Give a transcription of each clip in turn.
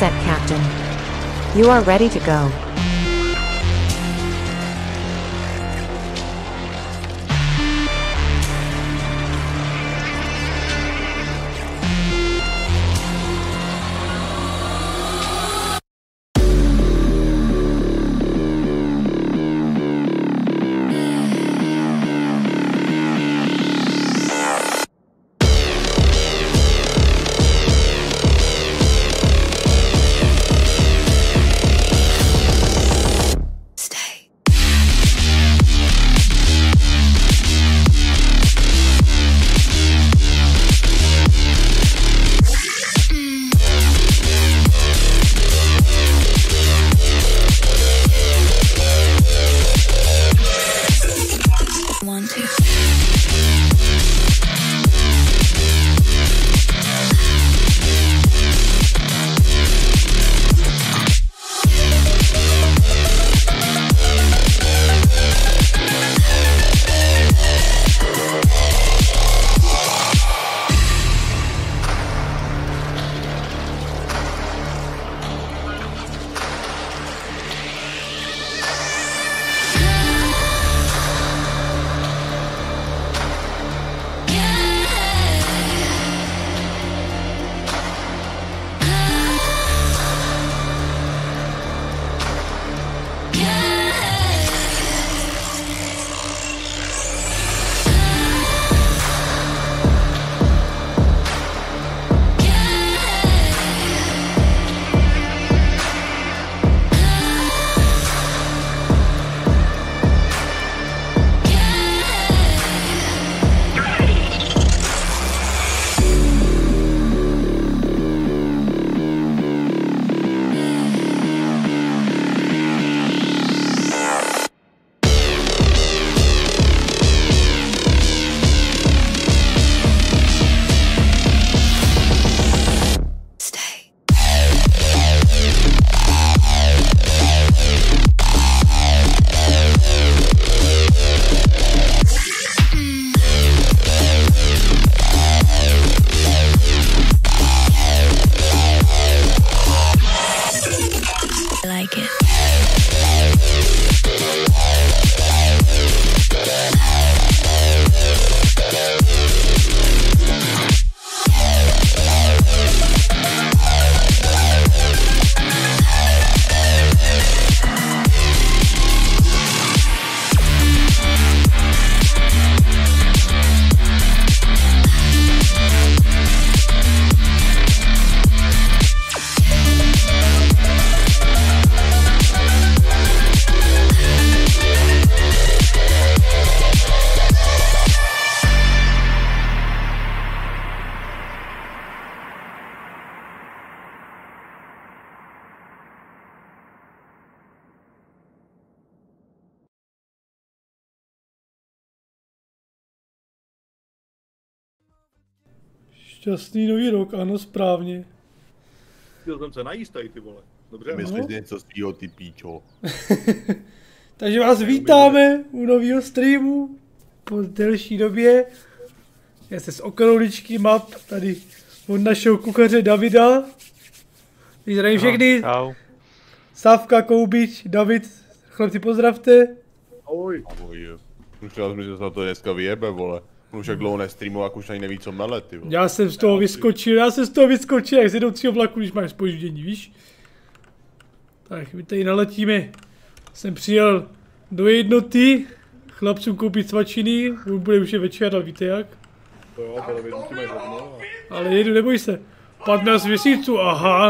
set, Captain. You are ready to go. Šťastný nový rok, ano, správně. Chtěl jsem se najíst tady, ty vole. Dobře, myslíš něco svýho, ty píčo. Takže vás vítáme u nového streamu po delší době. Já se z okolouličky map tady od našeho kuchaře Davida. Zdravím všechny. Čau. Sávka, Koubič, David, chlapci pozdravte. Ahoj. Ahoj. Už já jsem, že se na to dneska vyjebe, vole. On už jak dlouho nestreamoval, jak už ani neví, co melet, ty vole. Já jsem z toho vyskočil, jak se do třiho vlaku, když máš zpoždění, víš? Tak, my tady naletíme. Jsem přijel do jednoty, chlapcům koupit svačiny, bude už je večer, ale víte jak? To jo, ale vědíky mají hodně. Ale jedu, neboj se. 15 měsíců, aha.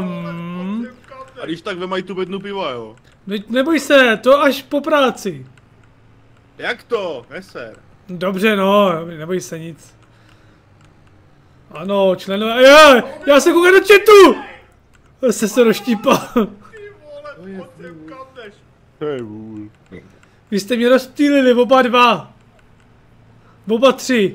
A když tak vemají tu bednu piva, jo? Neboj se, to až po práci. Jak to? Neser. Dobře, no, neboj se nic. Ano, členové, já se koukám do chatu! Se rozštípal. Vy jste mě rozptýlili, oba dva. Oba tři.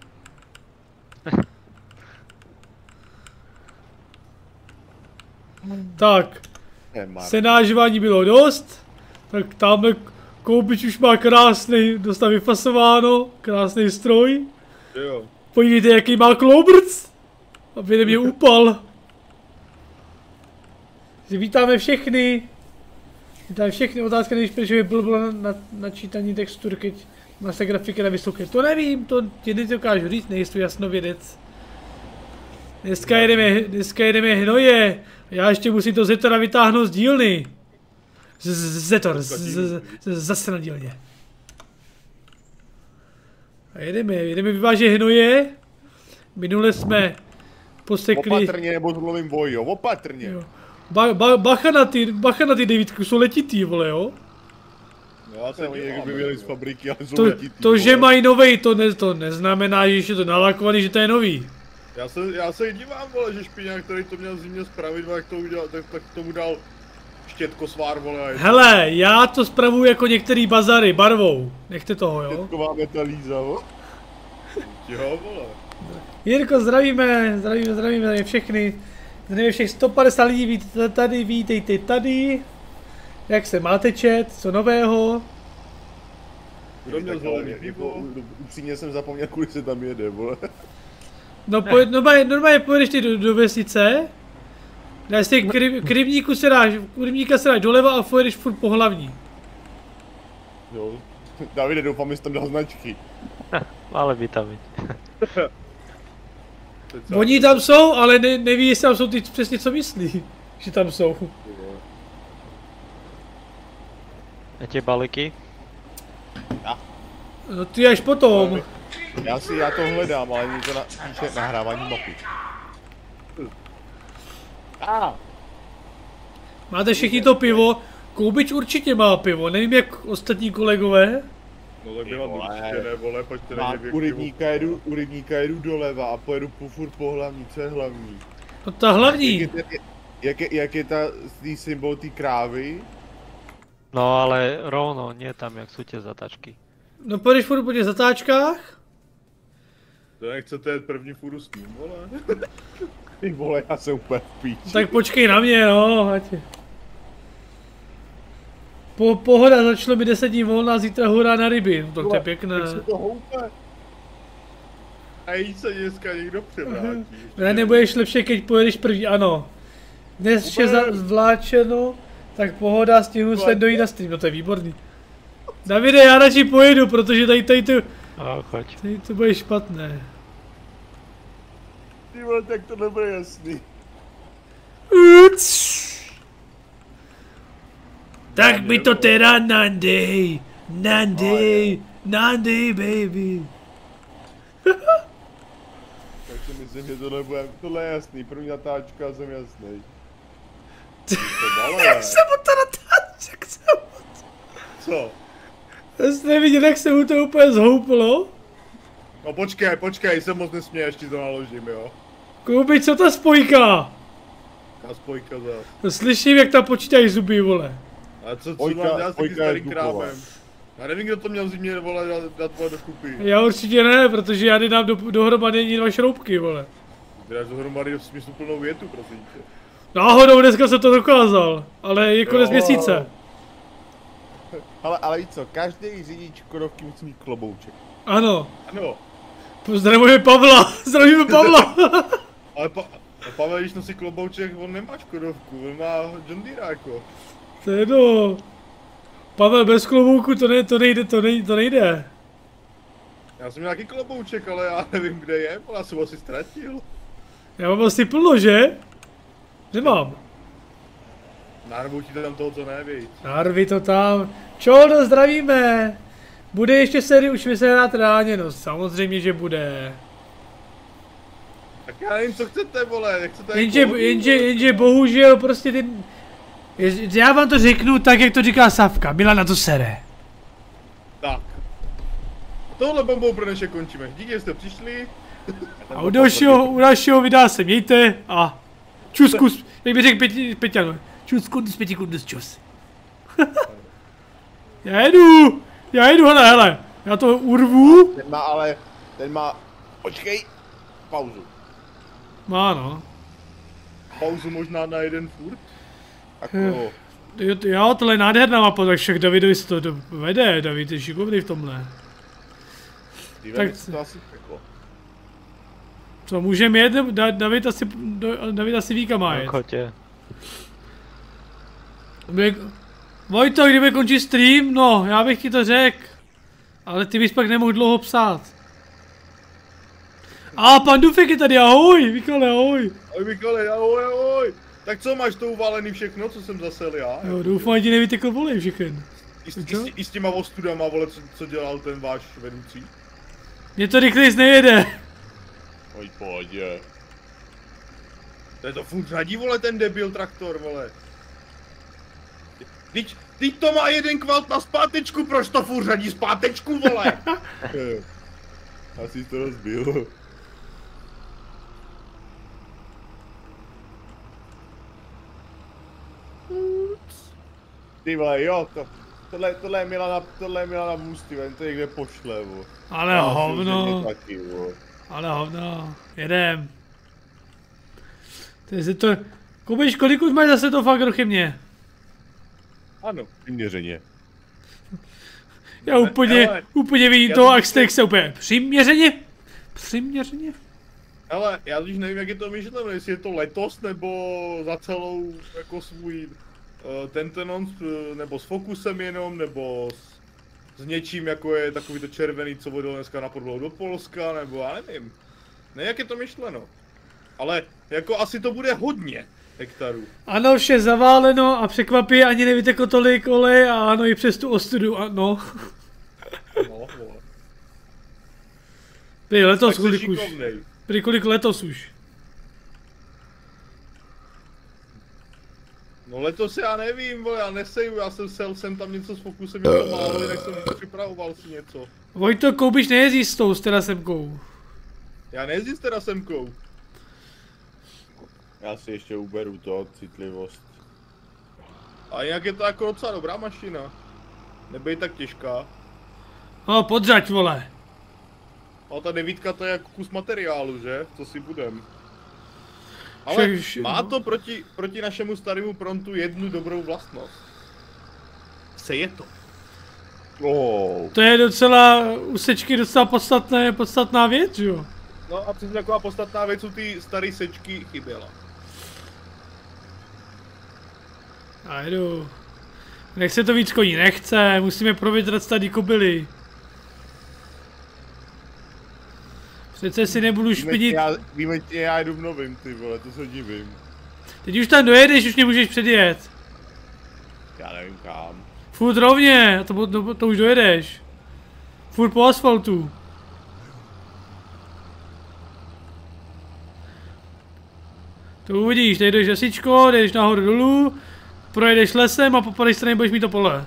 Tak, senážování bylo dost, tak tamhle Koubič už má krásný, dostal vyfasováno, krásný stroj. Jo. Podívejte, jaký má kloubrc, aby mě upal. Vítáme všechny. Vítáme všechny. Otázka není, proč by bylo na načítání textur, keď má se grafika na vysoké. To nevím, to ti nedokážu říct, nejsou jasnovědec. Dneska jedeme hnoje. Já ještě musím to Zetora vytáhnout z dílny. Zetor, zase na dílně. A jedeme vyvážet hnoje. Minule jsme posekli... Opatrně nebo zlomím boj, jo, opatrně. Jo. Bacha na ty devítky, jsou letitý, vole, jo? Já jsem někdy by měli z fabriky, ale jsou letitý. To, že mají novej, to neznamená, že je to nalakovaný, že to je nový. Já se dívám, vole, že špiňák, který to měl zimně spravit, jak to udělal, tak tomu dal štětkosvár, vole. Hele, já to spravuju jako některý bazary, barvou. Nechte toho, jo? Štětková metalíza, jo? Jo, vole. Jirko, zdravíme všechny. Zdravíme všech 150 lidí, vítejte tady. Jak se máte, chat, co nového? Kdo měl zvolený pivo? Upřímně jsem zapomněl, kudy se tam jede, vole. No normálně pojedeš ty do vesnice. Dáš si krybníka se dáš doleva a pojedeš furt po hlavní. Jo. Davide, doufám, že jsi tam dal značky. Ale by tam být. Oni tam jsou, ale neví, jestli tam jsou ty přesně co myslí, že tam jsou. A tě balíky? No ty až potom. Já to hledám, ale mi to píše nahrávání mapy. Máte všichni to pivo? Koubič určitě má pivo, nevím jak ostatní kolegové. No tak byla určitě ne, vole, pojďte na ně U rybníka jedu doleva a pojedu furt po hlavní, co je hlavní? No ta hlavní. Jak je tý symbol té krávy? No ale rovno, nie tam jak jsou tě zatačky. No pojedeš furt po těch zatáčkách? To nechcete jet první fůru s ním, vole. Ty vole, já jsem úplně v píči. Tak počkej na mě, no, ať. Pohoda, začalo mi 10 dní volna, zítra hurá na ryby, no to je pěkné. Jak se to houpe? A jí se dneska někdo převrátí. Ne, nebudeš lepší, keď pojedeš první, ano. Dnes vše zvláčeno, tak pohoda, stihnu se dojít na stream, no to je výborný. Davide, já radši pojedu, protože tady to bude špatné. Ty vole, tak to nebude jasný. Tak mi to teda nandej, baby. Tak si myslím, že tohle je jasný, první natáčka jsem jasný. Jak se mu to natáčí, Co? Já jsem neviděl, jak se mu to úplně zhouplo. No počkej, se moc nesměješ, ti to naložím, jo. Koupi, co ta spojka? Ta spojka zas. To slyším, jak tam počítají zuby, vole. A co mám dělat s tím starým krámem? Já nevím, kdo to měl zimě, vole, dát vole do kupy. Já určitě ne, protože já nedám dohromady ani 2 šroubky, vole. Dáš dohromady v smyslu plnou větu, prosím tě. Náhodou dneska se to dokázal, ale je konec měsíce. Ale víš co, každý řidič Škodovky musí mít klobouček. Ano. Ano. Pozdravujeme Pavla, zdravíme Pavla. Ale Pavel, když nosí klobouček, on nemá Škodovku, on má John Deere jako. To je jedno. Pavel bez klobouku to nejde. Já jsem měl nějaký klobouček, ale já nevím, kde je, já jsem ho asi ztratil. Já mám asi plno, že? Nemám. Narvou ti tam toho, co nevíc. Narvi to tam. Čoldo, zdravíme. Bude ještě série, už mi se hrát reálně, no samozřejmě, že bude. Tak já nevím, co chcete, vole, nechcete Jenže bohužel prostě ty... Já vám to řeknu tak, jak to říká Savka, Milana to sere. Tak. Tohle bombou pro dnešek končíme. Díky, že jste přišli. A u dalšího videa se mějte a čusku, jak by řekl Peťan, čusku z 5 kundus čus. Já jedu, hele, já to urvu. Ten má, počkej, pauzu. Má no. Pauzu možná na jeden furt. Jako... Jo, tohle je nádherná mapa, tak však Davidovi se to vede, David je šikovný v tomhle. Tak to asi peklo. Co, můžeme jet? David asi ví, kam má jet. Vojto, kdyby končí stream, no, já bych ti to řekl. Ale ty bys pak nemohl dlouho psát. A pan Dufek je tady, ahoj, Mikale, ahoj. Ahoj Mikale, ahoj, ahoj. Tak co, máš to uvalený všechno, co jsem zasel já? Jo, doufám, že ti nevytekl volej všechen. I s těma ostudama, vole, co dělal ten váš vedoucí? Mě to rychlejc nejede. Oj, pohodě. To je to furt řadí, vole, ten debil traktor, vole. Teď to má jeden kvalt na zpátečku, proč to furt řadí zpátečku, vole? Asi to rozbil. Ty vole, jo, tohle je Milana Boosty, ven to někde pošle, bo. Ale hovno. Taky, Ale hovno, jedem. Ty si to... Kubiš, kolik už máš zase to fakt mě? Ano. Přiměřeně. Já úplně vidím toho Axtex se úplně přiměřeně. Přiměřeně. Ale já už nevím, jak je to myšleno, jestli je to letos, nebo za celou jako svůj tentenons, nebo s Focusem jenom, nebo s něčím, jako je takový to červený, co vodil dneska na podlohu do Polska, nebo já nevím. Ne, jak je to myšleno. Ale jako asi to bude hodně hektarů. Ano, vše zaváleno a překvapí, ani nevyteklo tolik olej a ano, i přes tu ostudu, ano. No. Prý letos kolik už. Prý kolik letos už. No letos já nevím, vole, já neseju, já jsem tam něco s Focusem, něco málo, jinak jsem připravoval si něco. Vojto, Koubiš nejezdí s tou terasemkou. Já nejezdím s terasemkou. Já si ještě uberu to, citlivost. A jinak je to jako docela dobrá mašina. Nebej tak těžká. No, podřaď, vole. A ta 9 to je jako kus materiálu, že? Co si budem. Ale má to proti našemu starému Prontu jednu dobrou vlastnost. Seje to. Oh. To je docela, úsečky docela podstatná věc, jo? No a přesně taková podstatná věc, co ty staré sečky chyběla. A jdu. Nechce to víc koní, nechce, musíme provětrat starý kobily. Přece si nebudu špinit. Výjimečně já jdu v novým, ty vole, to se divím. Teď už tam dojedeš, už nemůžeš předjet. Já nevím kam. Furt rovně, to už dojedeš. Furt po asfaltu. To uvidíš, tady jdeš jasičko, jdeš nahoru dolů, projedeš lesem a po pravé straně budeš mít to pole.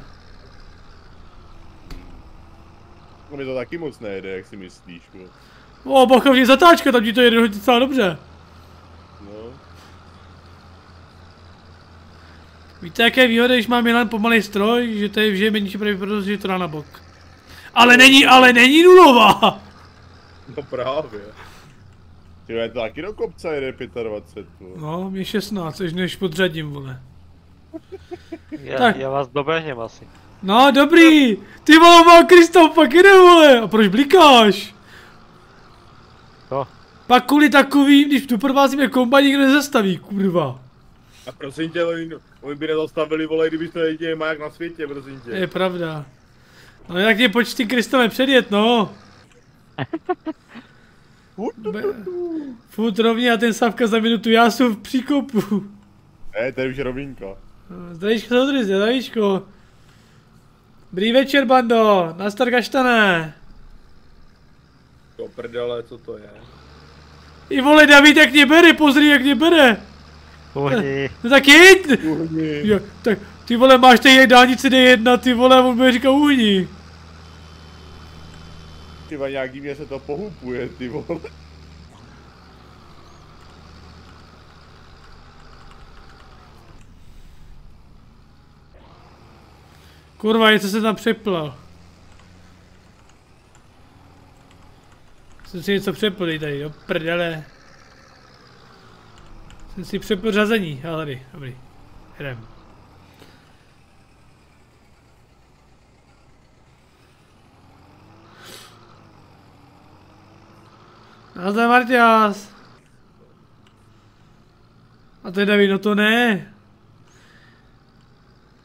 No mi to taky moc nejde, jak si myslíš, bo. O, bachovně zatáčka, tam ti to jede docela dobře. No. Víte, jaké výhody, když má Milan pomalej stroj, že to je menší pravděpodobnost, že to dá na bok. Ale není nulová! No právě. Ty je to taky do kopce jede 25, vole. No, mě 16, až než podřadím, vole. Já vás dobehnem asi. No, dobrý! Ty vole, má Kristof, pak jde, vole! A proč blikáš? No. Pak kvůli takovým, když tu provázíme komba, nikdo nezastaví, kurva. A prosím tě, oni by nezastavili, vole, kdybyste jediný maják na světě, prosím tě. Je pravda. No jak mě počty Kristole předjet, no. Furt rovně a ten Savka za minutu, já jsem v příkopu. Tady už je rovinka. Zdravíčko, soudruzi, zdravíčko. Dobrý večer, bando, nastar kaštane. To prdele, co to je? I vole, David, jak mě bere, pozri, jak mě bere. Uhni. No tak jeď! Uhni. Jo, tak ty vole, máš tady dálnici D1, ty vole, on bude říkat uhni. Ty vole, nějak divně se to pohupuje, ty vole. Kurva, něco se tam přeplal. Jsem si něco přeplý tady, jo, prdele. Jsem si přepl řazení, ale tady, dobrý. Jdem. Nazdar, Martias. A to je David, no to ne.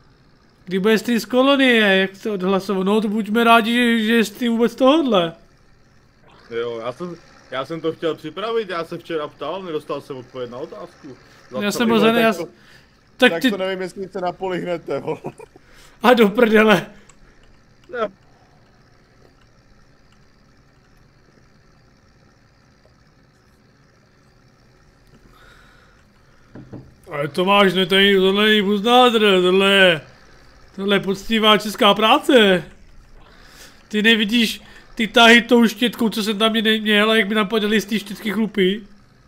Kdy bude stream z kolonie, jak se odhlasoval? No to buďme rádi, že je stream vůbec tohodle. Jo, já jsem to chtěl připravit, já se včera ptal, nedostal jsem odpověď na otázku. Já jsem byl za tak ty... to nevím, jestli se na poli hnete, vole. A do prdele. Ne. Ale Tomáš, ne, tohle není buznádr, tohle je poctivá česká práce. Ty nevidíš ty tahy tou štětkou, co jsem tam měl, a jak by napadali z té štětky chlupy.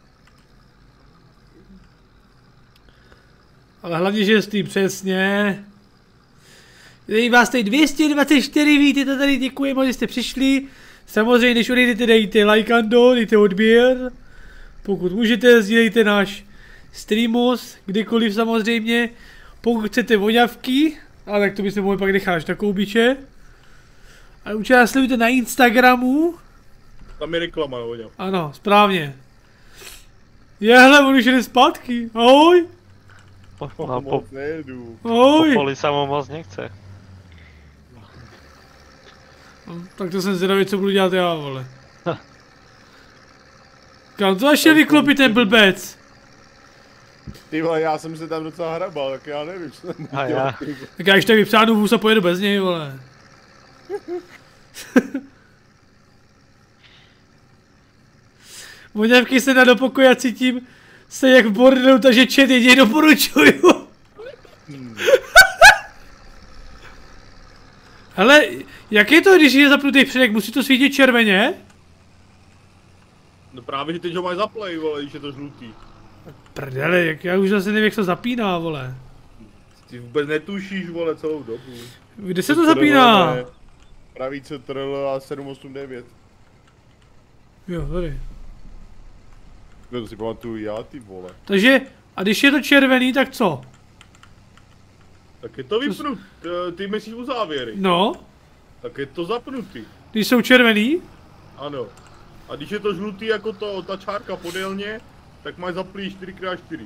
Ale hlavně, že jsi přesně. Tady vás tady 224, víte to tady, děkujeme, že jste přišli. Samozřejmě, než odejdete, dejte lajkando, dejte odběr. Pokud můžete, sdílejte náš streamos, kdekoliv samozřejmě. Pokud chcete voňavky, ale tak to byste mohli pak necháš na koubiče. A určitě nás sledujte na Instagramu. Tam je reklama, jo. Ano, správně. Jehle, on už jde zpátky. Ahoj. No, Moc nejedu. Ahoj. po poli sa mu moc nechce. No, tak to jsem zvědavý, co budu dělat já, vole. Kam to až je vyklopit ten blbec? Ty vole, já jsem se tam docela hrabal, tak já nevím, co jsem A udělal. já. Tak já ještě tak vypřáhnu vůz a pojedu bez něj, vole. Voňavky se na do pokoje a cítím se jak v bordelu, takže chat jedině doporučuju. Hele, jak je to, když je zapnutý předek, musí to svítit červeně? No právě, že teď ho máš zaplay, vole, když je to žlutý. Prdele, jak já už zase nevím, jak se to zapíná, vole. Ty vůbec netušíš, vole, celou dobu. Kde se to zapíná? Pravý CTRL a 789. Jo, tady. To si pamatuju já, ty vole. Takže, a když je to červený, tak co? Tak je to vypnut, ty myslíš u závěry. No, Tak je to zapnutý. když jsou červený, Ano. A když je to žlutý jako to, ta čárka podélně, tak máš zaplý 4x4.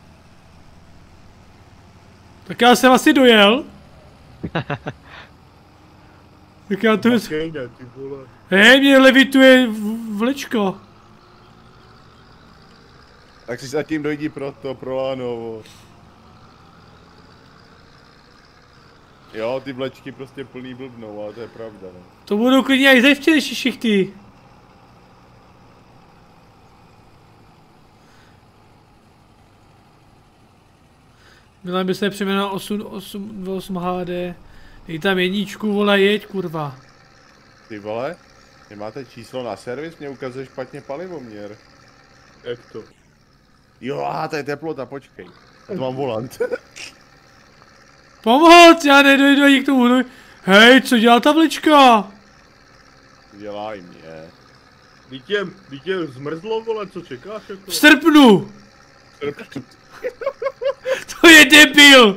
tak já jsem asi dojel. Tak já to... Makejně, ty vole. Hej, mě levituje vlečko. Tak si zatím dojdi pro Lánovo. Jo, ty vlečky prostě plný blbnou, ale to je pravda, no. To budou klidně jak ze včerejší šichty. Měla by se přeměnila 8 HD. Dej tam jedničku, vole, jeď, kurva. Ty vole, nemáte číslo na servis, mě ukazuje špatně palivoměr. Jak to? Jo, aha, to je teplota, počkej. Já to mám volant. Pomoc, já nedojdu ani k tomu hnoji. Hej, co dělá ta vlečka? Dělá i mě. Dítě zmrzlo, vole, co čekáš jako? V srpnu! To je debil!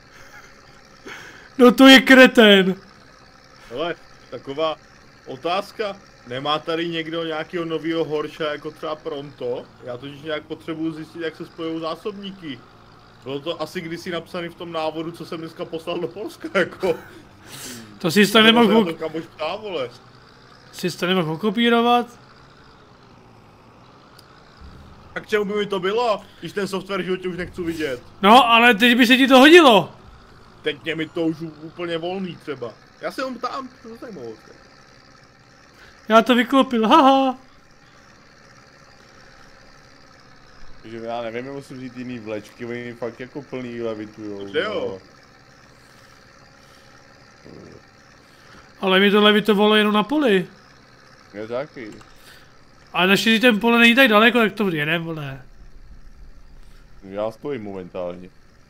No to je kretén. Hele, taková otázka. Nemá tady někdo nějakého nového horša jako třeba Pronto? Já totiž nějak potřebuju zjistit, jak se spojují zásobníky. Bylo to asi kdysi napsané v tom návodu, co jsem dneska poslal do Polska, jako. To si to nemohl... To kamož ptá, vole. Si to nemohl okopírovat? A k čemu by mi to bylo, když ten software v životě už nechci vidět? No, ale teď by se ti to hodilo. Teď je mi to už úplně volný třeba. Já se ptám, to je zajímavé. Já to vyklopil, haha. Takže já nevím, musím vzít jiný vlečky, oni fakt jako plný levitujou. Že jo? Ale mi to levitovalo jenom na poli. Je taky. A naštěstí ten pole není tak daleko, tak to jedem, vole. Já stojím momentálně.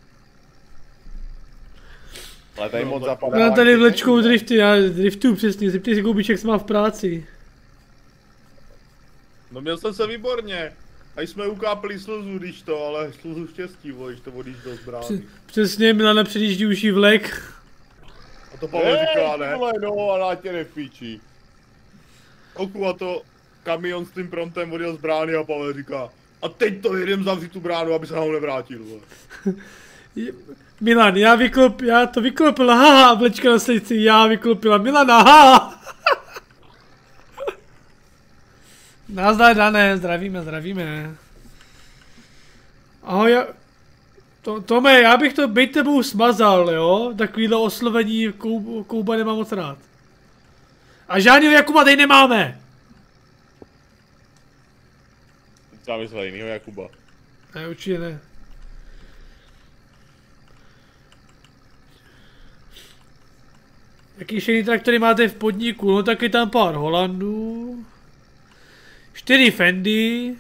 Ale tady moc zapadá. Já tady vlečkou drifty, já driftuju přesně, zeptej si Koubiček, co má v práci. No měl jsem se výborně. A jsme ukápli slzu, když to, ale slzu štěstí, vole, když to vodíš do zbrány. Přesně, Milana předjíždějící vlek. A to Pavel říká, ne? Vole, no, a tě nepíčí. Oku a to kamion s tím Prontem odjel z brány a Pavel říká, a teď to jedem zavřít tu bránu, aby se nám nevrátil, vole. Milan, já to vyklopil, haha, vlečka na slici, já vyklopila Milana, haha. Nazdar, Dané, zdravíme. Ahoj, Tome, já bych to bejt tebou smazal, jo? Takovýhle oslovení Kouba nemám moc rád. A žádného Jakuba tady nemáme. Já myslel jinýho Jakuba. Ne, určitě ne. Jaký všechny traktory máte v podniku? No tak je tam pár Holandů. 4 Fendi.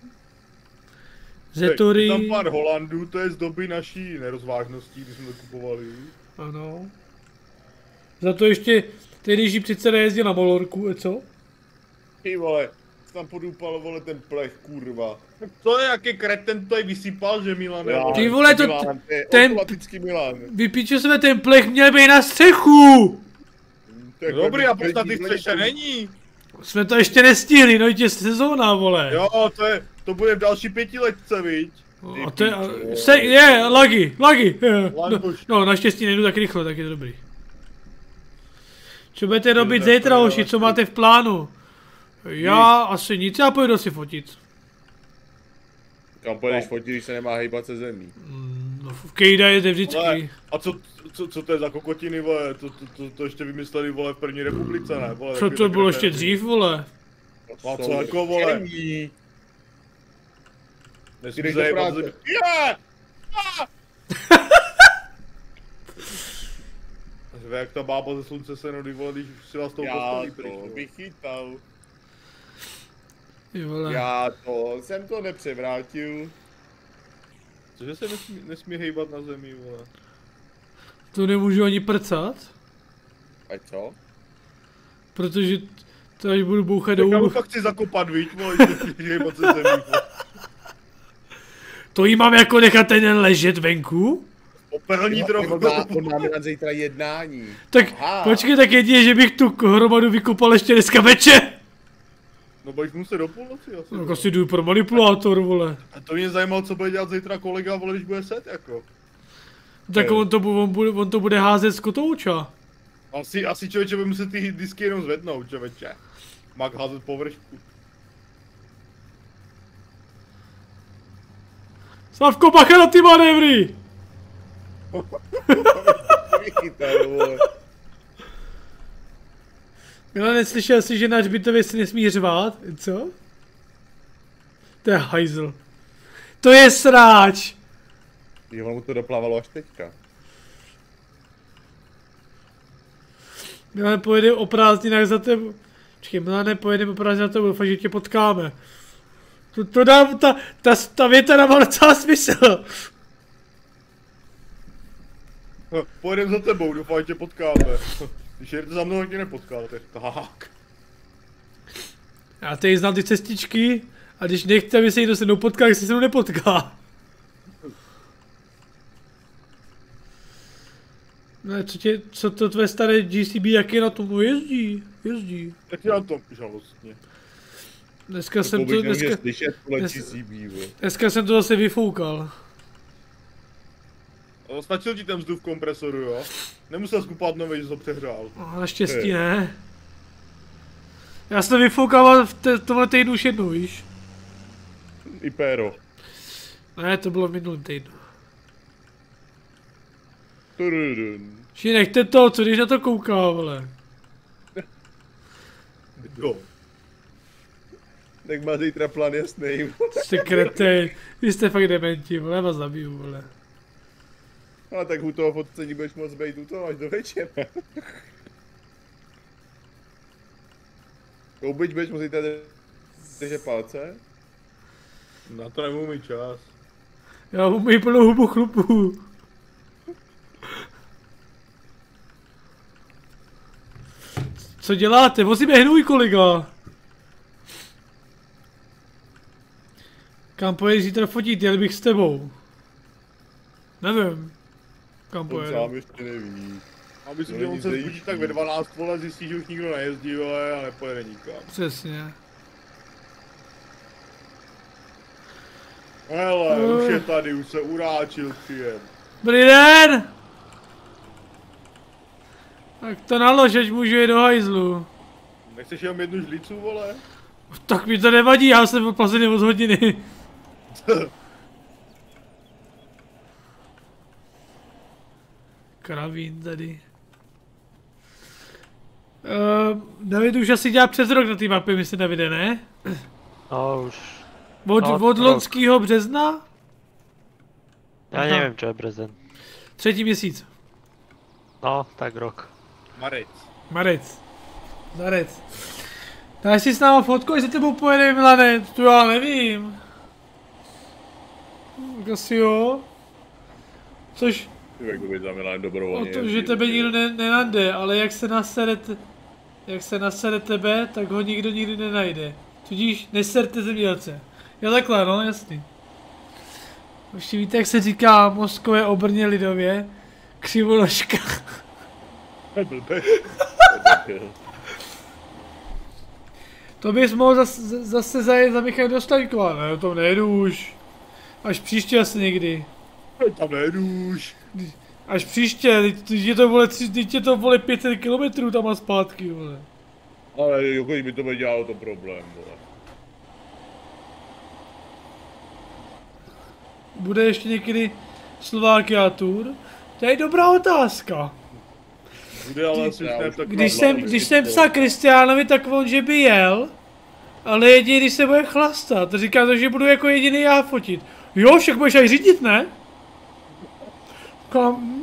Zetory. Tam pár Holandů, to je z doby naší nerozvážnosti, když jsme to kupovali. Ano. Za to ještě tehdejší předseda jezdil na Malorku, co? Ty vole, tam podupal vole ten plech, kurva. To je jaký kreten to je vysypal, že Milan? Já, Ty vole, to Milan, to je ten- automatický Milan. Vypíče jsme ten plech měl být na střechu! To je Dobrý, a každý proč tady vole, střeše není? Jsme to ještě nestihli, no je sezóna, vole. Jo, to bude v další 5letce, viď? A to je, lagy. No, naštěstí nejdu tak rychle, tak je to dobrý. Co budete robit zítra, hoši, co máte v plánu? Já asi nic, já pojedu si fotit. Kam pojedeš fotit, když se nemá hejbat se zemí? No, v Kejda jede Ale, vždycky. a co to je za kokotiny, vole? To ještě vymysleli, vole, v první republice, ne? Vole, Co takový to bylo takové- ještě dřív, vole? A co jako, vole? Ty jdeš do práce. Jak ta bába ze slunce se nudí, vole, když si vás tou Já postaví pryč, to vole. bych chytal. Ty vole. Já to jsem to nepřevrátil. Cože se nesmí hejbat na zemi, vole? To nemůžu ani prcat, A co? protože to až budu bouchat do Já mu úch. fakt chci zakopat, víš, vole, když nesmíš hejbat se zemí, vole. To jí mám jako nechat ten ležet venku? Operní trochu. On má Milan zítra jednání. Tak Aha. počkej, tak jedině, že bych tu hromadu vykopal ještě dneska večer. No budeš muset do půlnoci asi. Tak asi jdu pro manipulátor, vole. A to mě zajímalo, co bude dělat zítra kolega, vole, když bude set, jako. Tak on to bude házet z kotouča. Asi člověče bude muset ty disky jenom zvednout, člověče. Má házet površku. Slavko, bacha na ty manévry! Vychytal, vole. Milane, slyšel jsi, že na hřbitově si nesmí řvát? Co? To je hajzl. To je sráč! Jo, mu to doplavalo až teďka. Milane, pojedeme o prázdninách za tebou. Počkej, Milane, pojedeme o prázdninách za tebou, doufám, že tě potkáme. To dám, ta věta dává docela smysl. Pojedem za tebou, doufám, že tě potkáme. Když jedete za mnou, tak tě nepotkáte. Tak. Já tady znám ty cestičky a když nechce, aby se někdo se mnou potká, tak se mnou nepotká. Ne, co to tvé staré GCB, jak je na tom? No jezdí. Tak já to žalostně. Dneska jsem to, Koubek nemůže slyšet tohle GCB, vole. dneska jsem to zase vyfoukal. No, stačil ti ten vzduch v kompresoru, jo? Nemusel skupovat nový, že to přehrál. No, naštěstí ne. Já jsem to vyfoukal v tomhle týdnu už jednou, víš? I péro. Ne, to bylo v minulém týdnu. Tururun. Či nechte to, co když na to kouká, vole. Jo. Tak má zítra plán jasný. Jste kretej, vy jste fakt dementi, vole, já vás zabiju, vole. Ale tak u toho fotcení budeš moc být u toho až do večera. Koubič budeš muset držet palce? Na to nebudu mít čas. Já mám mít plnou hubu chlupů. Co děláte? Vozíme hnůj, kolega. Kam pojedeš zítra fotit, jel bych s tebou. Nevím. Kam On pojedu. sám ještě neví. A myslím, To že není on se zbudí zajímavý. tak ve 12, vole, zjistí, že už nikdo nejezdí, vole, a nepojede nikam. Přesně. Hele, už je tady, už se uráčil příjem. Dobrý den! Tak to nalož, ať můžu jít do hajzlu. Nechceš jenom jednu žlicu, vole? Tak mi to nevadí, já jsem odplacený od hodiny. Kravín tady. David už asi dělá přes rok na té mapě, myslím, Davide, ne? No už. Od loňského března? Já nevím, čo je březen. 3. měsíc. No, tak rok. Marec. Zarec. Dáš si s náma fotku, až za tebou pojede Milane? To já nevím. Tak asi jo. Což Jak to by znamenalo o dobrovolně. to, že tebe nikdo nenajde, ale jak se nasere tebe, tak ho nikdo nikdy nenajde. Tudíž neserte zemědělce. Jo takhle, no jasný. Ještě víte, jak se říká mozkové obrně lidově? Křivoložka. To bys mohl zase zajet za Michal do Staňkova, ne, to nejdu už. Až příště asi někdy. Tam nejdu už. Až příště, teď je to vole 500 km tam a zpátky, vole. Ale jako by to dělalo to problém, vole. Bude ještě někdy Slovakia Tour? To je dobrá otázka. Bude ale asi už ne tak. Když jsem psal Kristiánovi, tak on že by jel, ale jedině když se bude chlastat, to říká to, že budu jako jediný já fotit. Jo, však budeš aj řídit, ne? Kam?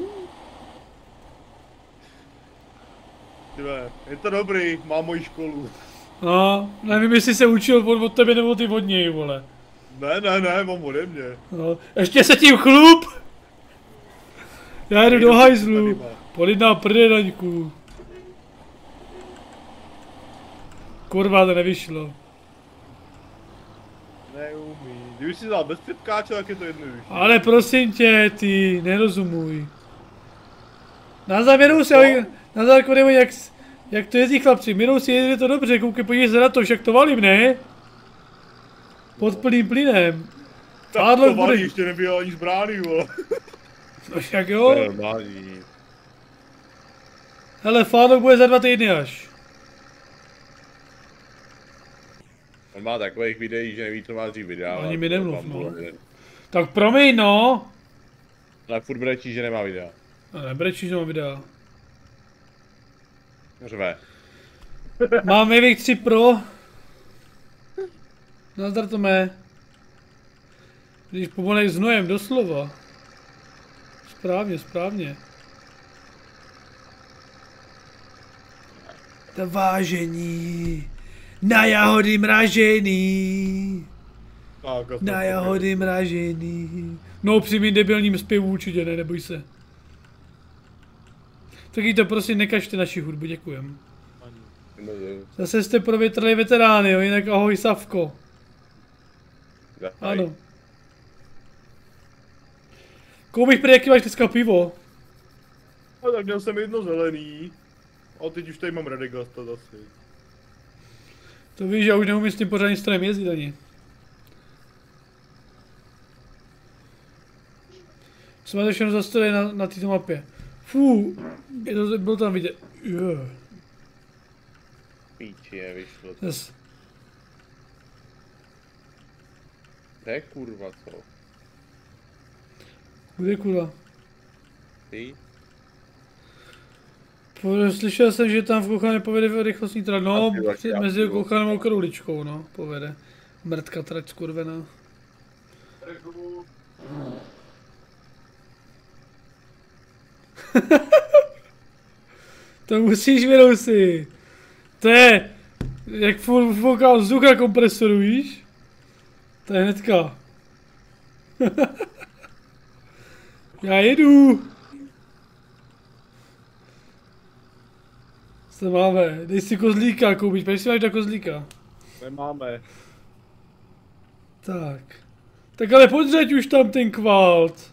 Je to dobrý, mám moji školu. No, nevím, jestli se učil od tebe nebo ty od něj, vole. Ne, mám ode mě. No, ještě se tím chlup! Já jdu do hajzlu. Polid na prdedaňku. Kurva, to nevyšlo. Neumí. Kdyby si dal bez předkáče, tak je to jednodušší. Ale prosím tě, ty, nerozumuj. Na závěru si, na závěru jak to jezdí chlapci, minou si jede to dobře, koukej, podívej se na to, však to valím, ne? Pod plným plynem. Tak Fádlok to valí, bude- ještě nebyl ani z brány, vole. No však To jo. je normální. Hele, Fádlok bude za 2 týdny až. On má takových videí, že neví, co má dřív vydávat. Ani mi nemluv, Tam no. bylo jeden. Tak promiň, no. Ale furt brečí, že nemá videa. A nebrečíš, že mám videa. Řve. Mám Mavic 3 Pro. Nazdar to mé. Když pomalej znojem, doslova. Správně. To vážení. Na jahody mražený. Na jahody mražený. No při mým debilním zpěvu určitě ne, neboj se. Taky to prosím nekažte naši hudbu, děkujem. Zase jste provětrali veterány, jo, jinak ahoj Savko. Ano. Koubych prý, jaký máš dneska pivo? No tak měl jsem jedno zelený. A teď už tady mám Radegasta zase. To víš, já už neumím s tím pořádným strojem jezdit ani. Co máte všechno za stroje na této mapě? Fú, bylo tam vidět. Yeah. Píči je, vyšlo. Yes. To je kurva, co? Kde kurva? Ty? Slyšel jsem, že tam v Kouchaně povede rychlostní trať. No, A ty taky, mezi jo. Kouchanem a Krouličkou, no, povede. Mrtka trať skurvená. To musíš, Mirousi. To je, jak fouká vzduch na kompresoru, víš? To je hnedka. Já jedu. Co máme? Dej si kozlíka, koupíš, proč si máš na kozlíka? Nemáme. Tak. Tak ale podřeď už tam ten kvalt.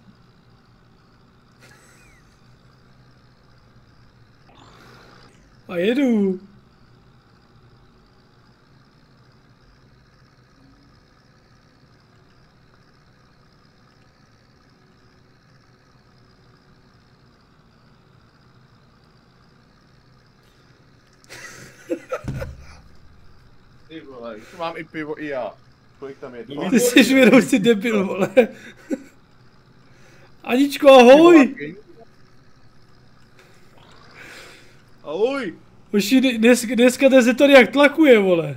A jedu. Ty vole, už mám i pivo, i já. Kolik tam je? Ty jsi věroucí debil, vole. Aničko, ahoj! Ahoj! Hoši, dneska ten se tady jak tlakuje, vole.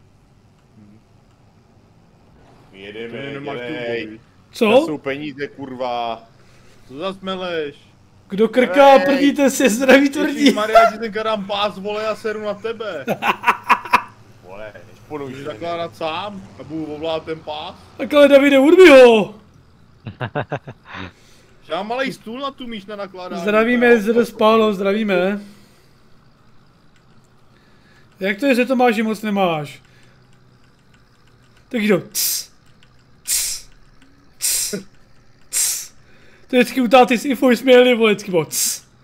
Jedeme. Co? Jsou peníze, kurva. Co zas meleš? Kdo krká, Hej. prdíte se, zdraví tvrdí. Ježišmarja, ti ten karám pás, vole, já seru na tebe. Vole, než půjdu Můžu zakládat sám a budu ovládat ten pás. Tak ale Davide, urvi ho. Já mám malej stůl na tu míš na nakládání. Zdravíme, zde spálo, zdravíme. Jak to je, že to máš, že moc nemáš? Tak jdu. To je vždycky u táty s Ifou směli, vole, vždycky bylo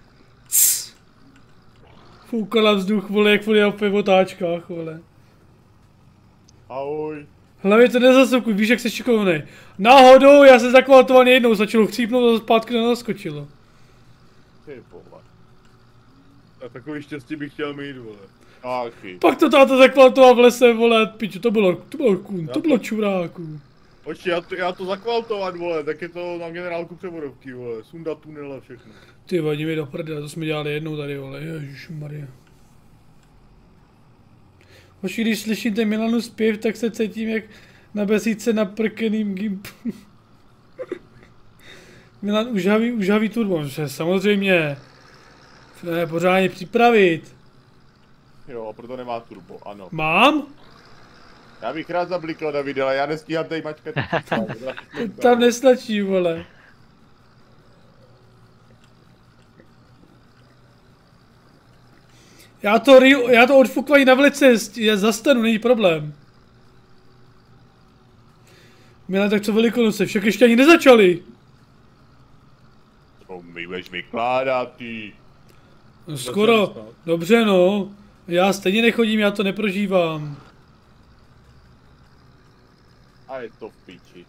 Foukala vzduch, vole, jak vole v otáčkách, vole. Ahoj. Hlavně to nezasukuj, víš, jak jsi šikovnej. Náhodou, já jsem zakvaltoval jednou, začalo chcípnout a zpátky to naskočilo. Ty vole. A takový štěstí bych chtěl mít, vole. Taky. Pak to táta zakvaltoval v lese, vole, piču, to bylo kůň, to bylo čuráku. Oči, já to zakvaltovat, vole, tak je to na generálku převodovky, vole, sundat tunel a všechno. Ty vadí mi do prdele, to jsme dělali jednou tady, vole, ježišmarja. Hoši, když slyším ten Milanu zpěv, tak se cítím jak na besídce na prkeným gimpu. Milan užhavý turbo, že samozřejmě. Pořádně připravit. Jo, proto nemá turbo, ano. Mám? Já bych rád zablikl, Davide, ale já nestíhám tady mačkat. Tam nestačí, vole. Já to odfukování na vlece zastanu, není problém. Milan, tak co Velikonoce, však ještě ani nezačali. To mi budeš vykládat, ty. No skoro, dobře no. Já stejně nechodím, já to neprožívám. A je to v piči.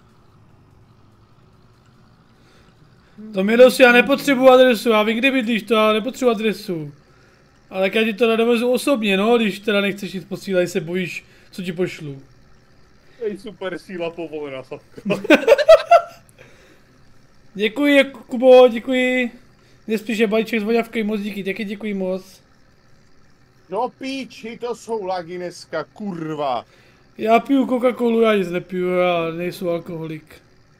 To mi dosu, já nepotřebuji adresu, já vím, kde bydlíš, to já nepotřebuji adresu. Ale tak já ti to dovezu osobně, no, když teda nechceš jít posílat, se bojíš, co ti pošlu. Ej, super síla povolená, Savka. Děkuji, Kubo, děkuji. Nespíše balíček s voňavkou, moc díky, taky děkuji moc. No píči, to jsou lagy dneska, kurva. Já piju Coca-Colu, já nic nepiju, já nejsou alkoholik.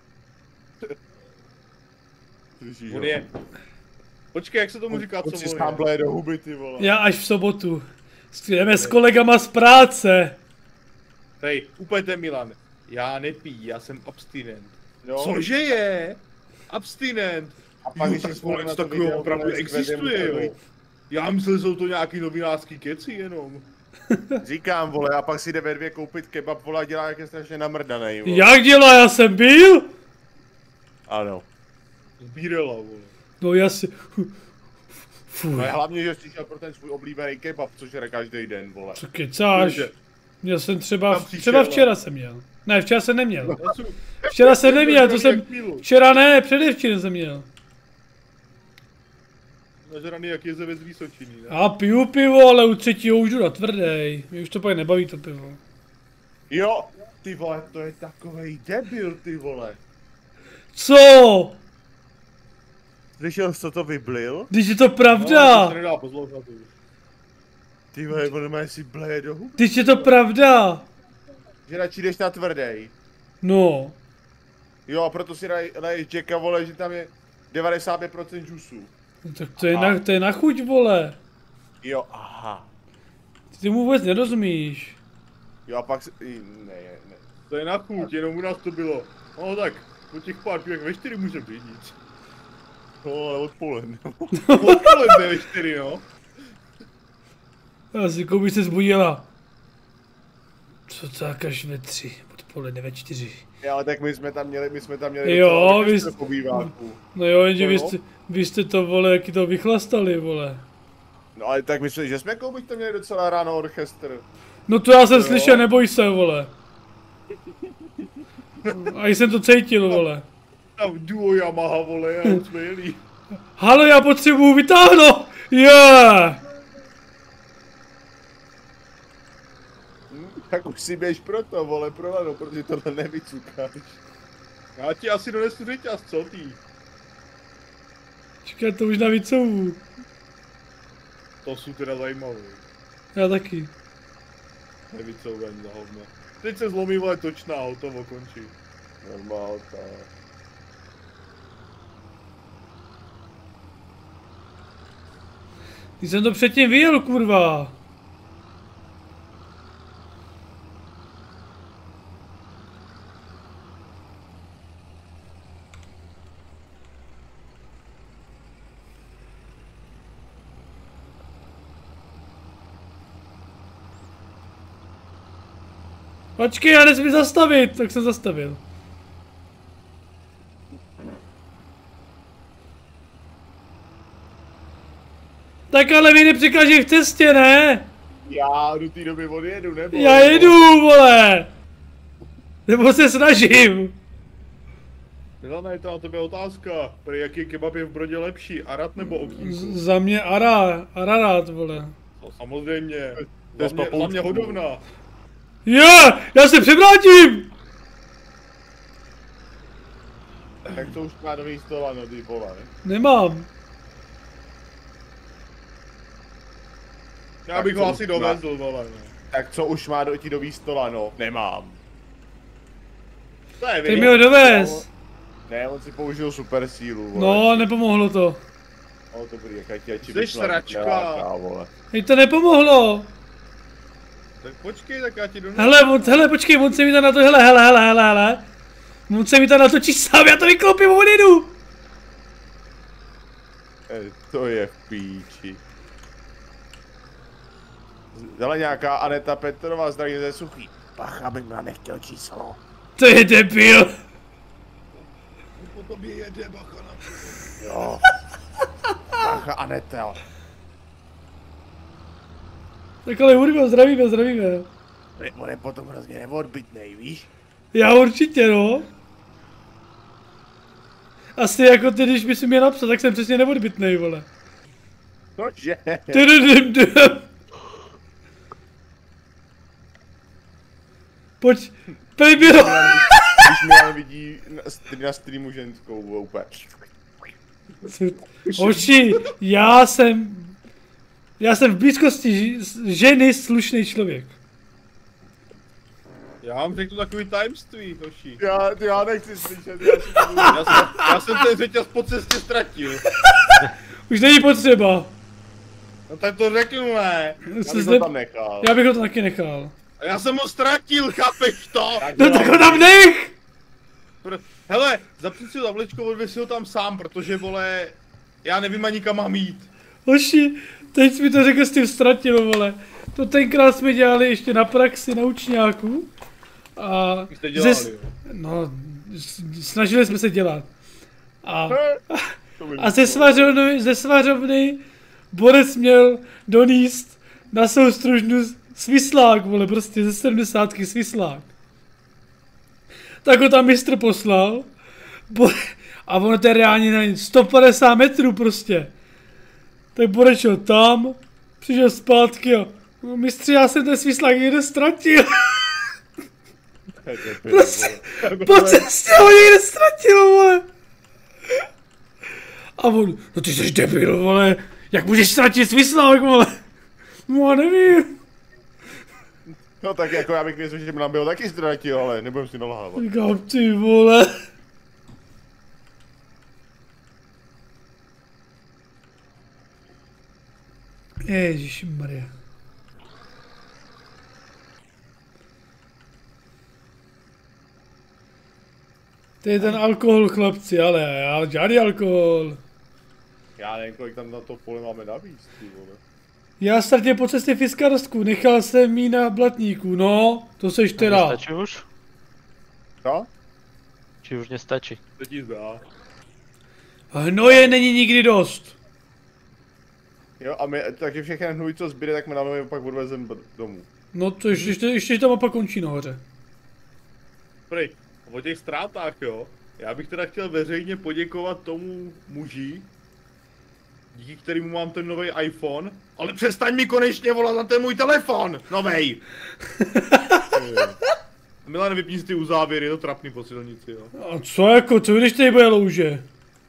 On je. Počkej, jak se tomu říká, co On si volí? skáble do huby, ty vole. Já až v sobotu. Jdeme s kolegama z práce. Hej, úplně Milan. Já nepiju, já jsem abstinent. Jo. Cože je? Abstinent. A pak, Jo, když tak si vzpomenu něco na to takového video, opravdu vole, s existuje, Vedem, jo. Já myslel, že jsou to nějaký novinářský keci jenom. Říkám, vole, a pak si jde ve 2 koupit kebab, vole, a dělá jak je strašně namrdanej, vole. Jak dělá, já jsem byl? Ano. Sbírala, vole. No jasně. Fuj, No je hlavně, že jsi šel pro ten svůj oblíbený kebab, což jde každý den, vole. co kecáš? Protože- Měl jsem Tam třeba přišel, včera jsem měl. Ne, včera jsem neměl. Já jsem- Včera jsem neměl, to jsem, Jak pilu. včera ne, předevčírem jsem měl. Nažraný jak jezevec z Vysočiny, ne? Já piju pivo, ale u třetího už jdu na tvrdej. Mě už to pak nebaví to pivo. Jo, ty vole, to je takovej debil, ty vole. Co? Slyšel jsi, co to vyblil? Když je to No, to pravda. se nedá poslouchat už. Ty vole, on má si bleje do huby. Když je to pravda. Že radši jdeš na tvrdej. No. Jo, a proto si leješ Jacka, vole, že tam je 95% džusu. No tak to je na chuť, vole. Jo, aha. Ty mu vůbec nerozumíš. Jo, a pak ne. To je na chuť, jenom u nás to bylo. No tak, po těch pár pivech ve 4 můžeme řídit. No, ale odpoledne. Odpoledne ve 4, no. Já si Kouby se zbudila. Co tak až ve 3, odpoledne ve 4. Jo, ale tak my jsme tam měli Jo, docela vy orchestr jste- po býváku. No jo, jenže No. vy jste to, vole, jaký to vychlastali, vole. No ale tak myslím, že jsme Koubyť to měli docela ráno orchestr. No to já jsem slyšel, neboj se, vole. A jsem to cítil, vole. Tam duo Yamaha, vole, a jsme jeli. Halo, já potřebuju vytáhnout! Yeah! Tak už si běž pro to, vole, pro lano, protože tohle nevycukáš. Já ti asi donesu řeťaz, co ty? Čekaj, to už na vícovu. To jsou teda zajímavé. Já taky. Nevycouvání za hovno. Teď se zlomí, vole, točná, hotovo, končí. Normálka. Když jsem to předtím vyjel, kurva. Počkej, já nesmím zastavit, tak jsem zastavil. Tak ale mi nepřekáží v cestě, ne? Já do té doby odjedu, nebo? Já jedu, vole! Nebo se snažím. Milana, je to na tebe otázka. Prý jaký kebab je v Brodě lepší, Arad nebo Okýnku? Za mě Ararat, vole. No, samozřejmě. To je Za mě hodovna. Jo, já se převrátím! Tak to už má nový stolano, ty vole. Nemám. Já bych ho asi dovezl, vole. No. Tak co už má do ti nový stolano? Nemám. To je Ty mi ho dovez. Ne, on si použil super sílu, vole. No, nepomohlo to. No dobrý, jak ti Jsi sračka. vole. Hej, to nepomohlo. Tak počkej, tak já ti donesu. Hele, počkej, on se mi tam na to, hele. On se mi tam natočí sám, já to vyklopím, odjedu. To je v píči. Dala nějaká Aneta Petrová, zdraví ze Suchý. Bacha, bych měla nechtěl číslo. To je debil. Po tobě jede, bacha na to. Jo. Bacha Aneta. Tak ale Urgo, zdravíme. On je potom hrozně neodbytnej, víš? Já určitě, no. Asi jako ty, když bys mě napsal, tak jsem přesně neodbytnej, vole. Nože. Pojď, baby. Když mě vidí na streamu ženskou, úplně. Hoši, já jsem v blízkosti ženy slušný člověk. Já vám řeknu takový tajemství, hoši. Já nechci slyšet, Já jsem ten řetěz po cestě ztratil. Už není potřeba. No tak to řeknu, ne. já bych ho tam nechal. Já bych ho to taky nechal. A já jsem ho ztratil, chápeš to? No tak ho tam nech! Hele, zapři si ho zavlečko, odvěs si ho tam sám, protože, vole, já nevím ani kam mám jít. Hoši, teď jsi mi to řekl s tím ztratil, vole. To tenkrát jsme dělali ještě na praxi na učňáku. A Jste dělali, jo? No, snažili jsme se dělat. A A ze svařovny Borec měl doníst na soustružnu svislák, vole, prostě ze 70 svislák. Tak ho tam mistr poslal. A ono to je reálně na 150 metrů prostě. Tak Borec šel tam, přišel zpátky a no, mistři, já jsem ten svislák někde ztratil. Prostě po cestě ho někde ztratil, vole. A on, no ty jsi debil, vole, jak můžeš ztratit svislák, vole? No já nevím. No tak jako já bych věřil, že nám byl taky ztratil, ale nebudem si nalhávat. Říkám, ty vole. Ježišmarja. To je ten alkohol, chlapci, ale žádný alkohol. Já nevím, kolik tam na to pole máme navíc, ty vole. Já ztratil po cestě fiskarstku, nechal jsem jí na blatníku, no, to seš teda. Nestačí už? Co? Či už nestačí? To ti zdá. Hnoje není nikdy dost. Jo, a my taky všechny hnůj, co zbyde, tak my dáme pak odvezem domů. No to ještě ta mapa končí nahoře. Prej, o těch ztrátách, jo. Já bych teda chtěl veřejně poděkovat tomu muži, díky kterému mám ten nový iPhone, ale přestaň mi konečně volat na ten můj telefon, novej! Milan, vypni si ty uzávěry, je to trapný po silnici, jo. A co jako, co když tady bude louže?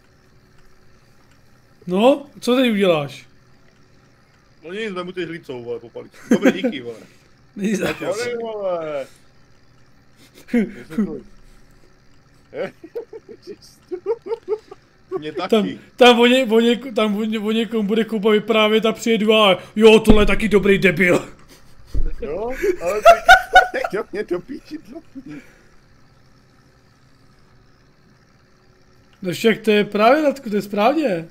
No, co teď uděláš? No nic, vemu ty žlicou, vole, popalit. Dobrý, díky, vole. Není za to. Dobrý, vole. Mě taky. Tam o někom bude Kuba vyprávět a přijedu a jo, tohle je taky dobrý debil. Jo, ale ty mě do píči dlouhý. No však to je právě, Radku, to je správně.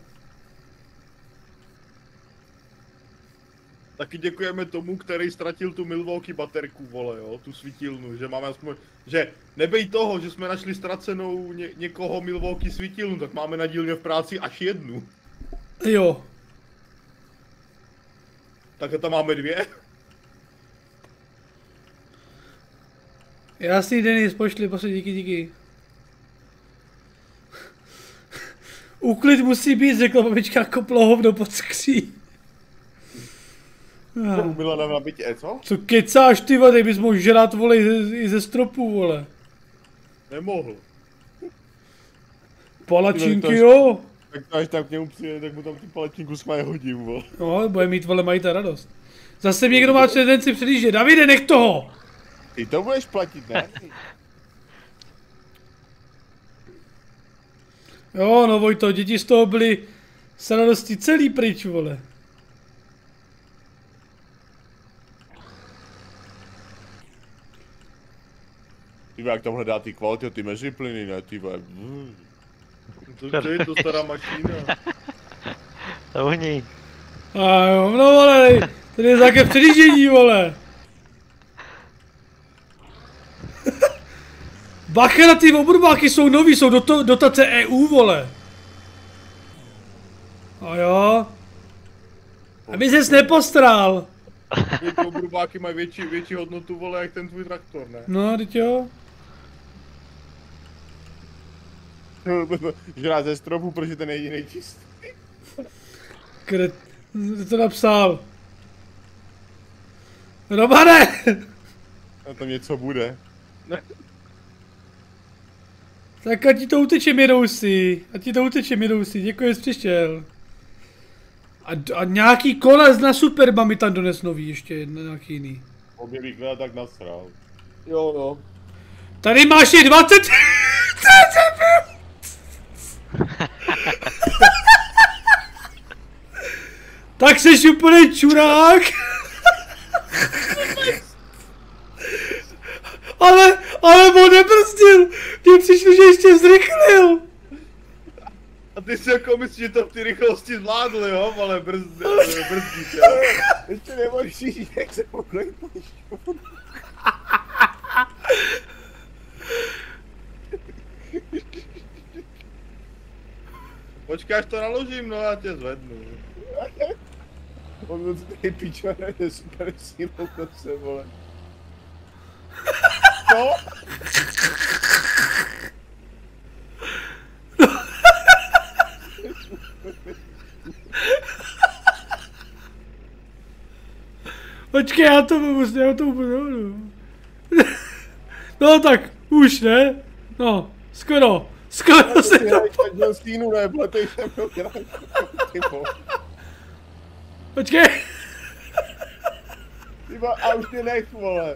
Taky děkujeme tomu, který ztratil tu Milwaukee baterku, vole, jo, tu svítilnu, že máme aspoň, že nebej toho, že jsme našli ztracenou někoho Milwaukee svítilnu, tak máme na dílně v práci až jednu. Jo. Tak tam máme 2. Jasný, Denis, pošli, díky. Úklid musí být, řekla babička, koplo hovno pod skří. To Milana na bytě, co? Co kecáš, ty vole, ty bys mohl žrat, vole, i ze stropu, vole. Nemohl. Palačinky, jo. Tak až tak k němu přijde, tak mu tam tu palačinku s maje hodím, vole. No, bude mít, vole, mají ta radost. Zase někdo má tendenci předjíždět. Davide, nech toho! Ty to budeš platit, ne? Jo, no Vojto, děti z toho byly s radostí celý pryč, vole. Ty jak tam hledá ty kvality, ty meziplyny, ne, ty vole. To je to stará mašína. To uhní. A jo, no vole, tady je záké předjíždění, vole. Bacha na ty obrubáky jsou nový, jsou dotace EU, vole. A jo. Aby ses nepostral. Ty obrubáky mají větší hodnotu, vole, jak ten tvůj traktor, ne? No, teď jo. Žrát ze stropu, protože ten je jedinej čistý. Kret, to napsal. Romane! A tam něco bude. Tak ať ti to uteče, Mirousi, děkuji, jsi přišel. A nějaký koles na Superba mi tam dones nový, ještě nějaký jiný. Obě výklad tak nasral. Jo, no. Tady máš je 20... Tak seš úplně čurák. ale on nebrzdil. Mně přišlo, že ještě zrychlil. A ty si jako myslíš, že to v té rychlosti zvládl, jo, ale brzdíš, jo. Ještě nemůžeš říct, jak se poklejpíš. Počkej, až to naložím, no já tě zvednu. On to tady píčo nejde super sílou do se, vole. Co? Počkej, já to budu. No tak, už ne? No, skoro se to... Byl stínu, ne, pletej se mnou, ty vole. Počkej. Ty vole, a už ty nech, vole.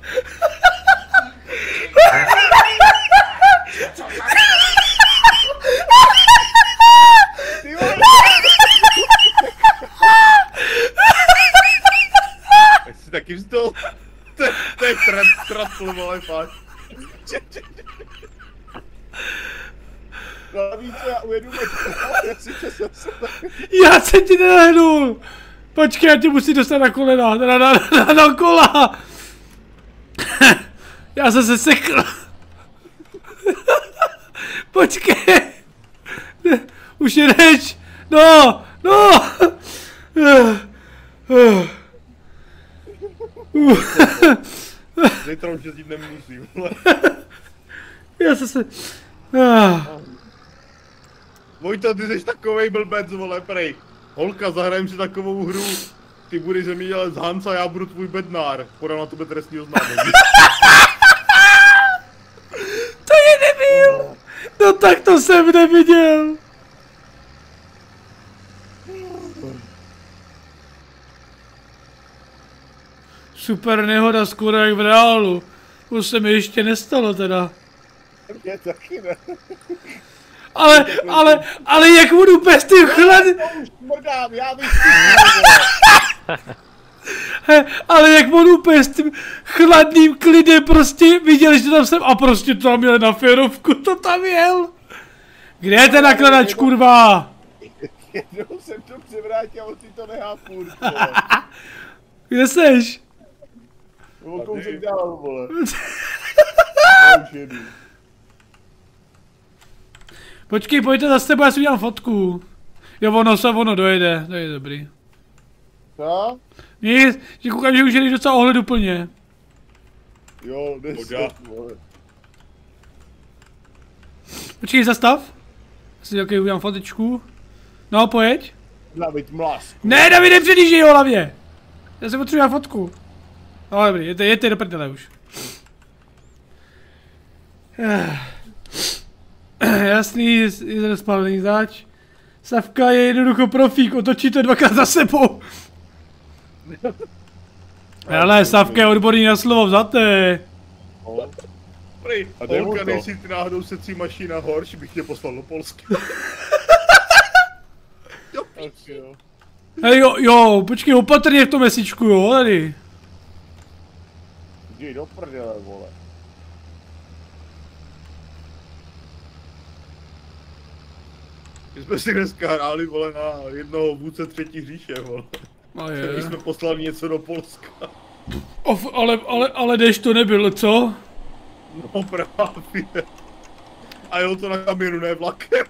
Ty vole. Tak jsi taky vzdol. To je trapl, vole, fakt. No víš co, já ujedu já si časem se tak... Já jsem ti nenahnul. Počkej, já tě musím dostat na kolena, na kola. Já jsem se sekl. Počkej. Už jedeš. No. Zítra už jezdit nemusím, vole. Já jsem se... Vojta, ty jsi takovej blbec, vole, prej. Holka, zahrajem si takovou hru. ty budeš zemědělec Hans a já budu tvůj bednár. Podám na tebe trestní oznámení. To je debil! No tak to jsem neviděl. Super nehoda skoro jak v reálu. To se mi ještě nestalo teda. Mě taky ne. Ale jak budu bez tím chlad... Mrdám, já bych Ale jak budu bez tím chladným klidem prostě viděl, že tam jsem a prostě to tam jel na férovku, to tam jel. Kde je ten nakladač, kurva? jednou jsem to převrátil a on si to nechá furt, Kde seš? vole. Kousek dál, vole. Já už jedu. Počkej, pojďte za tebou, já si udělám fotku. Jo, ono dojede, to je dobrý. Co? Nic, že koukám, že už jedeš docela ohleduplně. Jo, 10, vole. Počkej, zastav. Já si taky udělám fotičku. No, pojď. David mlás. Ne, Davide, předjíždej ho hlavně. Já si potřebuji fotku. No, dobrý, jděte do prdele už. Jasný, jeden spálený zač. Savka je jednoducho profík, otočí to dvakrát za sebou. Ale Savka je odborný na slovo vzaté. Prej, A jde mu Holka, to. nejsi ty náhodou secí mašina horší, bych tě poslal do Polska. Tak jo. Hej, jo, počkej, opatrně v tom mesičku, jo, tady. Jdi do prdele, vole. My jsme si dneska hráli, vole, na jednoho vůdce třetí říše, vole. A Když jsme poslali něco do Polska. Ale jdeš to nebylo, co? No právě. A jel to na kamionu, ne vlakem.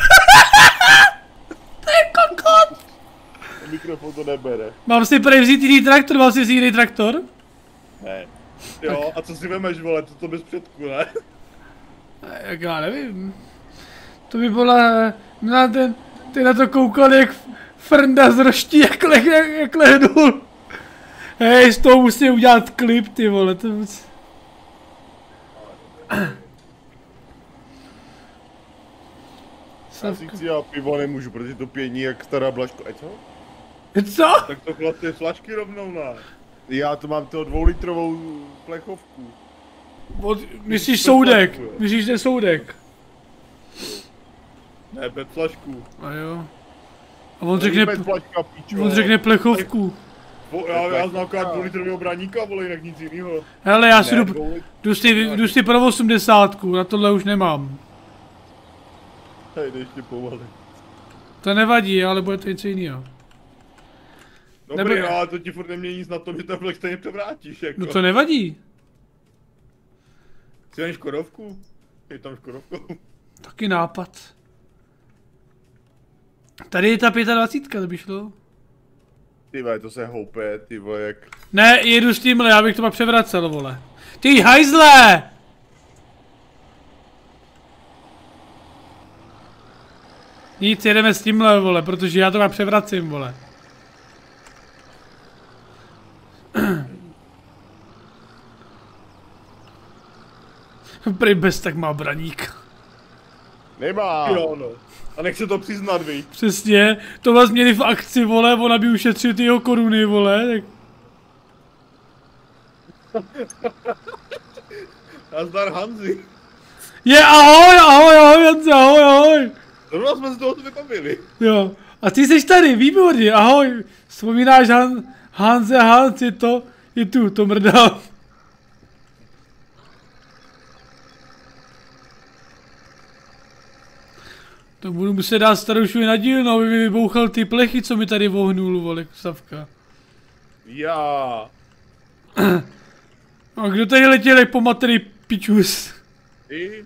Mikrofon to nebere. Mám si prej vzít jiný traktor, mám si vzít jiný traktor? Ne. Jo, a co si vemeš, vole, to bez předku, ne? Jak já nevím. To by byla... Ty na to koukal jak frnda z roští, jak lehnul. Hej, z toho musím udělat klip, ty vole, to musí... Já si chci a pivo nemůžu, protože to pění jak stará Blažko. A co? Co? Tak to chlap ty flašky rovnou, ne? Já to mám toho 2litrovou plechovku. Myslíš soudek, myslíš ten soudek. Ne, pět flašku. A jo. A on řekne, Plačka, pičo. on řekne plechovku. Já znám akorát 2 litrového braníka, vole, jinak nic jinýho. Hele, já si Ne, jdu si pro 80, na tohle už nemám. Hej, dej ještě pomaly. To nevadí, ale bude to něco jiného. Dobrý, Nebo- no, ale to ti furt nemění nic na tom, že ten vlek stejně převrátíš, jako. No to nevadí. Chci jen Škodovku? Je tam Škodovku. Taky nápad. Tady je ta 25, to by šlo. Ty vole, to se houpe, ty vole, jak... Ne, jedu s tímhle, já bych to pak převracel, vole. Ty hajzle! Nic, jedeme s tímhle, vole, protože já to pak převracím, vole. Prý bez tak má braník. Nemá. Jo, no. A nech se to přiznat, víš. Přesně, to vás měli v akci, vole, ona by ušetřil ty jeho koruny, vole, tak... Nazdar Hanzi. Ahoj, Janci, ahoj. Zrovna jsme se toho tu vybavili. Jo, a ty jsi tady, výborně, ahoj. Vzpomínáš Hans je tu, to mrdá. To budu muset dát staroušovi na dílno, aby mi vybouchal ty plechy, co mi tady vohnul, vole, Savka. Já. A kdo tady letěl jak pomatený pičus? Ty?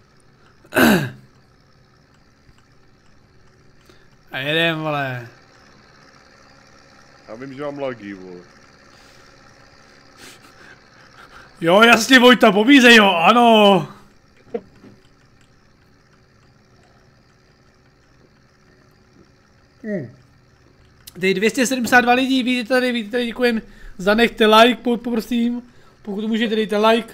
A jedem, vole. Já vím, že mám lagy, vole. Jo, jasně, Vojta, pobízej ho, ano. Tady 272 lidí, vidíte tady, děkujem. Zanechte like, poprosím. Pokud můžete, dejte like.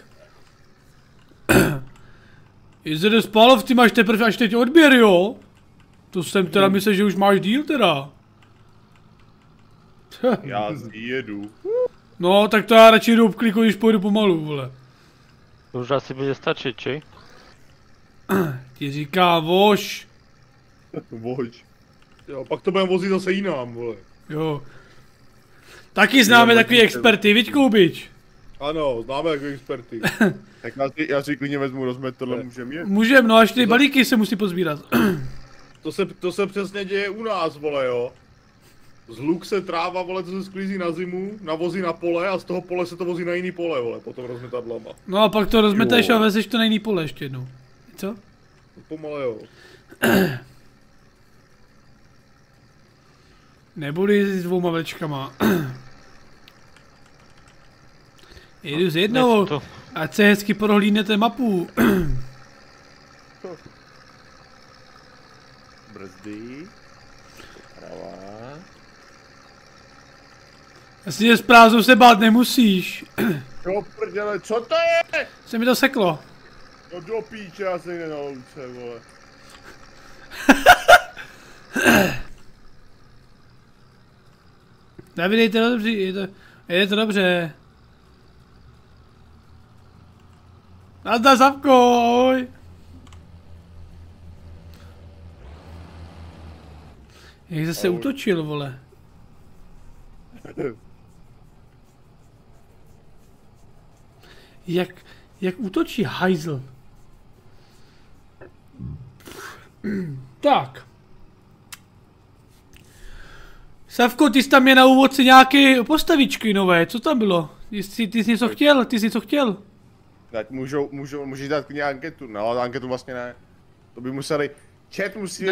Jezede Spálov, ty máš teprve až teď odběr, jo? To jsem teda myslel, že už máš díl teda. Já zjedu. No, tak to já radši jdu obkliku, když pojedu pomalu, vole. To už asi bude stačit, či? Ti říká vož. Vož. Jo, pak to budeme vozit zase jinam, vole. Jo. Taky známe takový experty, viď Koubič? Ano, známe jako experty. Tak já si klidně vezmu rozmet, tohle můžeme jet. Můžem, no až ty balíky se musí pozbírat. To se přesně děje u nás, vole, jo. Z luk se tráva, vole, to se sklízí na zimu, navozí na pole a z toho pole se to vozí na jiný pole, vole, potom rozmetadlama. No a pak to rozmeteš a vezeš to na jiný pole ještě jednou. Co? Pomale, jo. Nebudu s dvouma vlečkama. Jedu s jednou, ať se hezky prohlídnete mapu. Brzdy. Pravá. Asi je s prázdnou se bát nemusíš. Jo prdele, co to je? Se mi to seklo. No do píče, já se jde na louce, vole. Davide, je to dobře. Nazdar, Savko, ahoj. Jak zase útočil, vole. Jak útočí hajzl. Tak. Savko, ty jsi tam je na úvodce nějaké postavičky nové, co tam bylo? Ty jsi něco chtěl, Můžeš dát klidně anketu, no anketu vlastně ne. To by museli, chat musí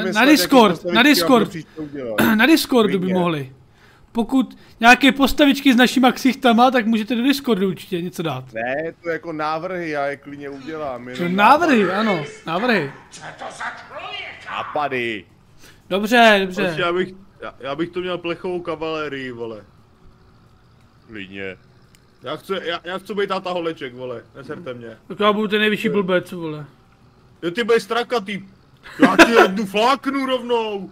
na Discordu by mohli. Pokud nějaké postavičky s našima ksichtama, tak můžete do Discordu určitě něco dát. Ne, to jako návrhy, já je klidně udělám. Návrhy, ano, návrhy. Nápady. Dobře. Prostě já bych to měl plechovou kavalérii, vole. Klidně. Já chci být táta holeček, vole, neserte mě. Tak já budu ten nejvyšší blbec, vole. Jo, ty budeš strakatý. Já ti jednu fláknu rovnou.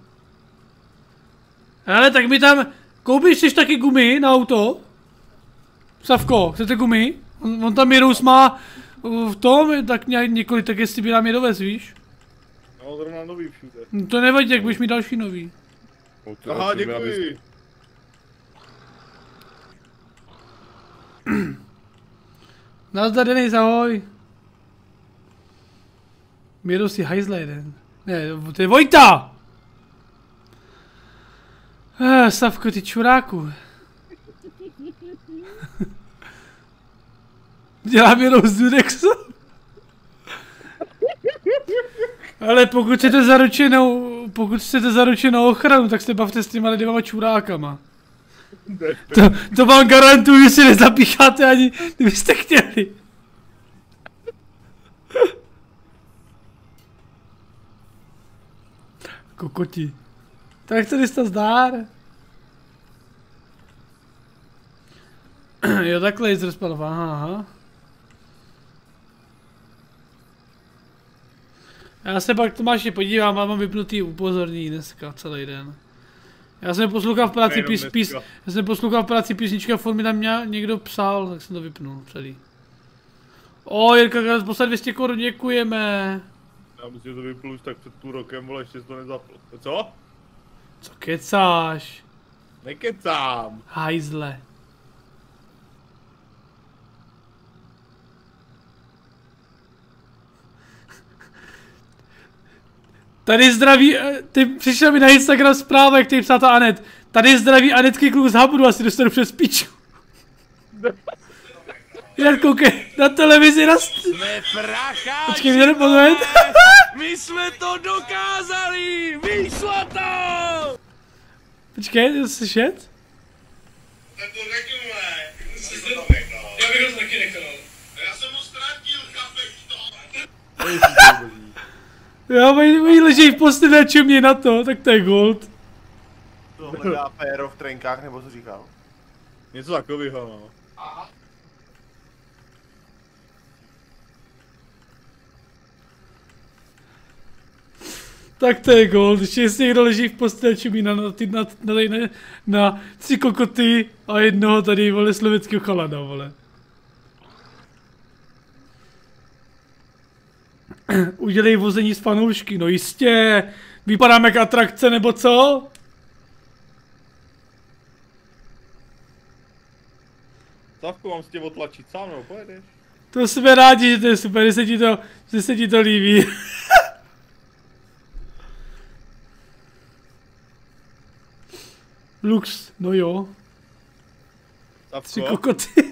Ale tak mi tam, koupíš si taky gumy na auto? Savko, chcete gumy? On tam Mirous má v tom, tak několik, tak jestli by nám je dovez, víš? No, zrovna nový všude. No to nevadí, jak budeš mít další nový. Aha, děkuji. Nazdar, Denis, ahoj. Mirous je hajzle jeden. Ne, to je Vojta! Savko, ty čuráku. Dělá Mirous z Dudexu? Ale pokud chcete zaručenou ochranu, tak se bavte s těma dvěma čurákama. To vám garantuju, že si nezapícháte ani, kdybyste chtěli. Kokoti. Tak tady jste zdár. Jo, takhle je zrespal, aha. Já se pak Tomáši podívám, mám vypnutý upozornění dneska celý den. Já jsem poslouchal v práci písnička, formy tam někdo psal, tak jsem to vypnul celý. O, Jirka, poslal 200 korun, děkujeme. Já myslím, že to vypnul už tak před půl rokem, vole, ještě jsi to nezapl. Co? Co kecáš? Nekecám. Hajzle. Tady zdraví, ty přišel mi na Instagram zpráva, jak ty psala ta Anet. Tady zdraví Anetky kluk z Habru, asi dostanu přes piču. Jak koukej, na televizi Jsme pracháči, počkej, mě moment. my jsme to dokázali, vyšlo to! Počkej, to slyšet? Tak to řeknu, ne. Já bych ho taky nechal. Já jsem ho ztratil, chápeš to? Jo, oni leží v posteli a čumě na to, tak to je gold. To co hledá péro v trenkách, nebo co říkal? Něco takového, no. Tak to je gol, ještě si někdo leží v posteli čumí na 3 kokoty a jednoho tady, vole, slovenského chalana, vole. Udělej vození s fanoušky, no jistě. Vypadáme jak atrakce, nebo co? Savku, mám s tě otlačit sám, nebo pojedeš? To jsme rádi, že to je super, že se ti to líbí. Lux, no jo. 3 Savko, kokoty.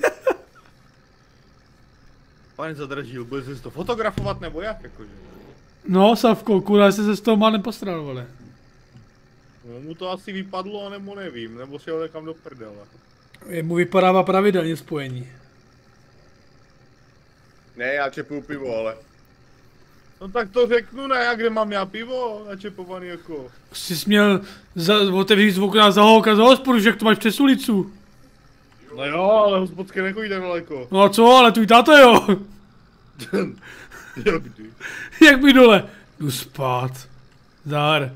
pane zadržil, bude se to fotografovat, nebo jak, jakože? No, Savko, kurá, jsi se z toho málem postral, vole. No, mu to asi vypadlo, nebo nevím, nebo si ho někam do prdele. Mu vypadává pravidelně spojení. Ne, já čepuju pivo, ale. No tak to řeknu, ne, a kde mám já pivo načepovaný jako? Jsi směl otevřít z okna za holka za hospodu, že jak to máš přes ulicu. No jo, ale hospodské nechodí tak daleko. No a co, ale tvůj táta jo. Jo, kdy? Jak by dole? Jdu spát. Zdar.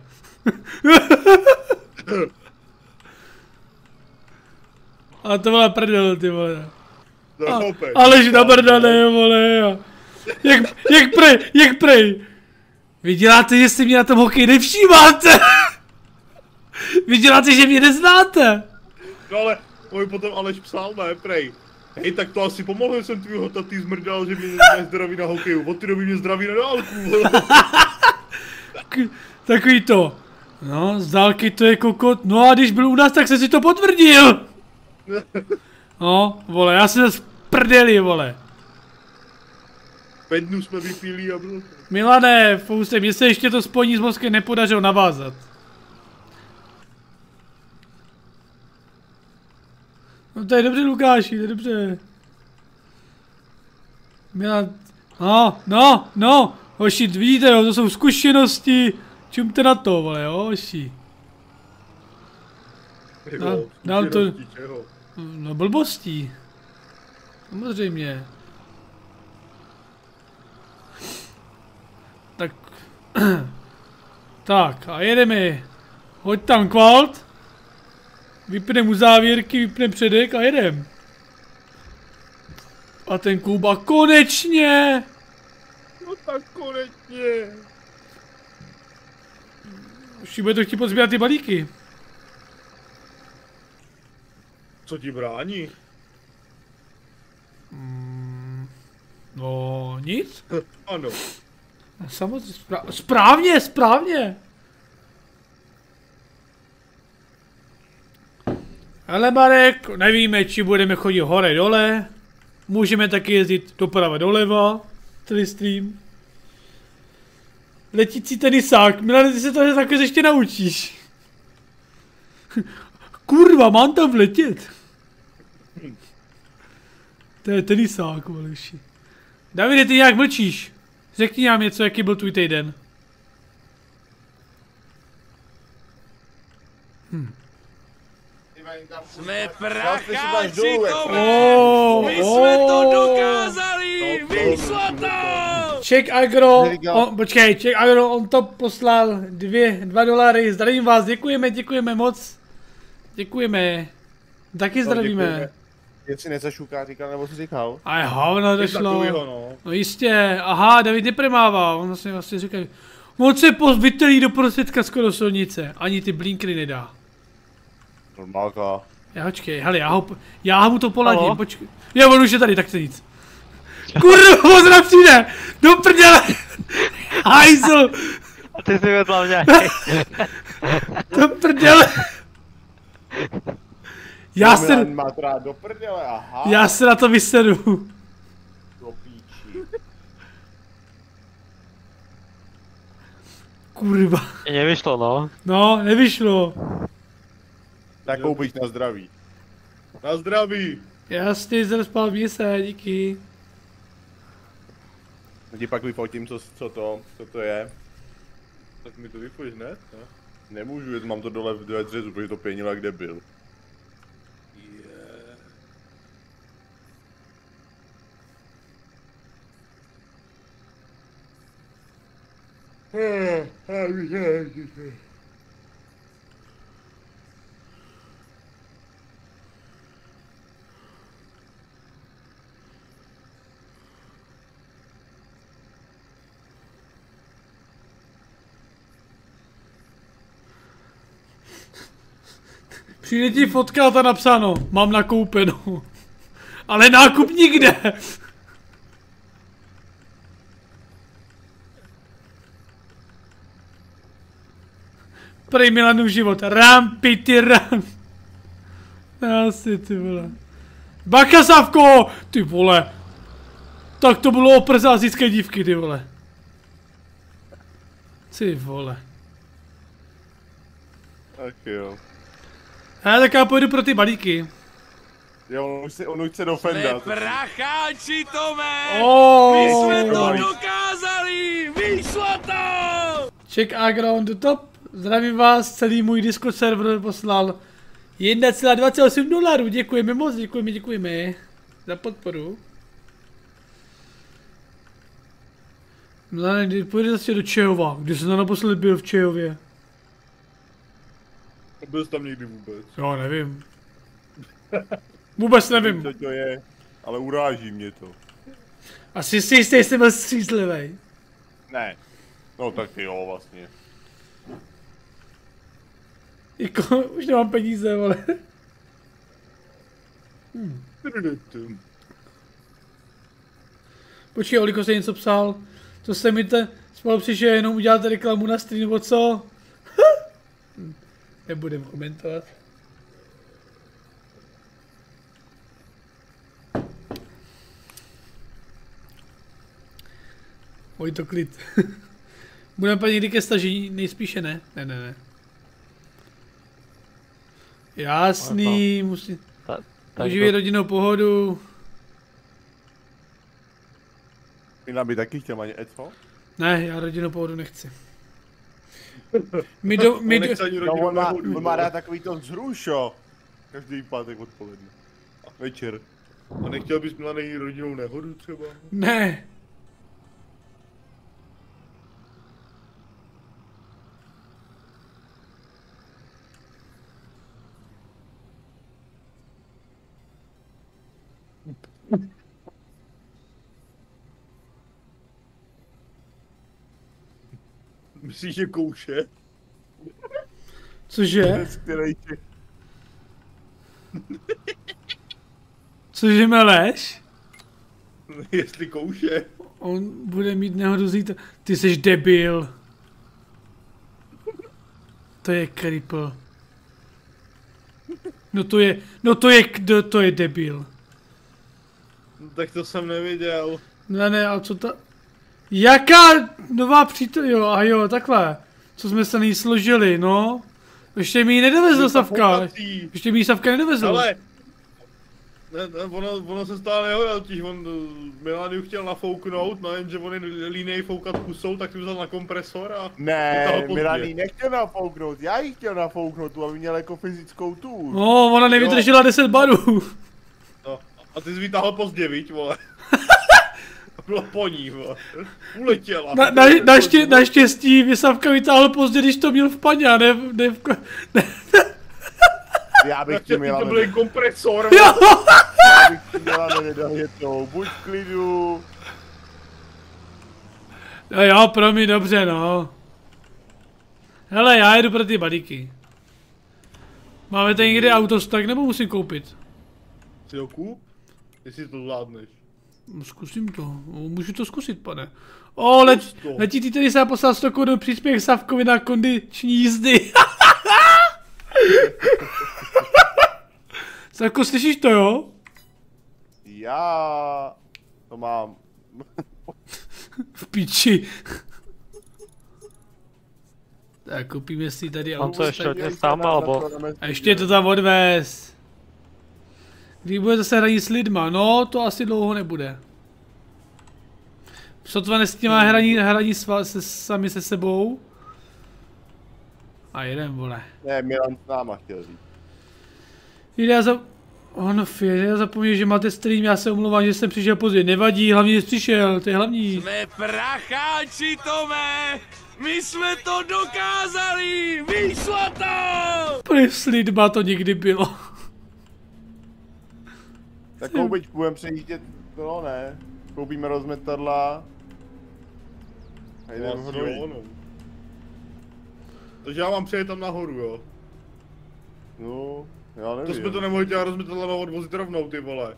A to byla prdel, ty vole. Alež na brdané, vole. Jak prej. Vy děláte, že si mě na tom hokeji nevšímáte. Vy děláte, že mě neznáte. No ale, můj potom Aleš psal, ne, prej. Hej, tak to asi pomohlo, že jsem tvýho tatý zmrdal, že mě nezdraví na hokeju. Od té doby mě zdraví na dálku, vole. Takový to. No, z dálky to je kokot. No a když byl u nás, tak se si to potvrdil. No, vole, já jsem zase prdeli, vole. 5 dnů jsme vypíli a bylo to. Milane, fouse, mně se ještě to spojení s mozkem nepodařilo navázat. No to je dobře, Lukáši, to je dobře. Milan, no, hoši, vidíte jo, to jsou zkušenosti. Čumte na to, vole, jo, hoši. Dám to, no blbostí. Samozřejmě. Tak. Tak a jedeme. Hoď tam kvalt. Vypnem uzávěrky, vypnem předek a jedem. A ten Kuba konečně. No tak konečně. Už bude to chtít pozbírat ty balíky. Co ti brání? No nic. Ano. Samozřejmě, správně. Ale Marek, nevíme, či budeme chodit hore dole. Můžeme taky jezdit doprava doleva. Celý stream. Letící tenisák. Milane, ty se to taky ještě naučíš. Kurva, mám tam vletět. To je tenisák, voliši. Davide, ty nějak mlčíš. Řekni nám něco, jaký byl tvůj týden. Jsme pracháči, to Oh, my jsme to dokázali, vyšlo to! Check Agro, počkej, Check Agro, on to poslal $2, zdravím vás, děkujeme moc. Děkujeme. Taky zdravíme. Jestli nezašuká, říkal, nebo co říkal? A hovno to šlo. No. No jistě, aha, David nepremává, on vlastně říká, on se vytelí do prostředka skoro silnice, ani ty blinkry nedá. Normálka. Počkej, hele, já mu to poladím, počkej. Je, on už je tady, tak to nic. Kurva, on zra přijde, do prdele, hajzl. A ty jsi vedla mě. Do prdele. Má to rád do prdele, aha. Já se na to vysedu. Do píči. Kurva. Nevyšlo, no. No, nevyšlo. Tak koupíš na zdraví. Na zdraví. Jasně, zrspal mě se, díky. Ti pak vyfotím, co to je. Tak mi to vyfojíš, ne? No. Nemůžu jet, mám to dole v dřezu, protože to pěnil jak debil. Přijde ti fotka a tam napsáno, mám nakoupenou. Ale nákup nikde. Prej Milanu život, rampi ty ram. Asi ty vole. Baka Savko, ty vole. Tak to bylo o przázické dívky, ty vole. Ty vole. Tak jo. Tak já pojedu pro ty balíky. Jo, on už chce do Fenda. Pracháči Tome! Oh. My jsme to dokázali! Vyšlo to! Check Agro on the top. Zdravím vás, celý můj Discord server poslal 1,28 dolarů. Děkujeme moc, děkujeme za podporu. Kdy půjde zase do Čehova, kdy jsem naposledy byl v Čehově. Byl jsi tam někdy vůbec? Jo, nevím. Vůbec nevím. Co to je, ale uráží mě to. Asi si jistý, jsem byl střízlivý. Ne. No tak jo, vlastně. Jako, už nemám peníze, vole. Počkej, Oliko se něco psal. Co jste mi ten spolupři, že jenom uděláte reklamu na stream, nebo co? Nebudem komentovat. Oj, to klid. Budeme pak někdy ke stažení, nejspíše ne. Ne. Jasný, musím uživit rodinnou pohodu. Milan by taky chtěl ani Eco? Ne, já rodinnou pohodu nechci. On má rád takový to zrušo. Každý pátek odpoledne. Večer. A nechtěl bys měla nejít rodinnou nehodu třeba? Ne. Myslíš, že kouše? Cože? Cože meleš? Jestli kouše. On bude mít nehodu zítra. Ty jsi debil. To je kripl. To je debil. No, tak to jsem neviděl. Ne, a co to? Jaká nová přítel, jo, takhle. Co jsme se ní složili, no. Ještě mi ji nedovezl Savka. Ještě mi ji Savka nedovezl. Ale ono se stále nehodil, on Milaniu chtěl nafouknout, no jenže on je línej foukat pusou, tak ty vzal na kompresor a... Ne, Milani nechtěl nafouknout, já ji chtěl nafouknout, aby měl jako fyzickou tu. No, ona nevydržela 10 barů. No, a ty jsi vytáhl pozdě, viď, vole. Bylo po ní, vole. Uletěla. Naštěstí Vysavka vytáhl pozdě, když to měl v paně, a ne Já bych chtěl Milana. To byl jen kompresor, Já bych chtěl Milana nedal jednou, buď v klidu. Jo, promiň, dobře, no. Hele, já jedu pro ty balíky. Máme tady někde autostak, nebo musím koupit? Si ho koup? Jestli to zvládneš. Zkusím to, můžu to zkusit, pane. O, letí ty tady se poslal 100 korun příspěch Savkovi na kondiční jízdy. Savko, slyšíš to, jo? Já to mám. V piči. Tak koupíme si tady On to ještě autostak. odnes tam, alebo? A ještě to tam odvez. Kdy bude zase hraní s lidma? No, to asi dlouho nebude. Sotva nestímá hraní sami se sebou. A jeden, vole. Ne, Milan s náma chtěl říct. Já zapomněl, že máte stream, já se omlouvám, že jsem přišel pozdě. Nevadí, hlavně že jsi přišel, to je hlavní. Jsme pracháči, Tome! My jsme to dokázali! Vyšlo to! Prý s lidma to někdy bylo. Tak koupič, budeme přejíždět, no ne. Koupíme rozmetadla. A jdeme ho Vlastně jo, dojít. no. Takže já mám přejet tam nahoru, jo. No, já nevím. To jsme to nemohli dělat rozmetadla na odvozit rovnou, ty vole.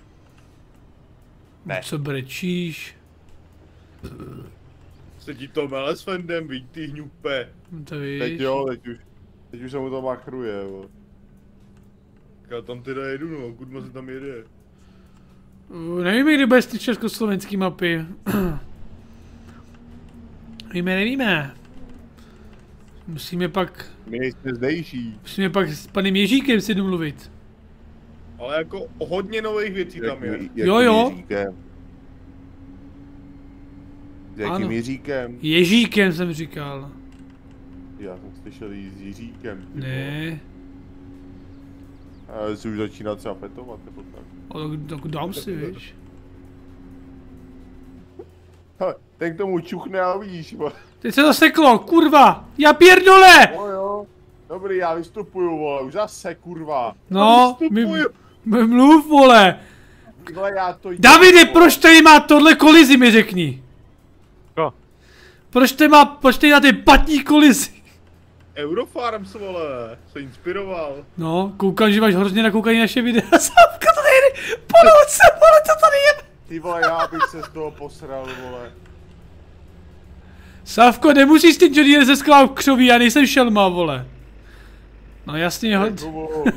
Ne. Co brečíš? Se ti to mele s Fendem, víš, ty hňupe. To víš. Teď jo, teď už se mu to machruje, jo. Já tam teda jedu, no, kudma se tam jede. Nevíme, kdy bude z ty československý mapy. Nevíme. Musíme pak My nejsme zdejší. s panem Ježíkem si domluvit. Ale jako hodně nových věcí tam je. Jo. Jiříkem. S jakým Ano. Jiříkem? Ježíkem jsem říkal. Já jsem slyšel jí s Jiříkem. ty Ne. vole. Ale si už začíná třeba petovat, nebo tak. Tak dám si, víš. Hele, ten k tomu čuchne a víš, vole. Teď se to seklo, kurva! Já pierdole! No jo. Dobrý, já vystupuju, vole, už zase, kurva. No, mluv, vole. Vole, já to jdu, Davide, vole. proč tady má tohle kolizi, mi řekni. Jo. Proč tady má ty patní kolizi? Eurofarms, vole, se inspiroval. No, koukám, že máš hrozně nakoukaný naše videa. Sávka to nejde, polout se, vole, co tady je? Ty vole, já bych se z toho posral, vole. Sávko, nemusíš ty Johnny ze skláv křoví, já nejsem šelma, vole. No jasně, Jako,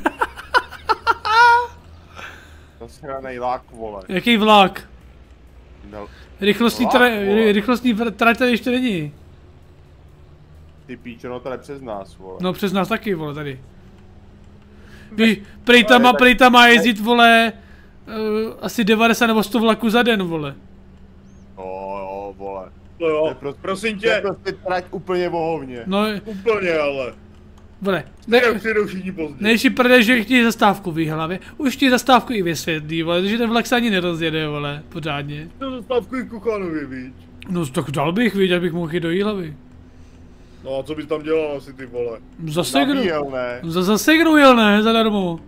zasranej lák, vole. jaký vlak? No, Rychlostní Vlak, vole. trať tady ještě není. ty píčo, no to jde přes nás, vole. No přes nás taky, vole, tady. Víš, prej tam má jezdit, vole, asi 90 nebo 100 vlaků za den, vole. Jo, vole. No jo, To je prostě- prosím To je tě, prostě trať úplně vohovně. No, úplně ale. vole, Ne, přijdou všichni pozdě. nejší prdel, že chtějí zastávku v hlavě. Už ti zastávku i vysvětlí, vole, že ten vlak se ani nerozjede, vole, pořádně. To zastávku i Kuchanově, víš. No tak dal bych, víš, abych mohl jít do Jihlavy. No a co bys tam dělal asi, ty vole? Nabíjel, ne? Zase jel, ne, zadarmo.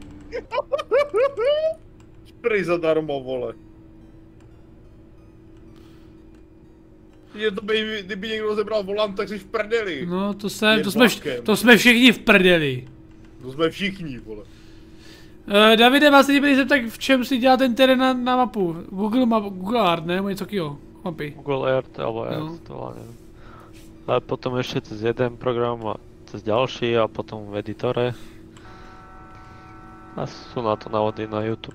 Prej zadarmo, vole. Je to by, kdyby někdo zebral volant, tak jsi v prdeli. No, Je vlakem. to jsme všichni v prdeli. To jsme všichni, vole. Davide, vás se tě zeptat, v čem si dělá ten terén na mapu? Google Art, ne? Něco takového. Mapy. Google Earth alebo No. Earth, to neviem. Ale potom ešte cez jeden program a cez ďalší a potom v editore. A sú na to návody na YouTube.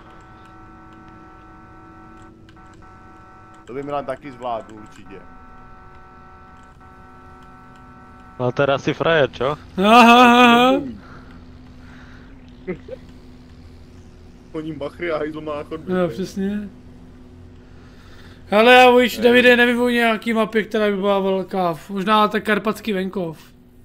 To by Milan taky zvládl určitě. No a teraz si frajer, čo? Aha. Honí bachry a hajzl má chodbu. Jo, přesně. Ale já už, Davide, nevím o nějaký mapě, která by byla velká. Možná tak Karpatský venkov.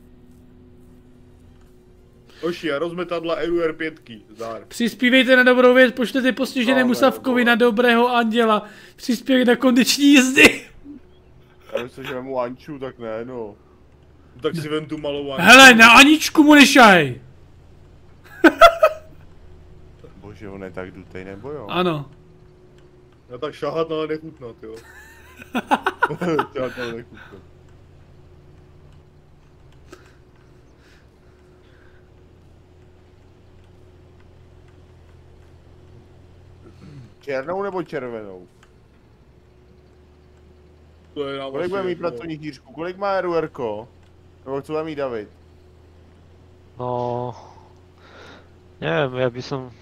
Oši, a rozmetadla EUR 5, zdár. Přispívejte na dobrou věc, pošlete postiženému No, Savkovi no. na dobrého anděla. Příspěvek na kondiční jízdy. Já myslím, že vemu Anču, tak ne, no. Tak si vem tu malou Aničku. Hele, na Aničku mu nešaj. Bože, on je tak dutej, nebo jo? Ano. No tak šahat, ale nechutnat, jo. Já to nechutno. Černou nebo červenou? To je nám Kolik asi bude mít jedno. pracovní knížku? Kolik má RURko? Nebo co bude mít David? No... Neviem, ja by som...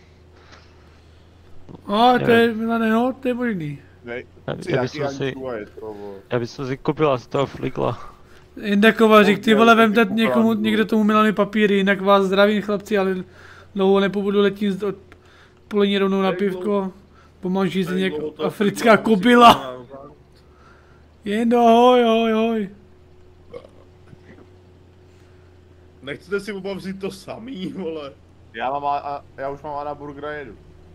A to je, Milane, no, to je možný. Ne, Ja, si ja, by jaký som si, Anču a je to, bo. ja by som si kúpil asi toho fligla. Jindakova řík, ty vole, vemte Ty někomu, kukulánku. někdo tomu Milanovi papíry, jinak vás zdravím chlapci, ale dlouho nepobudu letím od polení rovnou na pivko. Pomáš žít jak Dlouho to africká musí kobila. znát. Jendo, hoj, hoj, hoj. nechcete si oba vzít to samý, vole? Já už mám Anna Burgera jedu.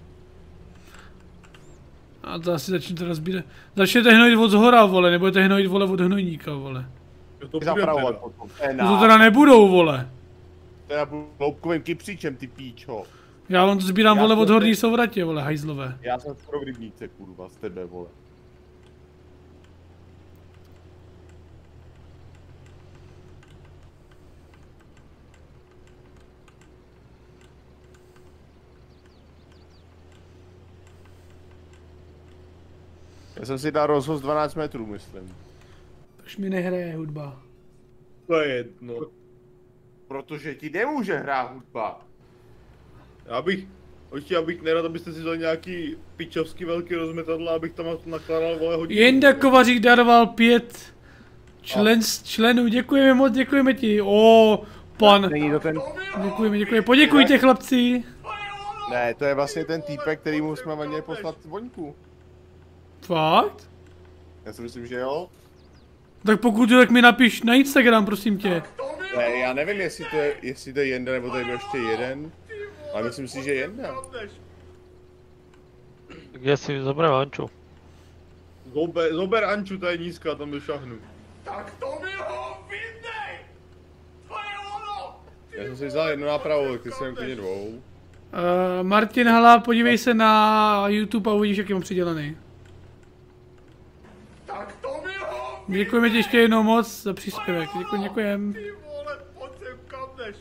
A to asi začnete rozbírat. Začnete hnojit od zhora, vole, nebudete hnojit, vole, od hnojníka, vole. Jo, to Zapravovat potom. To teda nebudou, vole. Teda budu hloubkovým kypříčem, ty píčo. Já vám to sbírám, vole, od horní souvratě, vole, hajzlové. Já jsem v progrybníce, kurva, z tebe, vole. Já jsem si dal rozhoz 12 metrů, myslím. Proč mi nehraje hudba? To je jedno. Protože ti nemůže hrát hudba. Já bych nerad, abyste si vzali nějaký pičovský velký rozmetadla, abych tam nakládal, vole, hodně. Jenda Kovařík daroval 5 členů, děkujeme moc, děkujeme ti. Pan. Není to ten... Děkujeme, poděkujte chlapci. Ne, to je vlastně ten týpek, kterýmu jsme měli poslat voňku. Fakt? Já si myslím, že jo. Tak pokud jo, tak mi napiš na Instagram, prosím tě. Ne, já nevím, jestli to je Jenda, nebo tady byl ještě jeden. Ale myslím si, že Jenda. Kde si zoberem Anču? Zober Anču, ta je nízká, tam došahnu. Tak to mi ho vyndej! To je ono! Já jsem si vzal jednu nápravu, tak ty jsem úplně dvou. Martin Hala, podívej se na YouTube a uvidíš, jak je mám přidělený. Tak to mi ho Děkujeme ti ještě jednou moc za příspěvek, děkujem. Ty vole, pojď sem kam jdeš.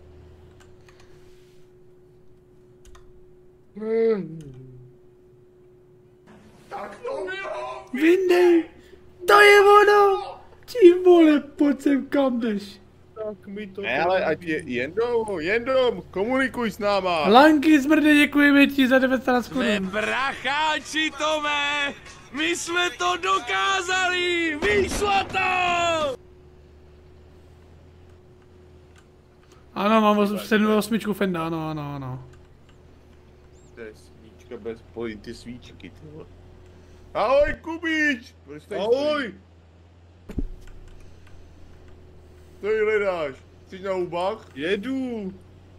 Tak to mi ho Vyndej, to je ono, ti vole, pojď sem kam jdeš. Tak mi to... Ne, ale ať je Jendo, komunikuj s náma. Lanky zmrde, děkujeme ti za 19 korun. Bracháči Tome, my jsme to dokázali, vyšlo to! Ano, mám 7.8 Fenda, ano. To je svíčka bez pointy svíčky, ty vole. Ahoj, Kubíč! Ahoj! Co jí hledáš? Jsi na hubách? Jedu!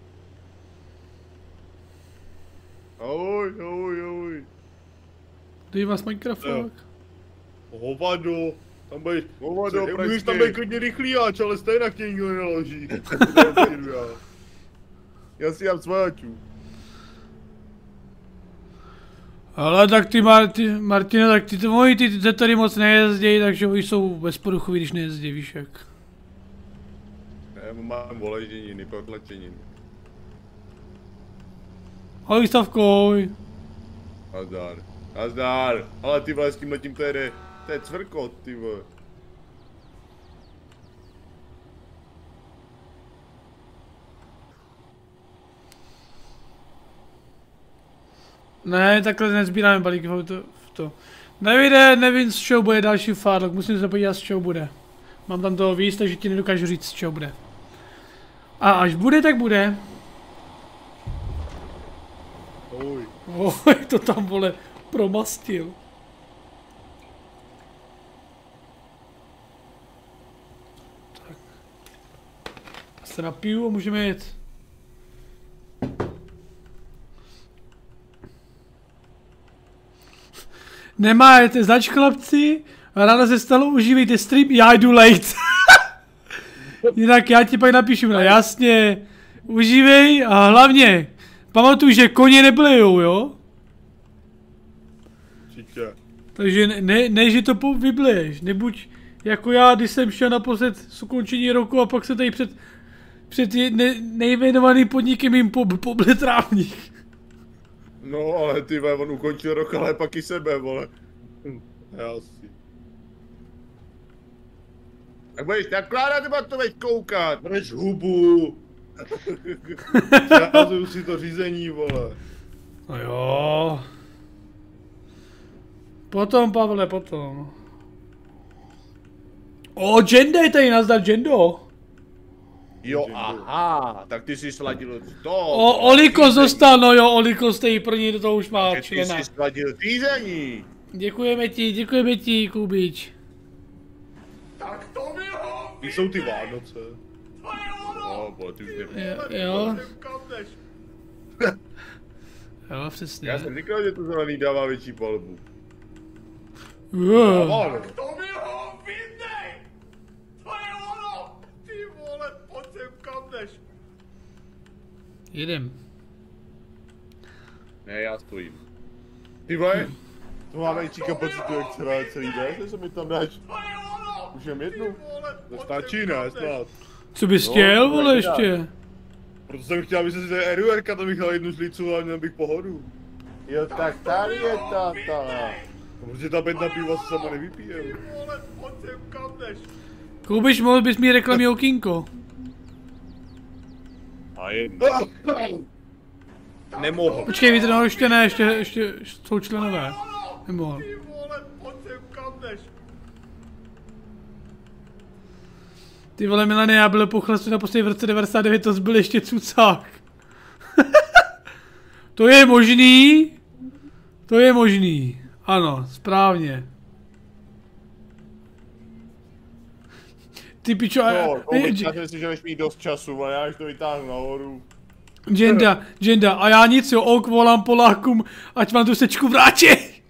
Ahoj. Dej vás Minecraft. Hovado. Tam budeš... Hovado, Můžeš tam být klidně rychlíáč, ale stejně tě nikdo nenaloží. Já si dám sváčů. Ale tak ty Martina, tak ty moji ty tady moc nejezdějí, takže oni jsou bezporuchoví, když nejezdí, víš jak. Já mám voleženiny, potlačeniny. Ahoj Stavkoj. Nazdar. Ale ty vole, s tímhletím to je cvrkot, ty vole. Ne, takhle nezbíráme balíky v to. Nevyjde, nevím, z čeho bude další fárlok, musím se podívat, z čeho bude. Mám tam toho víc, takže ti nedokážu říct, z čeho bude. A až bude, tak bude. Oj, to tam, vole, promastil. Tak. Já se napiju a můžeme jet. Nemáte zač, chlapci? Ráno se stalo, užívejte stream, já jdu late. Jinak já ti pak napíšu, no jasně. Užívej a hlavně pamatuj, že koně neblejou, jo? Určitě. Takže ne, že to vybleješ, nebuď jako já, když jsem šel naposled z ukončení roku a pak se tady před nejmenovaným podnikem jim poble trávník. No ale ty vole, on ukončil rok, ale pak i sebe, vole. Asi. Tak budeš nakládat, nebo to budeš koukat? Drž hubu. Zahazuju si to řízení, vole. No jo. Potom, Pavle, potom. Jendo je tady, nazdar Jendo. Jo, aha, tak ty jsi sladil to. Olikos dostal, no jo, Olikos tady pro něj do toho už má člena. Ty jsi sladil řízení. Děkujeme ti, Kubič. Tak to mi ho Když jsou ty Vánoce. To je ono! No, bo ty už Jo. Jo, přesně. Já jsem říkal, že to zelený dává větší palbu. Jo. Ano. To mi ho vyndej! To je ono! Ty vole, pojď sem kam jdeš. Jedem. Ne, já stojím. Ty vole, To máme větší kapacitu jak celý den, že mi tam dáš. To je ono! Už jen jednu. to stačí, ne, snad. Co bys chtěl, vole, ještě? Proto jsem chtěl, aby se si tady RURka, to bych dal jednu žlicu a měl bych pohodu. Jo, tak tady je ta. Protože ta bedna piva se sama nevypije. Vole, pojď sem kam jdeš. Koubiš, mohl bys mít reklamní okýnko. A jedno. Nemohl. Počkej, víte, no ještě ne, ještě jsou členové. Nemohl. Ty vole, pojď sem kam jdeš. Ty vole, Milane, já byl po chlastu naposledy v roce 99, to byl ještě cucák. To je možný? To je možný. Ano, správně. Ty pičo, Já si, že než mít dost času, ale já až to vytáhnu nahoru. Jenda, a já nic jo, ok, volám Polákům, ať vám tu sečku vrátí.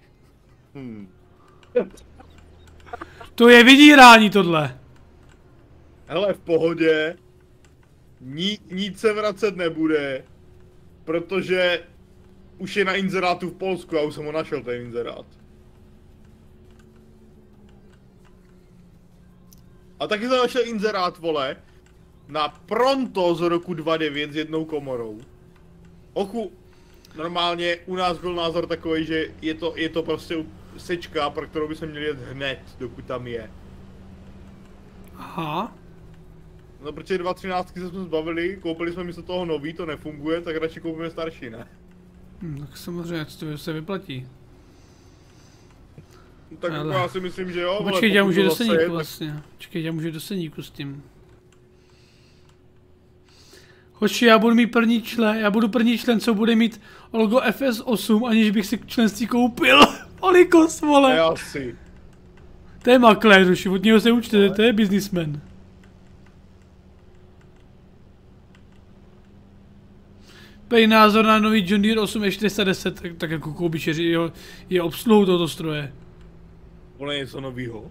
To je vydírání tohle. Hele, v pohodě. Nic se vracet nebude. Protože už je na inzerátu v Polsku, já už jsem ho našel, ten inzerát. A taky jsem našel inzerát, vole, na Pronto z roku 2009 s jednou komorou. Oku, normálně u nás byl názor takový, že je to prostě sečka, pro kterou by se měli jet hned, dokud tam je. Aha. No protože 2.13 jsme se zbavili, koupili jsme místo toho nový, to nefunguje, tak radši koupíme starší, ne? Tak samozřejmě, to se vyplatí. Tak jako já si myslím, že jo, Počkej, já můžu do zase seníku je, vlastně. Počkej, já můžu do seníku s tím. Hoši, já budu mít první člen, já budu první člen, co bude mít logo FS8, aniž bych si členství koupil. Olikos, vole. Ne, asi. To je makléř, už od něho se učte, to je businessman. Pej názor na nový John Deere 8 410, tak jako koupíš je obsluhou tohoto stroje. Vole něco novýho.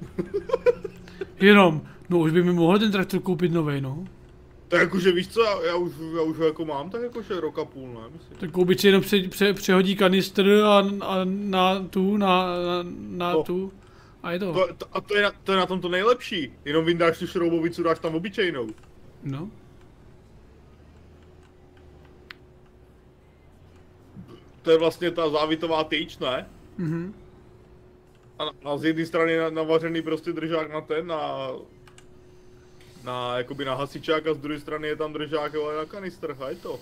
Jenom, no už by mi mohl ten traktor koupit novej, no. Tak jakože víš co, já už ho jako mám, tak jakože rok a půl, ne, myslím. Tak koupit si jenom přehodí kanistr a na tu a je to. To je na tom to nejlepší, jenom vyndáš tu šroubovicu, dáš tam obyčejnou. No. To je vlastně ta závitová tyč, ne? Mhm. A z jedné strany je navařený prostě držák na ten, jakoby na hasičák a z druhé strany je tam držák na kanistr, a je to.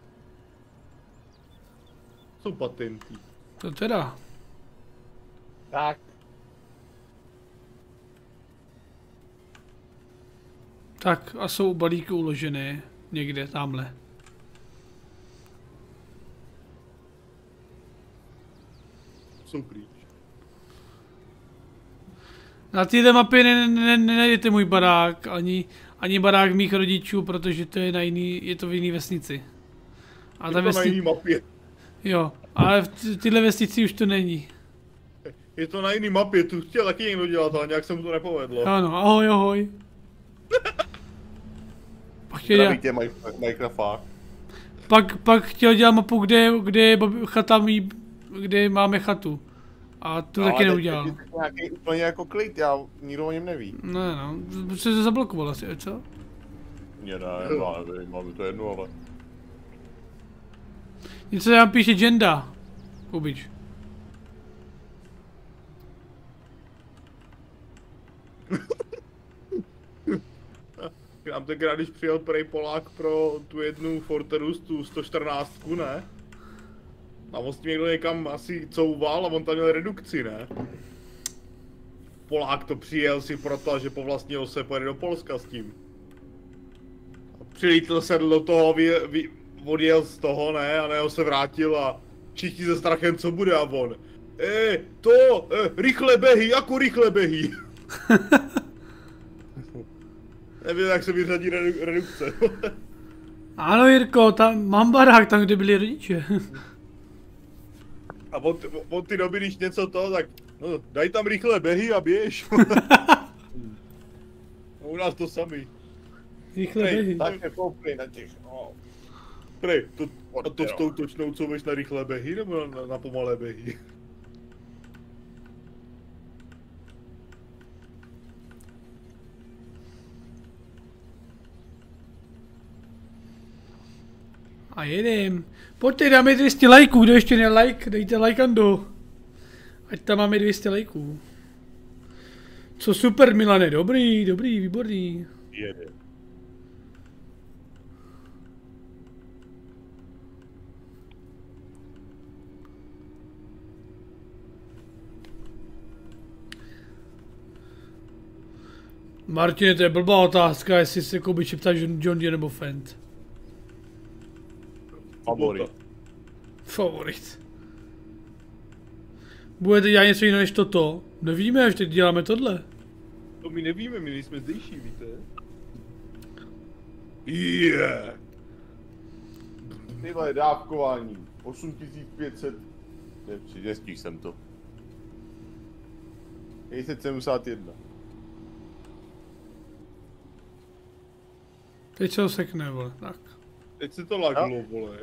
Jsou patenty. To teda. Tak. Tak a jsou balíky uložené někde tamhle. Jsou pryč. Na této mapě nenajdete můj barák, ani barák mých rodičů, protože to je na jiný, je to v jiný vesnici. A Je to na jiný mapě. Jo, ale v tyhle vesnici už to není. Je to na jiný mapě, tu chtěl taky někdo dělat, ale nějak se mu to nepovedlo. Ano, ahoj, ahoj. Pak chtěl dělat, Zdraví tě, Minecraft. pak chtěl dělat mapu, kde je chata kde máme chatu. A to taky neudělal. Je nějaký úplně jako klid, nikdo o něm neví. Ne no, protože se zablokoval asi, co? Já nevím, máme to jedno, ale... Něco tam píše Jenda. Kubič. Nám tenkrát, když přijel prej Polák pro tu jednu Forterus, tu 114, ne? A on s tím někdo někam asi couval a on tam měl redukci, ne? Polák to přijel si proto, že povlastnil se, pojede do Polska s tím. A přilítl, sedl do toho, odjel z toho, ne? A nebo se vrátil a všichni se strachem, co bude a on. Rychle behy, jako rychle behy. Nevím, jak se vyřadí redukce. Ano, Jirko, tam mám barák, tam, kde byli rodiče. A od ty doby, když něco to, tak no, daj tam rychle běhy a běž. U nás to samý. Rychle běhy. Tak je koupli na těch, no. Prej, to s tou točnou, co veš na rychlé běhy, nebo na pomalé běhy? A jedem. Pojďte, dáme 200 lajků, kdo ještě nelike, dejte lajkando. Ať tam máme 200 lajků. Co super, Milane, dobrý, výborný. Jede. Martine, to je blbá otázka, jestli se Kubiči ptáš John Deere nebo Fendt. Favorit. Favorit. Budete dělat něco jiného než toto? Nevíme, až teď děláme tohle. To my nevíme, my nejsme zdejší, víte? Yeah. Tyhle dávkování. 8500. Nestihl jsem to. 571. Teď se ho sekne, vole, tak. Teď se to laglo, vole.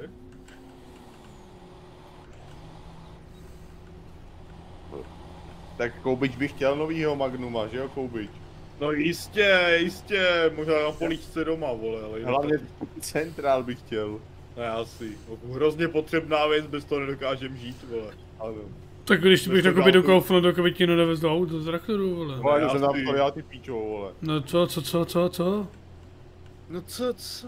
Tak Koubič by chtěl novýho Magnuma, že jo Koubič? No jistě, možná na políčce doma, vole, ale jinak Hlavně tak- centrál bych chtěl. Ne, asi. Hrozně potřebná věc, bez toho nedokážem žít, vole. Ano. Tak když bych to to koupit do dál, Kauflandu, tak by ti nedovez do auta z traktoru, vole. Vole, já jsem tam si- to já ty píčo, vole. No co? No co?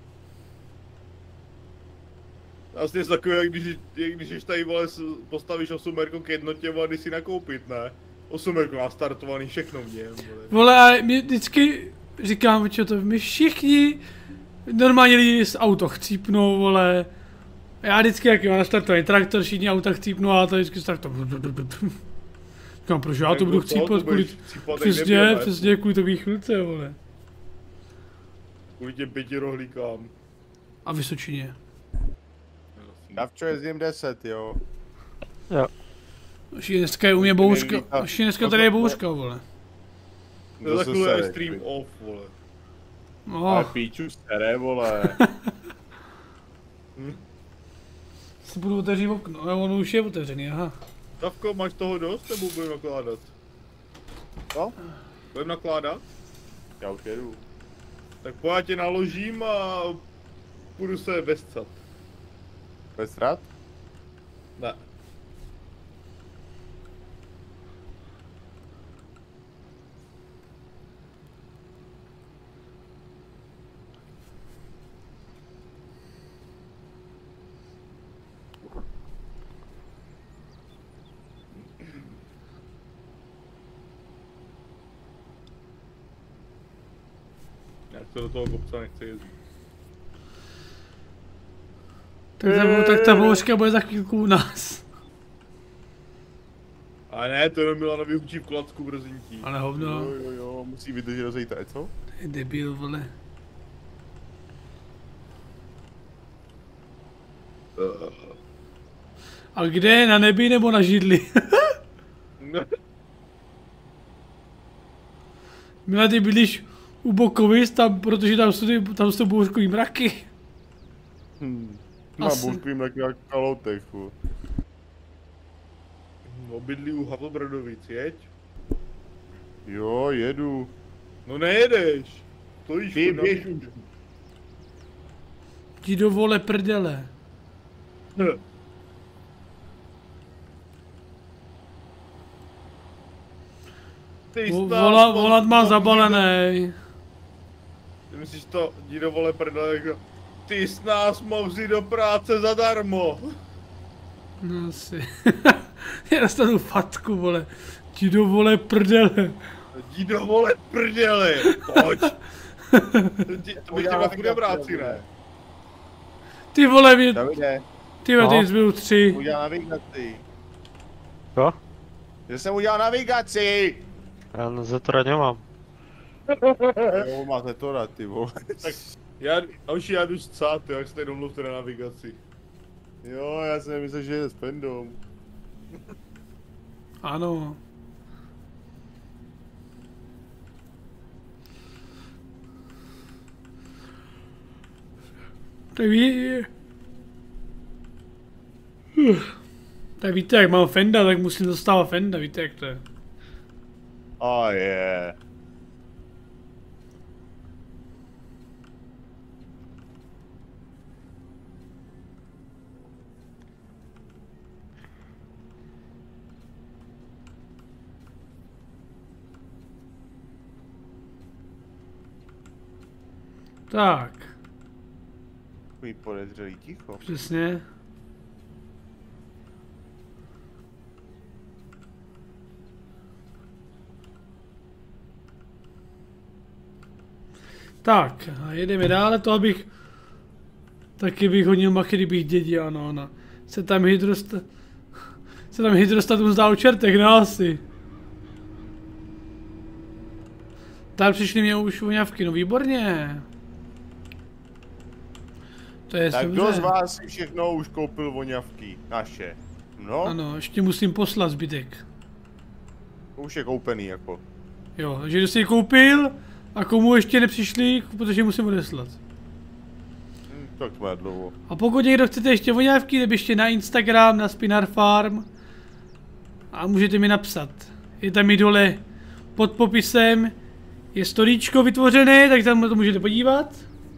Vlastně takový, jak když tady, vole, postavíš 8 k jednotě, vole, jdi si nakoupit, ne? 8 nastartovaný, všechno v něm, vole. Vole, a my vždycky říkám, čo to, my všichni normálně lidi z auto chcípnou, vole. Já vždycky, jak mám nastartovaný traktor, všichni auta chcípnou, a to vždycky startuje. Říkám, proč já to budu chcípat kvůli, přesně kvůli tobě chvilce, vole. Kvůli těm 5 rohlíkám. A Vysočině. Já včera jezdím 10, jo. Jo. Ještě dneska je u mě bouřka, ještě dneska tady je bouřka, vole. To je takový stream off, vole. Ale No, píču staré, vole. si budu otevřít okno, no, ono už je otevřený, aha. Davko, máš toho dost, nebo budeme nakládat? Co? Budeme nakládat? Já už jedu. Tak pojď, já tě naložím a půjdu se vescat. Bez rád? Ne. Já se do toho kopce nechci jezdit. Tak ta bouřka bude za chvílku u nás. A ne, to jenom Milanovi hučí v klacku brzintí. Ale hovno, Jo, musí vydržet do zítra, co? je debil, vole. A kde? Na nebi nebo na židli? Mila, ty bydlíš u Bokovic, tam, protože tam jsou bouřkový mraky. Má Asi. bouřkovým tak jak kalotech, fu. Obydlí u Havlbrodovic, jeď? Jo, jedu. No nejedeš. Stojíš Ty furt na běž místě. už. Ti do vole prdele. Ty Volat má zabalený. Ty myslíš to, jdi do vole prdele, jako, ty s nás mohl vzít do práce zadarmo. No asi. Já dostanu fatku, vole. Ti do vole prdele. Jdi do vole prdele, pojď. To by tě vás bude práci, ne? Ty vole, mě, Davide, ty vole, No. teď zbyl 3. udělal navigaci. Co? Že jsem udělal navigaci! Já na Zetora nemám. Jo, máte to rád, ty vole. Tak já jdu scát, jak jste domluvte na navigaci. Jo, já jsem myslel, že je s Pendou. Ano. Tak víte, jak mám Fenda, tak musím dostávat Fenda, víte jak to je. A je. Tak, Takový podezřelý ticho. přesně. Tak, a jedeme dále, to abych... Taky bych hodil machy, kdybych dědil, ano. Se tam hydrostatus dá o čertech, no asi. Tady přišli mě už voňavky, no výborně. To je Tak dobře. kdo z vás si všechno už koupil voňavky? Naše. No, Ano, ještě musím poslat zbytek. už je koupený jako. Jo, takže kdo si ji koupil a komu ještě nepřišli, protože musím odeslat. Tak má dlouho. A pokud někdo chcete ještě voňávky, běžte na Instagram, na Spinar Farm a můžete mi napsat. Je tam i dole pod popisem, je storíčko vytvořené, tak tam to můžete podívat.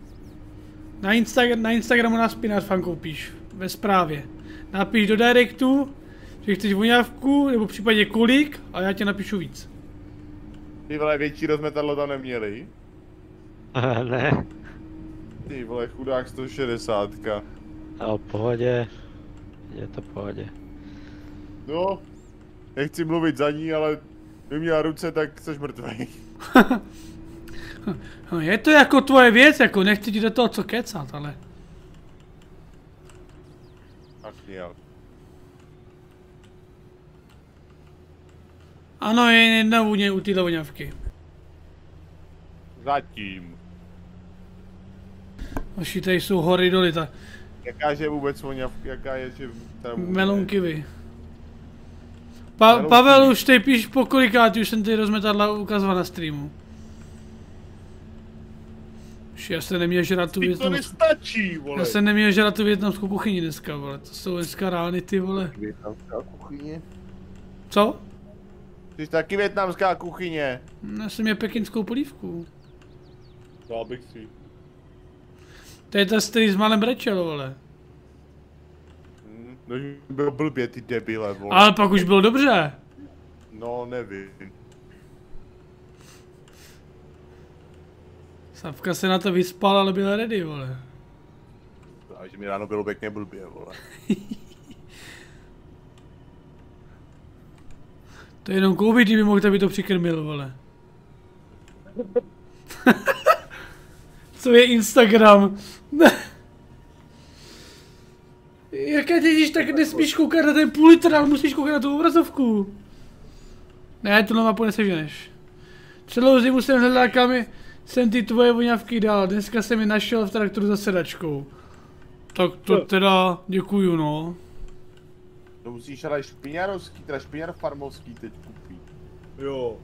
Na Instagramu na Spinar Farm koupíš, ve zprávě. Napiš do directu, že chceš voňávku, nebo případně kolik a já ti napíšu víc. Ty vole, větší rozmetadlo tam neměli? Ne. Ty vole, chudák 160. A v pohodě. Je to v pohodě. No, nechci mluvit za ní, ale by měla ruce, tak jsi mrtvej. No, je to jako tvoje věc, jako nechci ti do toho co kecat, ale... Tak nějak. Ano, je jedna vůně u téhle voňavky. Zatím. Vaši tady jsou hory doly, ta Jaká je vůbec voňavka, jaká je, že ta vůně? melonky vy. Melonky. Pavel, už tady píš pokolikátý, už jsem ty rozmetadla ukazoval na streamu. Už já jsem neměl žrat tu Ty to větnamskou... nestačí, vole. Já jsem neměl žrat tu větnamskou kuchyni dneska, vole. To jsou dneska rány, ty vole. Vietnamská kuchyně? Co? Ty jsi taky vietnamská kuchyně. Já jsem měl pekinskou polívku. Dal bych si. To je ta, který s malem brečel, vole. No, že byl blbě, ty debile, vole. Ale pak už bylo dobře. No, nevím. Savka se na to vyspal, ale byla ready, vole. Takže mi ráno bylo pěkně blbě, vole. To je jenom koubit, kdyby mohl, tak by to přikrmil, vole. Co je Instagram? Jaké teď, tak nesmíš koukat na ten půl litr, ale musíš koukat na tu obrazovku. Ne, tuhle mapu neseženeš. Celou zimu jsem hledal, kam jsem ty tvoje voňavky dal. Dneska jsem je našel v traktoru za sedačkou. Tak to teda děkuju, no. To musíš ale špiňarovský, teda špiňar farmovský teď kupit. Jo.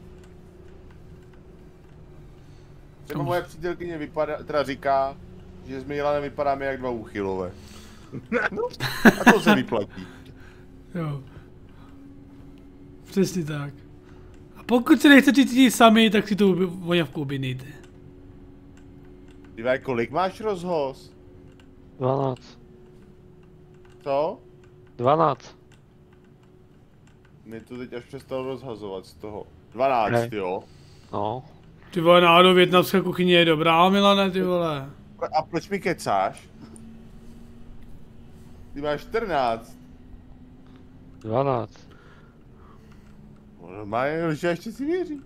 Třeba moje přítelkyně vypadá, teda říká, že s Milanem vypadáme jak dva úchylové. No, a to se vyplatí. Jo. Přesně tak. A pokud se nechcete cítit sami, tak si tu voňavku objednejte. Ty vole, kolik máš rozhoz? 12. Co? 12. Mě to teď až přestalo rozhazovat z toho. 12, Hej. jo? No. Ty vole, náhodou vietnamská kuchyně je dobrá, Milane, ty vole. A proč mi kecáš? Ty máš 14. 12. No, normálně, že ještě si věří.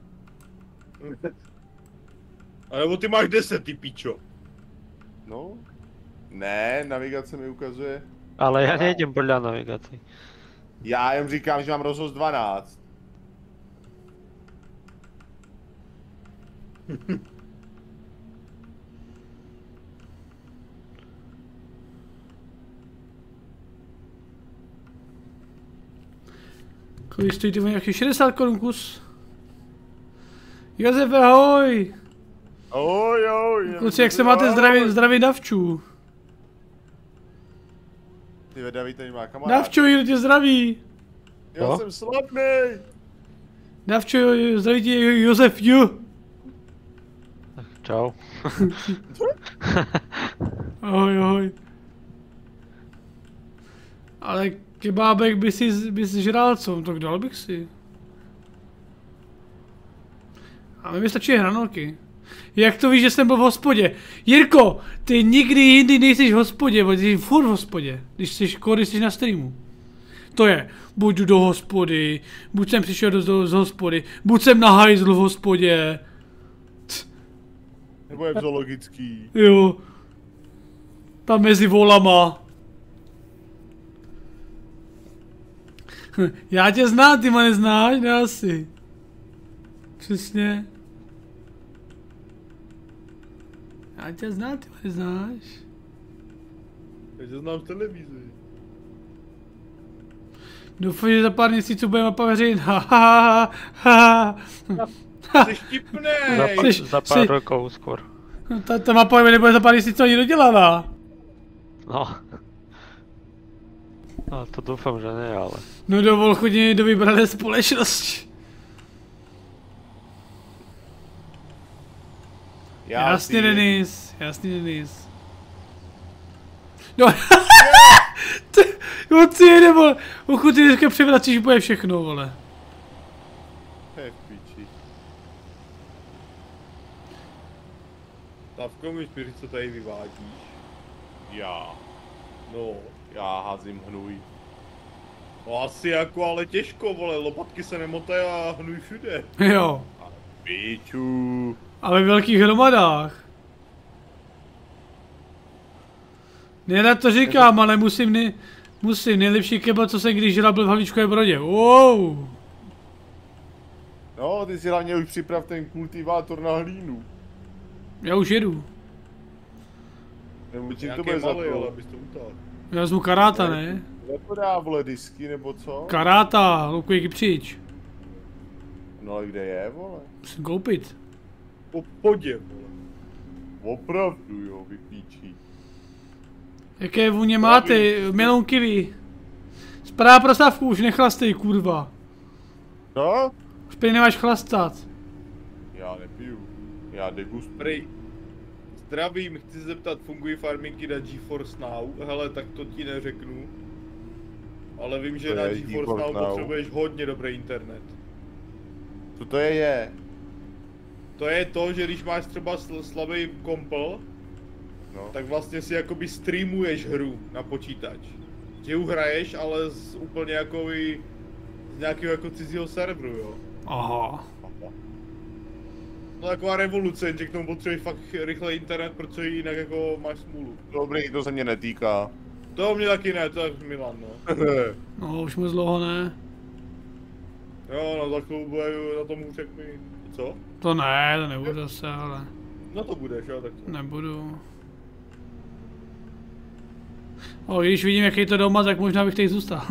A nebo ty máš 10, ty pičo. No. Ne, navigace mi ukazuje. Ale ja nejdem podľa navigácií. Já jen říkám, že mám rozhoz 12. Kolik stojí ty nějaký 60 korun kus? Josef, ahoj! Ahoj, ahoj. Kluci, jak se máte zdraví Davčů? Ty David tady má kamarád. Davčo, Jiru tě zdraví! Já jsem slavný. Davčo, zdraví tě Josef Ju! Čau. Ahoj, ahoj. Ale kebábek by si žral co? Tak dal bych si. A mi stačí hranolky. Jak to víš, že jsem byl v hospodě? Jirko, ty nikdy jindy nejsi v hospodě, bo ty jsi furt v hospodě, když jsi na streamu. To je, buď jdu do hospody, buď jsem přišel z hospody, buď jsem na hajzlu v hospodě. Nebo je v zoologický. Jo. Tam mezi volama. Já tě znám, ty mě neznáš, ne asi. Přesně. Já tě znám, ty mě neznáš. Já tě znám v televizi. Doufám, že za pár měsíců budeme mapa veřejná. Jsi štipnej! Za pár rokov skôr. Ta mapa nebude za pár měsíců ani dodělaná. No. No to doufám, že ne, ale... No dovol chodí do vybrané společnosti. Jasně, Denis, jasně, Denis. No, on si jede, vole, pokud ty dneska převracíš, bude všechno, vole. Hej, piči. Tavko, mi říct, co tady vyvádíš? Já. No. Já házím hnůj. No asi jako, ale těžko, vole, lopatky se nemotají a hnůj všude. Jo, Piču. a ve velkých hromadách. Nerad to říkám, ale musím, nejlepší kebab, co jsem když žral, byl v Havlíčkové Brodě. Wow. No, ty si hlavně už připrav ten kultivátor na hlínu. Já už jedu. Nebo čím to Nějaký bude za malý, ale to? abys to utáhl. Já vezmu karáta, ne? Nepodá, vole, disky, nebo co? Karáta, Luku, přijď. No ale kde je, vole? Musím koupit. Po podě, vole. Opravdu, jo, vypíčí. Jaké vůně máte? Melon kiwi. Zpráva pro Savku, už nechlastej, kurva. No? Už prý nemáš chlastat. Já nepiju. Já degustuju. Prej. Zdravím, chci se zeptat, fungují farminky na GeForce Now? Hele, tak to ti neřeknu. Ale vím, že To na je GeForce GeForce Now Now. potřebuješ hodně dobrý internet. Co to je? To je to, že když máš třeba slabý kompl, No. tak vlastně si jakoby streamuješ hru na počítač. Že ju hraješ, ale z úplně jakoby z nějakého jako cizího serveru, jo. Aha. No taková revoluce, že k tomu potřebuješ fakt rychlej internet, protože jinak jako máš smůlu. Dobrý, to se mě netýká. To mě taky ne, to je Milan, no. No, už moc dlouho ne. Jo, no za chvíli bude na tom hůř jak mi. Co? To ne, to nebudu zase, ale No to budeš, jo, tak co? nebudu. O, když vidím, jaký je to doma, tak možná bych tady zůstal.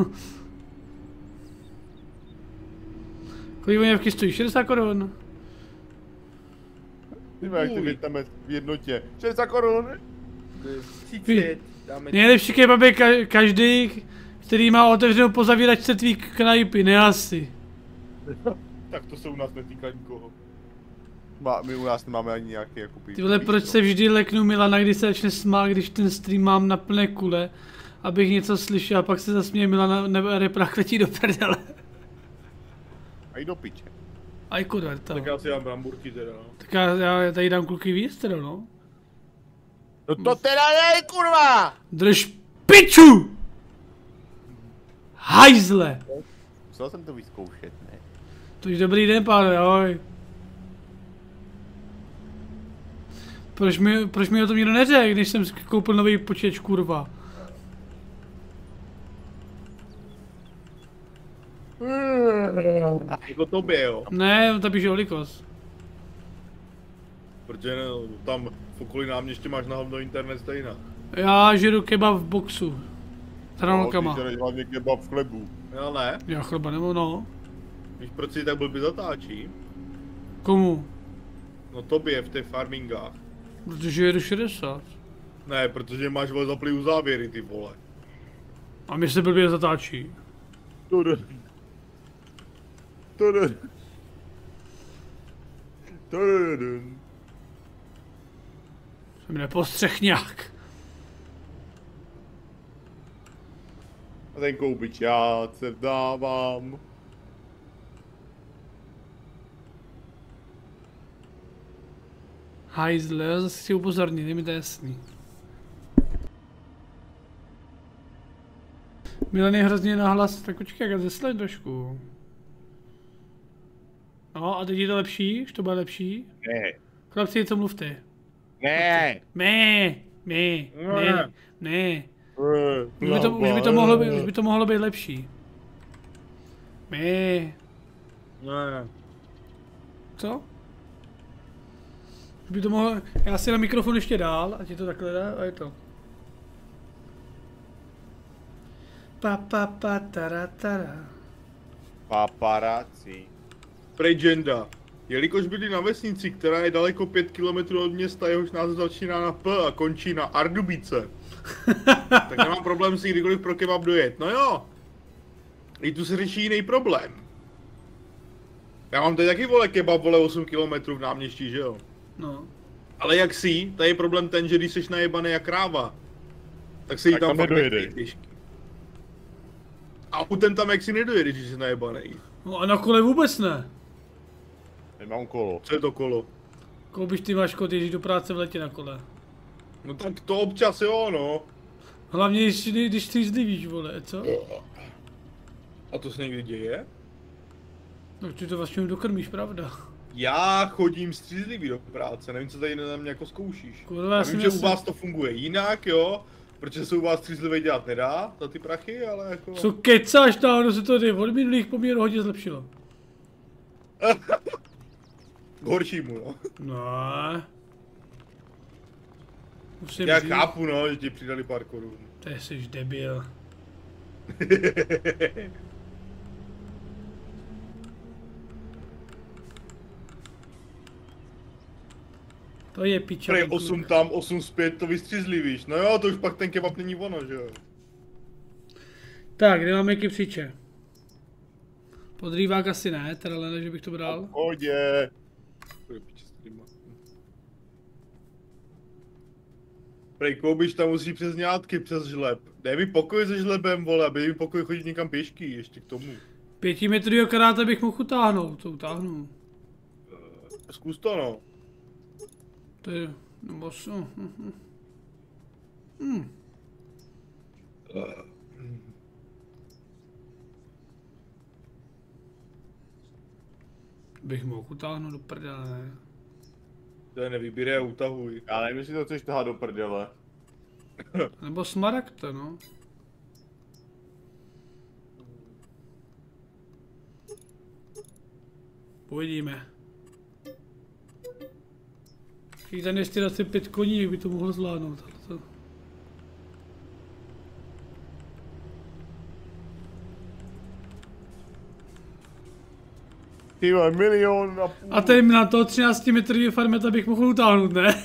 Kolik voněvky stojí? 60 korun. Víme, jak ty větname v jednotě. 60 korun. 30, dáme Nejlepší kebab je každý, který má otevřenou pozavíračce tvý knajpy, ne asi. Tak to se u nás netýká nikoho. My u nás nemáme ani nějaký jako Ty vole, proč se vždy leknu Milana, když se začne smát, když ten stream mám na plné kule, abych něco slyšel a pak se zasměje Milana nebo reprach letí do prdele. A i do piče. Aj kurva, to. Tak já si dám bramburky teda, no. Tak já tady dám kluky víc teda, no. No to teda nej, kurva! Drž piču! Hajzle! Musel jsem to vyzkoušet, ne? To už dobrý den, pánové, ahoj. Proč mi o tom nikdo neřekl, když jsem koupil nový počítač, kurva? Jako tobě, jo. Ne, to píše Olikos. Protože tam v okolí náměstí máš na hovno internet stejná. Já žeru kebab v boxu. S hranolkama. Ty hlavně kebab v chlebu. Já ne. Já chleba nebo no. Víš, proč si tak blbě zatáčí? Komu? No tobě v těch farmingách. Protože jedu 60. Ne, protože máš vole zaplý u závěry, ty vole. A mě se blbě zatáčí. Jsem nepostřeh nějak. A ten koupič já se vdávám. Hajzle, zase si upozornit, je mi to jasný. Milan je hrozně nahlas, tak počkej, jak zesleň trošku. No a teď je to lepší? Už to bude lepší? Ne. Chlapci, něco mluvte. Ne. Ne. Už by to mohlo být lepší. Ne. Co? Už by to mohlo... Já si na mikrofon ještě dál, ať je to takhle dá, a je to. Taratara. Paparazzi. Prejenda. Jelikož bydlí na vesnici, která je daleko 5 km od města, jehož název začíná na P a končí na Ardubice, tak nemám problém si kdykoliv pro kebab dojet. No jo. I tu se řeší jiný problém. Já mám tady taky vole kebab vole 8 km v náměstí, že jo? No. Ale jak si, tady je problém ten, že když seš najebaný jak kráva, tak se jí tam fakt nechtějí těžký. A autem tam jak si nedojede, když jsi najebaný. No a na kole vůbec ne. Nemám kolo. Co je to kolo? Koupíš ty máš kod, ježíš do práce v letě na kole. No tak to občas jo, no. Hlavně když střízlivíš, vole, co? A to se někdy děje? No ty to vlastně dokrmíš, pravda? Já chodím střízlivý do práce, nevím, co tady na mě jako zkoušíš. Kurva, já vím, že u vás to funguje jinak, jo? Protože se u vás střízlivý dělat nedá, za ty prachy, ale jako... Co kecáš, táhno se to jde, od minulých poměrů hodně zlepšilo. K horšímu, no. No. Musím Já říct, chápu, no, že ti přidali pár korun. to jsi debil. To je piča. Prej 8 tam, 8 zpět, to vystřízlivíš. No jo, to už pak ten kebab není ono, že jo. Tak, kde máme kypřiče? Podrývák asi ne, teda ne, že bych to bral. Pohodě. Prej, koubiš tam musí přes ňátky, přes žleb. Dej mi pokoj se žlebem, vole, aby mi pokoj chodit někam pěšky, ještě k tomu. 5 metrovýho karáta bych mohl utáhnout, to utáhnu. Zkus to, no. To je, nebo Bych mohl utáhnout do prdele, ne? To je nevybírej a utahuj. Já nevím, jestli to chceš tahat do prdele. Nebo smaragd, no. Uvidíme. Když tam ještě asi 5 koní, by to mohlo zvládnout. Ty vole, 1,5 milionu. A tady na to 13 metrový farmeta bych mohl utáhnout, ne?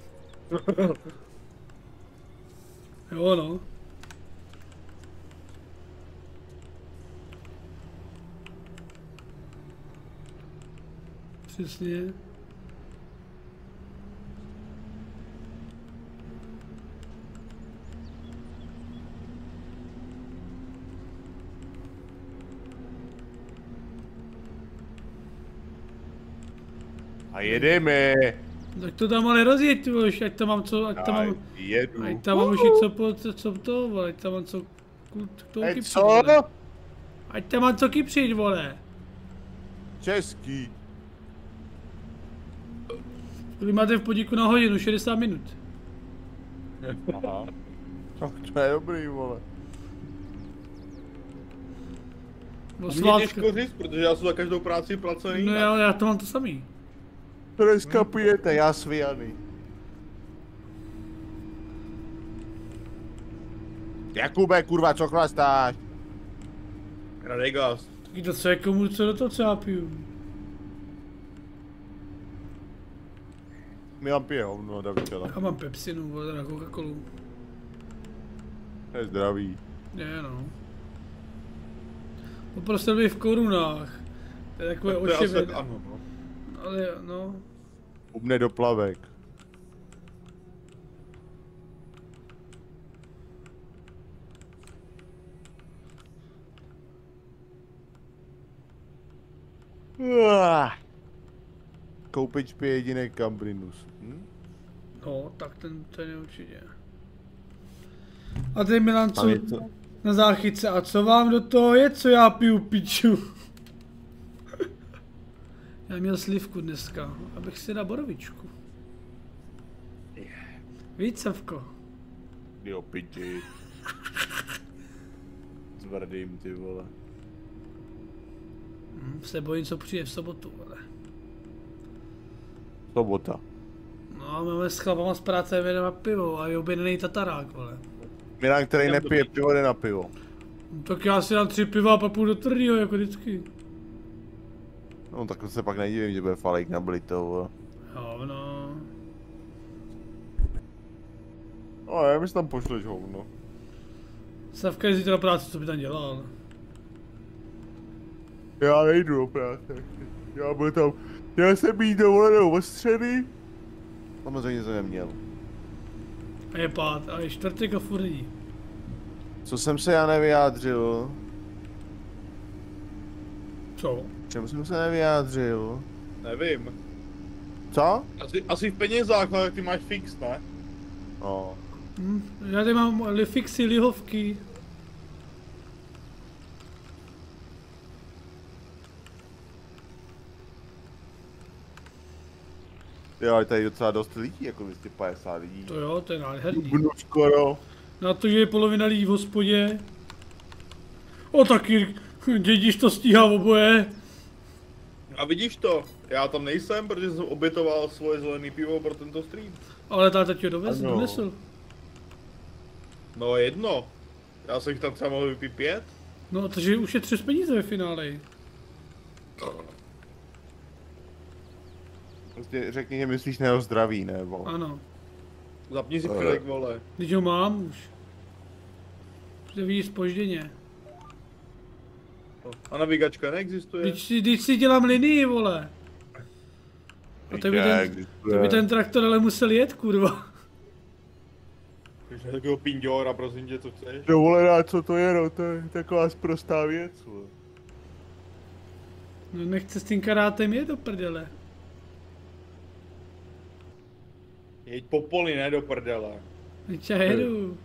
Jo no. Přesně. A jedeme. Tak to tam ale rozjeď, už, ať tam mám co, ať tam mám, Jedu. ať tam mám už i co to, vole, ať tam mám co, to kypřit, Co? vole. Ať tam mám co kypřit, vole. Český. Kolik máte v podniku na hodinu, 60 minut. Aha. To je dobrý, vole. No Mě svátky. těžko říct, protože já jsem za každou práci placený. No jinak. já to mám to samý. To neskapujete, já svijaný. Jakube, kurva, co chlastáš? Radegast. Taky to co je komu, co do toho cápiju. Milan pije hovno, Davidčela. Já mám pepsinu, vole, na Coca-Colu. To je zdravý. Je, no. Poprosil bych v korunách. To je takové To je asi očividné. ano, no. Ale no. Ubne do plavek. Koupič pije jediný Cambrinus. No, tak ten je určitě. A ty Milan, co Tam je to. na záchytce, a co vám do toho je, co já piju piču? Já měl slivku dneska, abych si dal borovičku. Víc, Savko. Jo, piči. Zvrdým, ty vole. Se bojím, co přijde v sobotu, ale. Sobota. No a máme s chlapama z práce jedeme pivo a je objednaný tatarák, vole. Milan, který nepije pivo, jde na pivo. No, tak já si dám 3 piva a pak půjdu do tvrdýho, jako vždycky. No tak se pak nedivím, že bude falejk na blito, vole. Hovno. No, já mi tam pošleš hovno. Savka je zítra na práci, co by tam dělal. Já nejdu do práce. Já byl tam. Já jsem mít dovolenou od středy. Samozřejmě jsem neměl. A je pád, a je čtvrtek a furt není. Co jsem se já nevyjádřil? Co? Čemu jsem se nevyjádřil? Nevím. Co? Asi v penězách, ale ty máš fix, ne? No. Já tady mám fixy lihovky. Jo, ale tady je docela dost lidí, jako 250 lidí. To jo, to je nádherný. Budu skoro. Na to, že je polovina lidí v hospodě. O taky, dědiš to stíhá oboje. A vidíš to, já tam nejsem, protože jsem obětoval svoje zelený pivo pro tento stream. Ale táta tě Ano. donesl. No jedno. Já jsem jich tam třeba mohl vypít 5. No, takže ušetříš peníze ve finále. Prostě řekni, že myslíš na jeho zdraví, nebo? Ano. Zapni si filek, vole. Když ho mám už. Protože vidíš zpožděně. A navigačka neexistuje. Když si dělám linii, vole. A to by ten traktor ale musel jet, kurva. Takže takového pinďora, prosím tě, co chceš? Dovolená, co to je, no, to je taková sprostá věc, vole. No nechce s tím karátem jet do prdele. Jeď po poli, ne do prdele. Teď já jedu.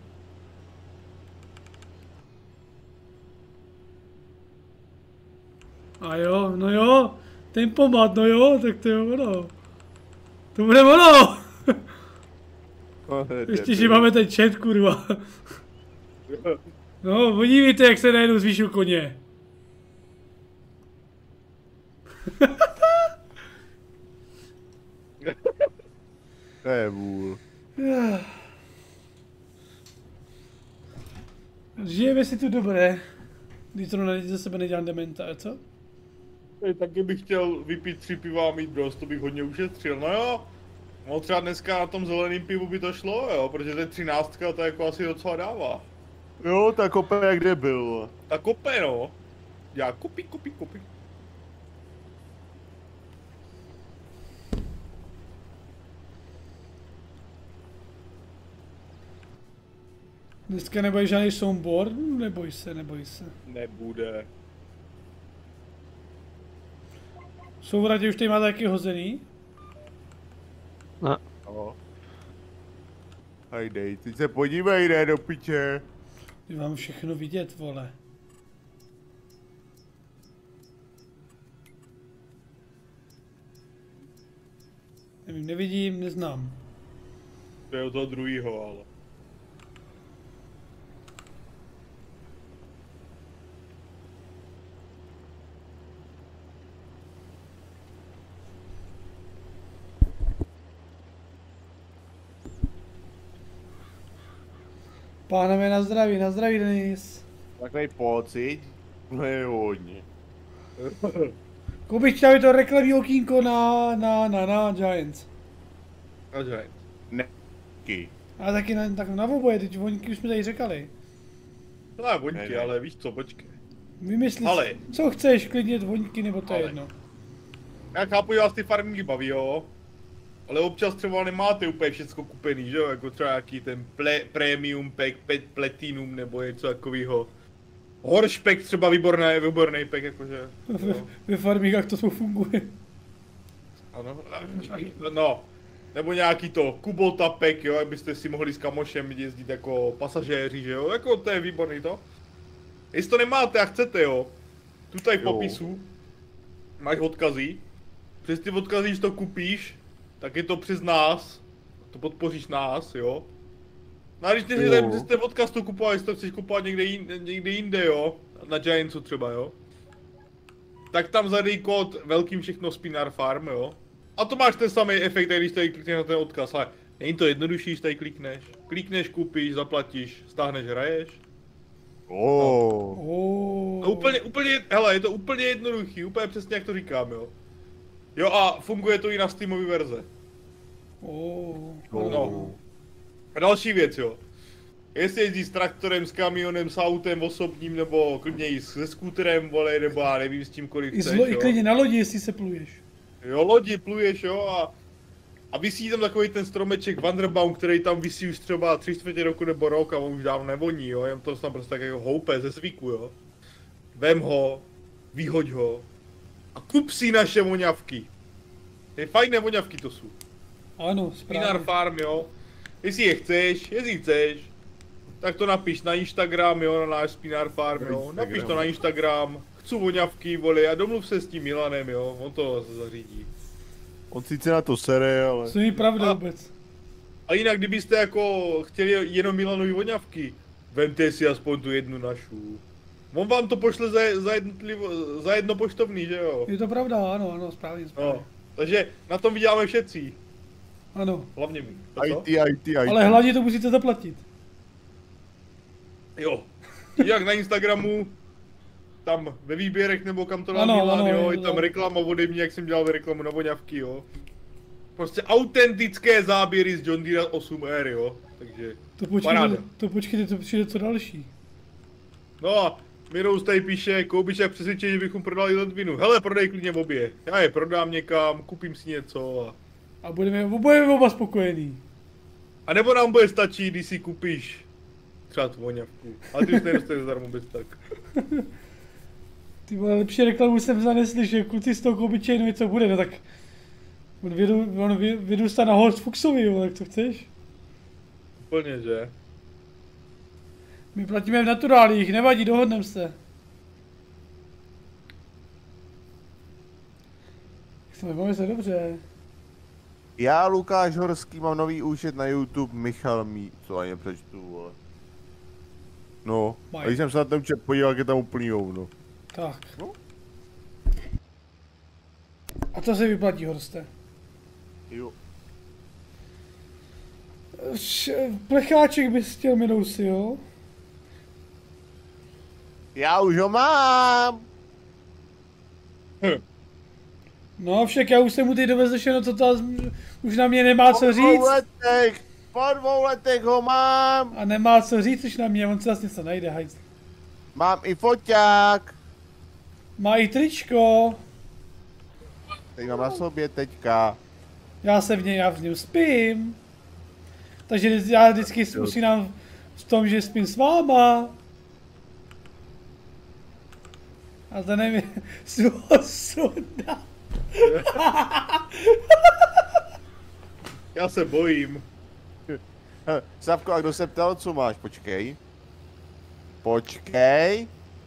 A jo, no jo, tempomat, no jo, tak to je ono. To bude ono! Ještě, že máme ten chat, kurva. No, podívejte, jak se najednou zvýšil koně. To je vůl. Žijeme si tu dobré. Když to ze sebe nedělám dementa, a co? Taky bych chtěl vypít 3 piva a mít dost, to bych hodně ušetřil. No jo, no třeba dneska na tom zeleným pivu by to šlo, jo, protože ten 13 to jako asi docela dává. Jo, tak opět jak kde byl. Tak kope, no. Já kopi. Dneska nebude žádný soundboard? Neboj se, neboj se. Nebude. Souvrati už tady má taky hozený? No, No. Hajdej, teď se podívej, ne, do piče. Ty mám všechno vidět, vole. Nevím, nevidím, neznám. To je od toho druhýho, ale. Pánové, na zdraví, Denis. Takový pocit, no je hodně. Kubič, tam je to reklamní okýnko na Giants. A Giants. Neky. A taky na oboje, teď voňky už jsme tady řekali. No voňky, Ne. ale víš co, počkej. Vymysli, Ale. co chceš, klidně voňky, nebo to je Ale. jedno. Já chápu, že vás ty farmingy baví, jo. Ale občas třeba nemáte úplně všecko kupený, že jo, jako třeba nějaký ten premium pack, platinum nebo něco takového. Horšpek třeba výborný pack, jakože. Ve farmingách to funguje. Ano, no. Nebo nějaký to Kubota pack, jo, abyste si mohli s kamošem jezdit jako pasažéři, že jo, jako to je výborný to. Jestli to nemáte a chcete, jo, tu tady v Jo. popisu máš odkazy. Přes ty odkazy, když to kupíš, tak je to přes nás, to podpoříš nás, jo. No a když ty Jo. tady přes ten odkaz to kupovat, jestli to chceš kupovat někde jinde, jo, na Giantsu třeba, jo. Tak tam zadej kód velkým všechno Spinar Farm, jo. A to máš ten samý efekt, když tady klikneš na ten odkaz, ale není to jednodušší, když tady klikneš. Klikneš, koupíš, zaplatíš, stáhneš, hraješ. Oh. No úplně, hele, je to úplně jednoduchý, úplně přesně jak to říkám, jo. Jo a funguje to i na Steamové verze. No. A další věc, jo. Jestli jezdíš s traktorem, s kamionem, s autem osobním, nebo klidně i se skúterem, vole, nebo já nevím s čímkoliv chceš, I jo. klidně na lodi, jestli se pluješ. Jo, lodi, pluješ, jo, a visí tam takový ten stromeček Wanderbaum, který tam visí už třeba 3/4 roku nebo rok a on už dávno nevoní, jo, jen to tam prostě tak jako houpe ze zvyku, jo. Vem ho, vyhoď ho a kup si naše voňavky. Ty fajné voňavky to jsou. Ano, Spinar správně. Farm, jo. Jestli je chceš, tak to napiš na Instagram, jo, na náš Spinar Farm, jo. Napiš to na Instagram, chci voňavky, vole, a domluv se s tím Milanem, jo, on to zařídí. On sice na to sere, ale... To není pravda A- vůbec. A jinak, kdybyste jako chtěli jenom Milanovi voňavky, vemte si aspoň tu jednu našu. On vám to pošle za jedno poštovný, že jo? Je to pravda, ano, správně. No, takže na tom vyděláme všetci. Ano, Hlavně my. A co? IT. ale hlavně to musíte zaplatit. Jo. Jak na Instagramu, tam ve výběrech nebo kam to dal Ano, Milan, ano, jo, je je to tam tak. reklama ode mě, jak jsem dělal reklamu na voňavky, jo. Prostě autentické záběry z John Deere 8R, jo. Takže, paráda. To počkejte, to přijde co další. No a Mirous tady píše, Koubič jak přesvědčení, že bychom prodali Ledvinu. Hele, prodej klidně obě. Já je prodám někam, koupím si něco A budeme oba spokojení. a nebo nám bude stačit, když si koupíš třeba tu voňavku. A ty už nedostaneš zadarmo bez tak. Ty vole, lepší reklamu jsem zanesl, že kluci z toho Koubiče jenom něco bude, no tak... On vyrůstá na Horst Fuchsovi, jo, tak co chceš? Úplně, že? My platíme v naturálích, nevadí, dohodneme se. Máme se dobře. Já, Lukáš Horský, mám nový účet na YouTube, Michal Mí, co ani nepřečtu, vole. No, a když jsem se na ten účet podíval, jak je tam úplný hovno. Tak. No. A co se vyplatí, Horste? Jo. Plecháček bys chtěl Mirousi, jo? Já už ho mám! No však já už jsem mu teď dovezl všechno, co to už na mě nemá co říct. Po 2 letech ho mám! A nemá co říct už na mě, on se vlastně něco najde, hajc. Mám i foťák! Má i tričko. Teď mám na sobě teďka. Já v něm spím. Takže já vždycky usínám v tom, že spím s váma. A to nevím, sunda. Já se bojím. Savko, a kdo se ptal, co máš? Počkej. Počkej.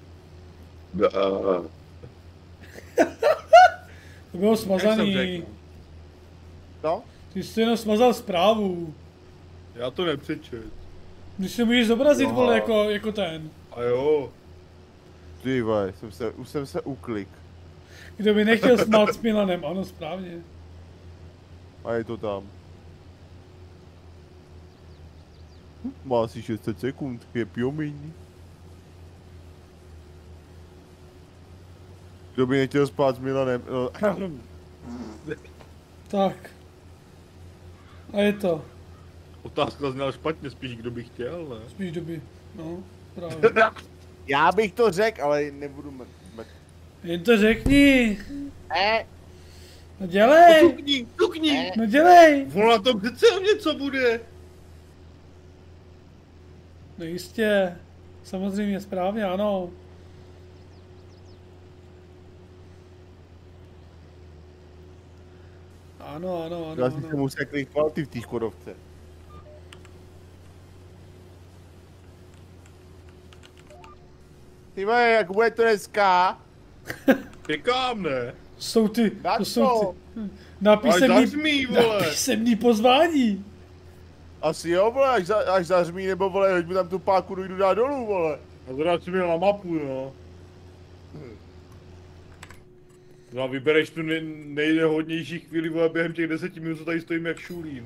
To bylo Jak jsem smazaný. řekl. No? Ty jsi jenom smazal zprávu. Já to nepřečet. Když se můžeš zobrazit, Aha. vole, jako ten. A jo. Ty vole, už jsem se uklik. Kdo by nechtěl smát s Milanem, ano, správně. A je to tam. Má asi 600 sekund, je piomiň. Kdo by nechtěl spát s Milanem? Tak. A je to. Otázka zněla špatně, spíš kdo by chtěl, ne? Spíš doby. No, právě. Já bych to řekl, ale nebudu Jen to řekni. Ne. No dělej. Tukni! No dělej. Volá to přece o něco bude. No jistě. Samozřejmě, správně, ano. Ano, ano, ano, Já si se ano. musel kliknout ty v té Škodovce. Ty vole, jak bude to dneska? Pěkám, ne? Jsou ty, Na to co? jsou ty. Na Až písemný, zařmí, na vole. písemný pozvání. Asi jo, vole, až zařmí, nebo vole, hoď mi tam tu páku, jdu dát dolů, vole. A zrovna si měl na mapu, no. No a vybereš tu nejhodnější chvíli, vole, během těch 10 minut, co tady stojím jak šulín.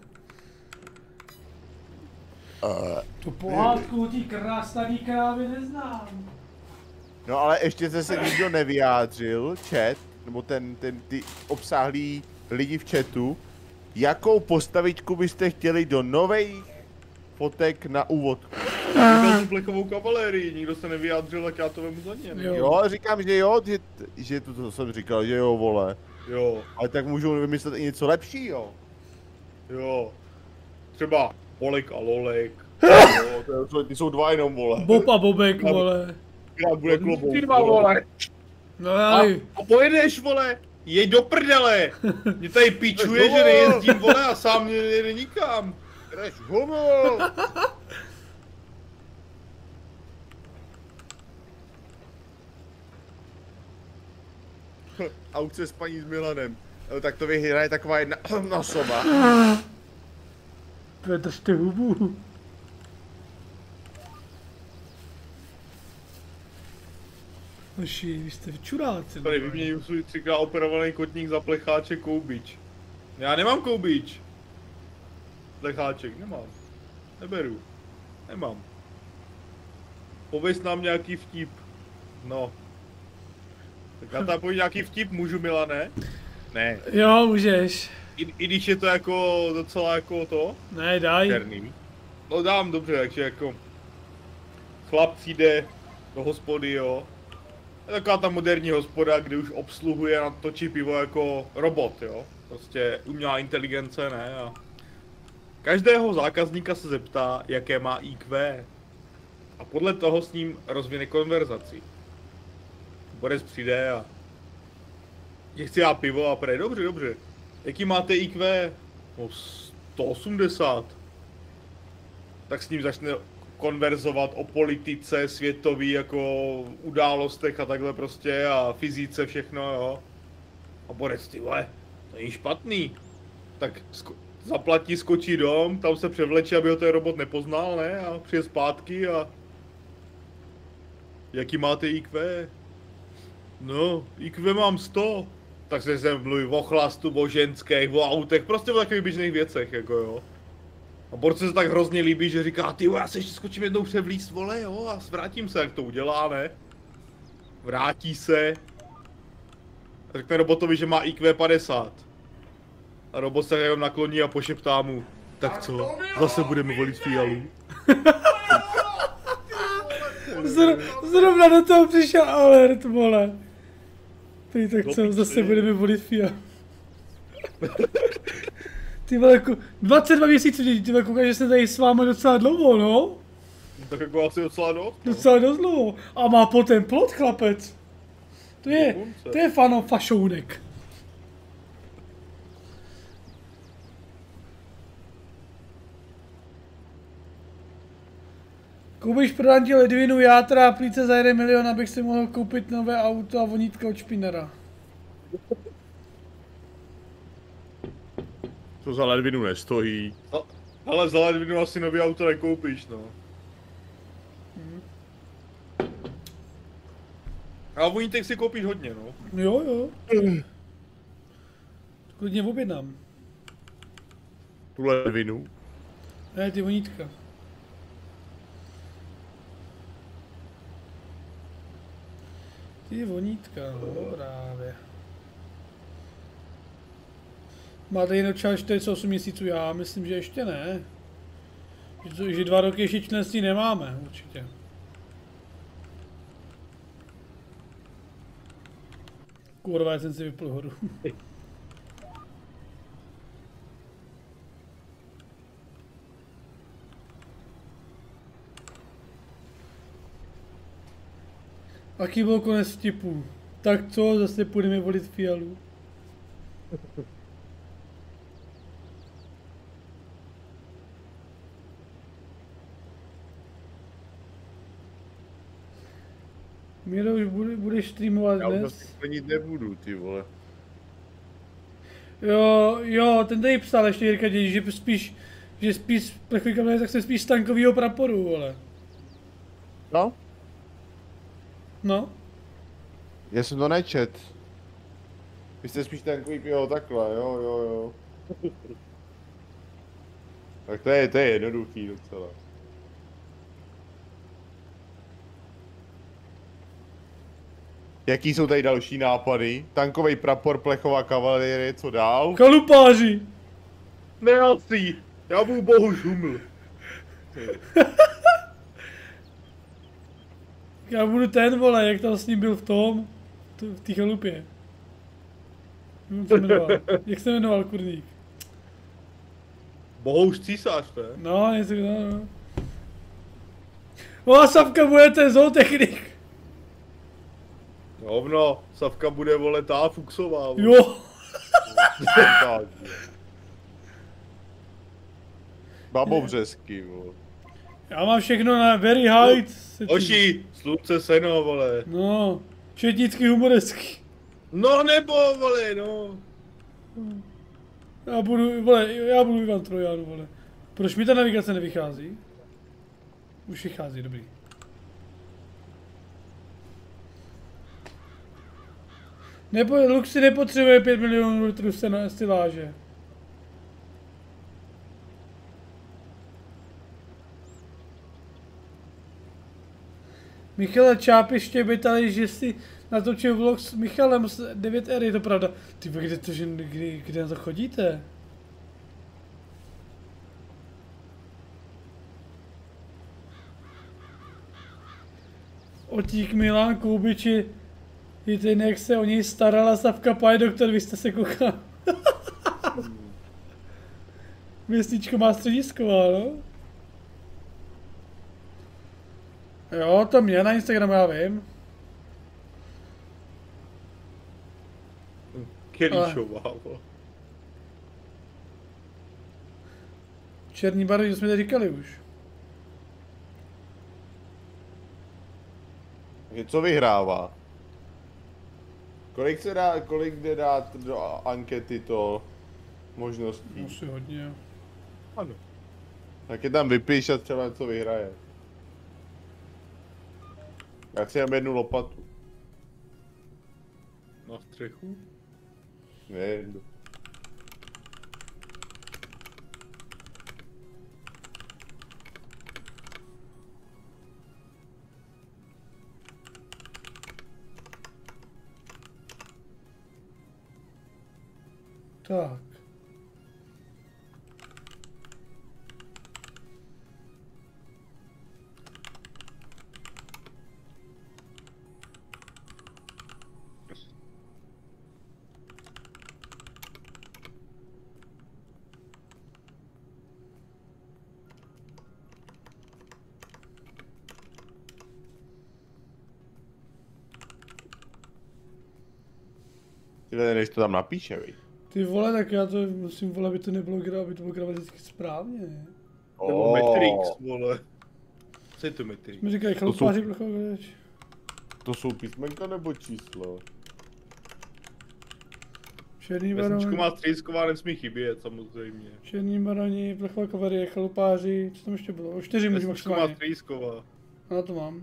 Tu pohádku tý krásný krávy neznám. No ale ještě se nikdo nevyjádřil, chat, nebo ty obsáhlí lidi v chatu, jakou postavičku byste chtěli do nových fotek na úvodku. Byl tu plechovou kavalérii, nikdo se nevyjádřil, tak já to vemu za ně. Jo. Jo, říkám, že jo, že to jsem říkal, že jo, vole. Jo, Ale tak můžu vymyslet i něco lepšího. jo. Třeba Polek a Lolek. Jo, ty jsou dva jenom, vole. Bob a Bobek, vole. Krát bude klobouk. Ty dva, vole. No ale, A pojedeš, vole. Jeď do prdele. Mě tady pičuje, že nejezdím, vole, a sám nejde nikam. Jdeš homo! Aukce s paní s Milanem. Tak to vyhraje taková jedna osoba. držte hubu. Hoši, vy jste čuráci. Tady vyměním svůj 3x operovaný kotník za plecháček koubič. Já nemám koubič. Plecháček, nemám. Neberu. Nemám. Pověz nám nějaký vtip. No. Tak já tam povím nějaký vtip, můžu, Milane? Ne. Jo, můžeš. I když je to jako docela jako to? Ne, daj. Černý. No dám, dobře, takže jako... Chlap přijde do hospody, jo. Je taková ta moderní hospoda, kde už obsluhuje a točí pivo jako robot, jo. Prostě umělá inteligence, ne? A každého zákazníka se zeptá, jaké má IQ. A podle toho s ním rozvine konverzaci. Borec přijde a... že chci já pivo a prej, dobře, dobře. Jaký máte IQ? No 180. Tak s ním začne konverzovat o politice, světový jako událostech a takhle prostě a fyzice všechno, jo. A borec, ty vole, to není špatný. Tak zaplatí, skočí dom, tam se převleče, aby ho ten robot nepoznal, ne? A přijde zpátky a... Jaký máte IQ? No, IQ mám 100. Tak se sem mluví o chlastu, o ženských, o autech, prostě o takových běžných věcech, jako jo. A borce se tak hrozně líbí, že říká, ty já se ještě skočím jednou převlíst, vole, jo, a vrátím se, jak to udělá, ne? Vrátí se. A řekne robotovi, že má IQ 50. A robot se jenom nakloní a pošeptá mu, tak co, zase budeme volit Fialu. Zrovna do toho přišel alert, vole. Ty tak co, piči. zase budeme volit FIA. Ty vole, jako 22 měsíců děti, ty vole, koukaj, že jsem tady s vámi docela dlouho, no. Tak jako asi docela dost, no. Docela dost dlouho. A má ten plot, chlapec. To je fašounek. Koupíš prodám ti ledvinu, já tráplíce za 1 milion, abych si mohl koupit nové auto a vonítka od Špinera. To za ledvinu nestojí. Ale za ledvinu asi nový auto nekoupíš, no. A vonítek si koupíš hodně, no. Jo, jo. Klidně objednám. Tu ledvinu. Ne, ty vonítka. Ty vonítka, no právě. Máte jinou část 48 měsíců, já myslím, že ještě ne. Že 2 roky ještě členství nemáme, určitě. Kurva, já jsem si vypl horu. Aký byl konec vtipu? Tak co, zase půjdeme volit Fialu. Míro, už budeš streamovat Já už dnes? asi plnit nebudu, ty vole. Jo, ten tady psal ještě Jirka Dědí, že spíš plechový tak se spíš z tankovýho praporu, vole. No? No. Já jsem to nečet. Vy jste spíš takový, jo, takhle, jo. Tak to je jednoduchý docela. Jaký jsou tady další nápady? Tankový prapor, plechová kavalerie, co dál? Chalupáři! Neasi! Já budu bohu žuml. Já budu ten, vole, jak tam s ním byl v tom, v té chalupě. Jak se jmenoval? Jak se jmenoval kurník? Bohouš císař, ne? No, něco, no. O, Savka bude ten zootechnik. Hovno, Savka bude vole tá Fuxová. Vole. Jo. Babobřesky, vole. Já mám všechno na very high. Oši, slunce, seno, vole. No, četnický humoresky. No nebo, vole, no. Já budu Ivan Trojan, vole. Proč mi ta navigace nevychází? Už vychází, dobrý. Luxy nepotřebuje 5 milionů litrů styláže. Michale Čápi štěbetali, že si natočil vlog s Michalem z 9R, je to pravda. Ty kde na to chodíte? Otík Milan Koubiči, je ten, jak se o něj starala Savka, pane doktor, vy jste se koukal. Městíčko má středisková, no? Jo, to mě na Instagramu, já vím. Kelíšová, vole. Černý barvy, to jsme to říkali už. Co vyhrává? Kolik jde dát do ankety to možností? Asi hodně. Ano. Tak je tam vypíš a třeba něco vyhraje. Já si mám jednu lopatu. Na střechu? Ne, jednu. Tak. Tyhle, než to tam napíše, vej. Ty vole, tak já to musím, vole, aby to nebylo aby to bylo gramaticky správně. Nebo Matrix, vole. Co je to Matrix? Mi říkají chalupáři plechový. To jsou písmenka nebo číslo? Černý Vesničku baroni, má středisková, nesmí chybět, samozřejmě. černý baroni, plechová kavarie, chalupáři, co tam ještě bylo? O 4 můžu Vesničku má maximálně. středisková. Já to mám.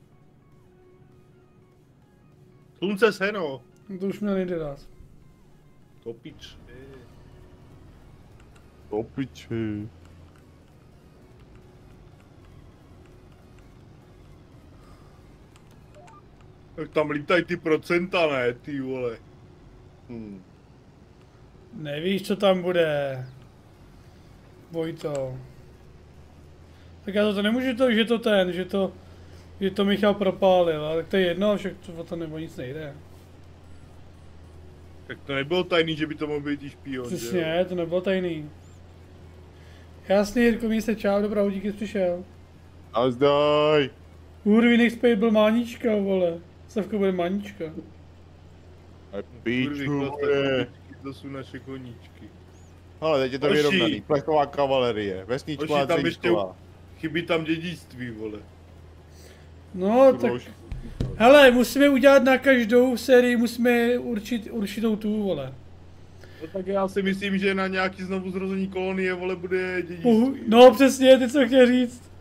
Slunce, seno. No to už měl nejde dát. To pič. To piči. Tak tam lítají ty procenta, ne, ty vole. Nevíš, co tam bude. Vojto. Tak já to nemůžu to, že to Michal propálil, ale tak to je jedno, však to o to nebo nic nejde. Tak to nebylo tajný, že by to mohl být i špion, že jo? Přesně, to nebylo tajný. Jasně, Jirko, mi se čau, dobrá, díky, jsi přišel. Nazdaj! Hurvinek Spade byl mánička, vole. Savko bude mánička. Píču, Kurvy, to jsou naše koníčky. hele, teď je to Hoši. vyrovnaný, plechová kavalerie, vesničková Hoši, tam ještě třičková. chybí tam dědictví, vole. No, tak... Hele, musíme udělat na každou sérii, musíme určit určitou tu, vole. No tak já si myslím, že na nějaký znovu zrození kolonie, vole, bude dědictví. No, přesně, ty co chtěl říct.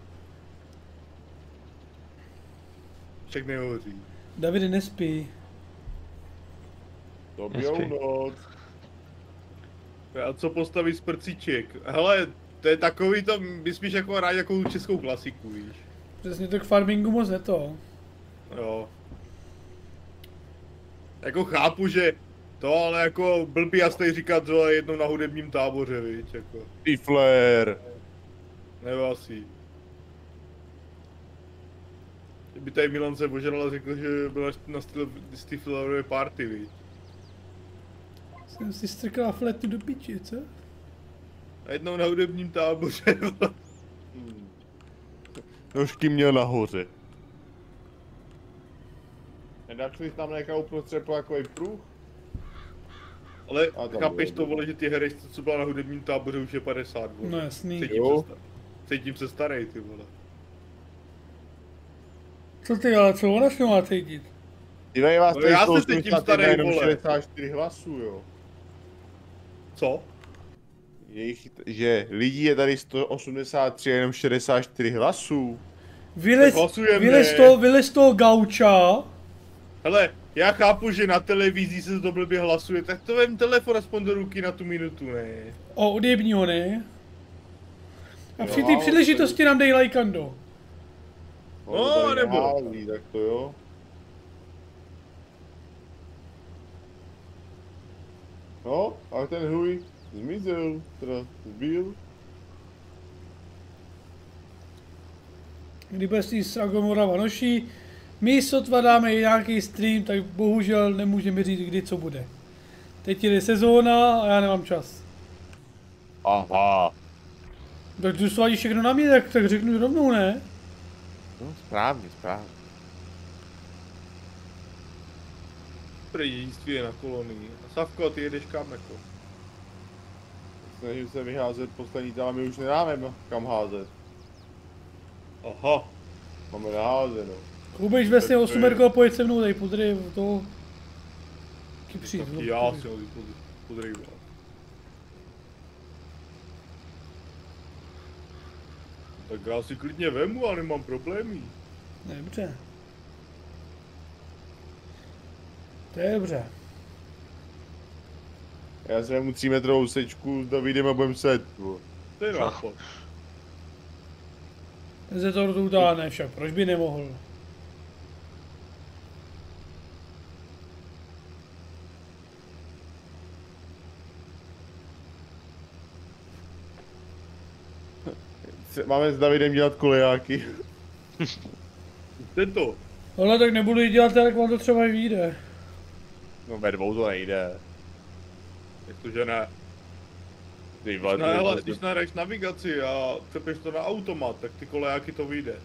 Však nehoří. Davide, nespí. To bijou noc. A co postaví z prcíček? Hele, to je takový to, my spíš jako rádi jako českou klasiku, víš. Přesně, to k farmingu moc neto. Jo. Jako chápu, že to, ale jako blbý jasný říkat, že je jednou na hudebním táboře, víš, jako. Stifler. Nebo asi. Kdyby tady Milan se požádal a řekl, že byla na Stiflerové party, víš. Jsem si strkala fletu do piči, co? A jednou na hudebním táboře, vole. Nožky měl nahoře. Nedačili tam nějaká uprostřed takový pruh? Ale A tam chápeš bylo. to, vole, že ty herečce, co byla na hudebním táboře, už je 50, vole. No jasný. Jo. Cítím se starej, ty vole. Co ty, ale co ona si má cítit? Dívej vás, No tady já jsou se cítím 81 starý, jenom vole. 64 hlasů, jo. Co? Že lidí je tady 183 a jenom 64 hlasů. Vylez, Tak hlasujeme. vylez toho gauča. Hele, já chápu, že na televizi se to blbě hlasuje, tak to vem telefon aspoň do ruky na tu minutu, ne? O, odjební ho, ne? A při té Jo, příležitosti nám dej lajkando. No, tady nebo- nehází, tak to jo. No, a ten huj zmizel, teda zbyl. Kdy bude s Agomora Vanoší, my sotva dáme nějaký stream, tak bohužel nemůžeme říct, kdy co bude. Teď jde sezóna a já nemám čas. Aha. Tak tu svádí všechno na mě, tak řeknu rovnou, ne? No, správně, správně. Prý dědictví je na kolonii. A Savko, ty jedeš kam jako? Snažím se vyházet poslední, ale my už nedáme kam házet. Aha. Máme naházeno. Koubejš vlastně 8 a pojď se mnou tady podry to. Kypří. Taky já si ho podrýval. Tak já si klidně vemu a nemám problémy. Dobře. To je dobře. Já si vemu 3metrovou sečku s Davidem a budem set. vole. To je nápad. Se to utáhne však, proč by nemohl? Máme s Davidem dělat kolejáky. Tento. Ale tak nebudu ji dělat, tak vám to třeba i vyjde. No ve dvou to nejde. Jak to, že ne? Ty vole, No hele, když nahraješ navigaci a cepeš to na automat, tak ty kolejáky to vyjde.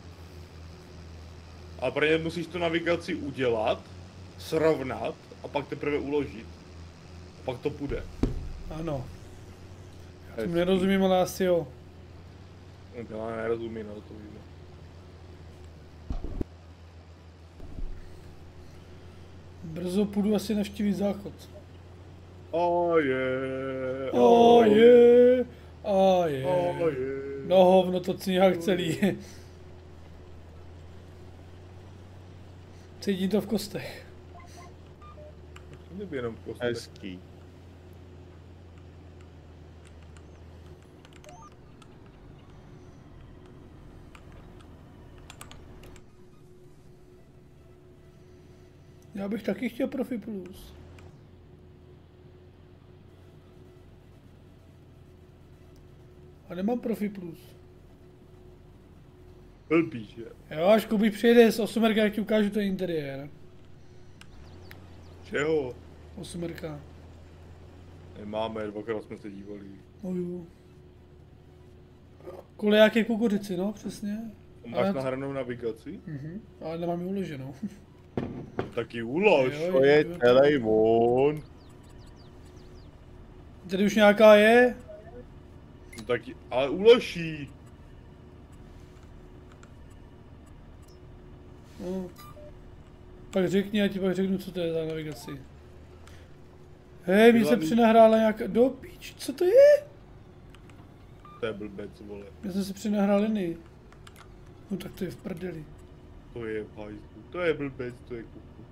Ale pro ně musíš tu navigaci udělat, srovnat a pak teprve uložit. A pak to půjde. Ano. Já tomu nerozumím, ale asi jo. No, já nerozumím, ale to víme. Brzo půjdu asi navštívit záchod. A je. A je. A je. A je. No hovno, to cíhák celý. Cítím to v kostech. Kdyby jenom kostek. Hezký. Já bych taky chtěl Profi Plus. A nemám Profi Plus. Blbý, že? Jo, až Kuby přijede z 8, jak ti ukážu ten interiér. Čeho? 8. Nemáme, dvakrát jsme se dívali. No jo. Kolejáky kukuřici, no, přesně. Máš nahranou navigaci? Ale nemám ji uloženou. Tak ji ulož. Jo, To je celý von. Tady už nějaká je? No tak ji, ale ulož ji. No. Pak řekni, a ti pak řeknu, co to je za navigaci. Hej, mi se přinahrála nějaká... Do píč, co to je? To je blbec, vole. Já jsem si přinahrál jiný. No tak to je v prdeli. To je v hajzlu. To je blbec, to je kuku.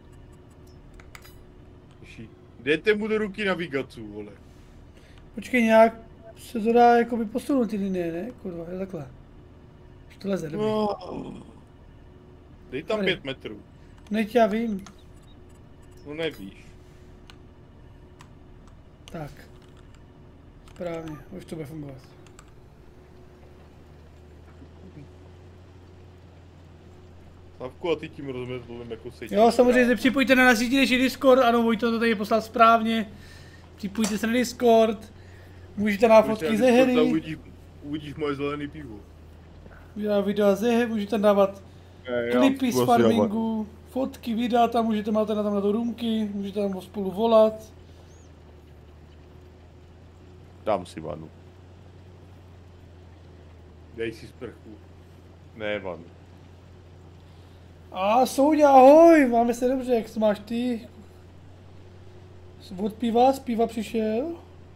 Ježí. Dejte mu do ruky navigaci, vole. Počkej, nějak se to dá jakoby posunout ty linie, ne? Kurva, je takhle. Už to leze, dobrý. Dej tam Dobrý. 5 metrů. Neď já vím. No nevíš. Tak. Správně, už to bude fungovat. Slavku, a ty tím rozmyslím jako sečí. Jo, samozřejmě se připojte na naší dílejší Discord, ano, Vojto to tady poslal správně. Připojte se na Discord. Můžete na fotky ze hry. Uvidíš moje zelený pivo. Udělá videa ze hry, můžete dávat klipy z farmingu, fotky, videa, tam můžete máte tam na to roomky, můžete tam spolu volat. Dám si vanu. Dej si sprchu. Ne vanu. A Soudě, ahoj, máme se dobře, jak se máš ty? Od piva, z piva přišel?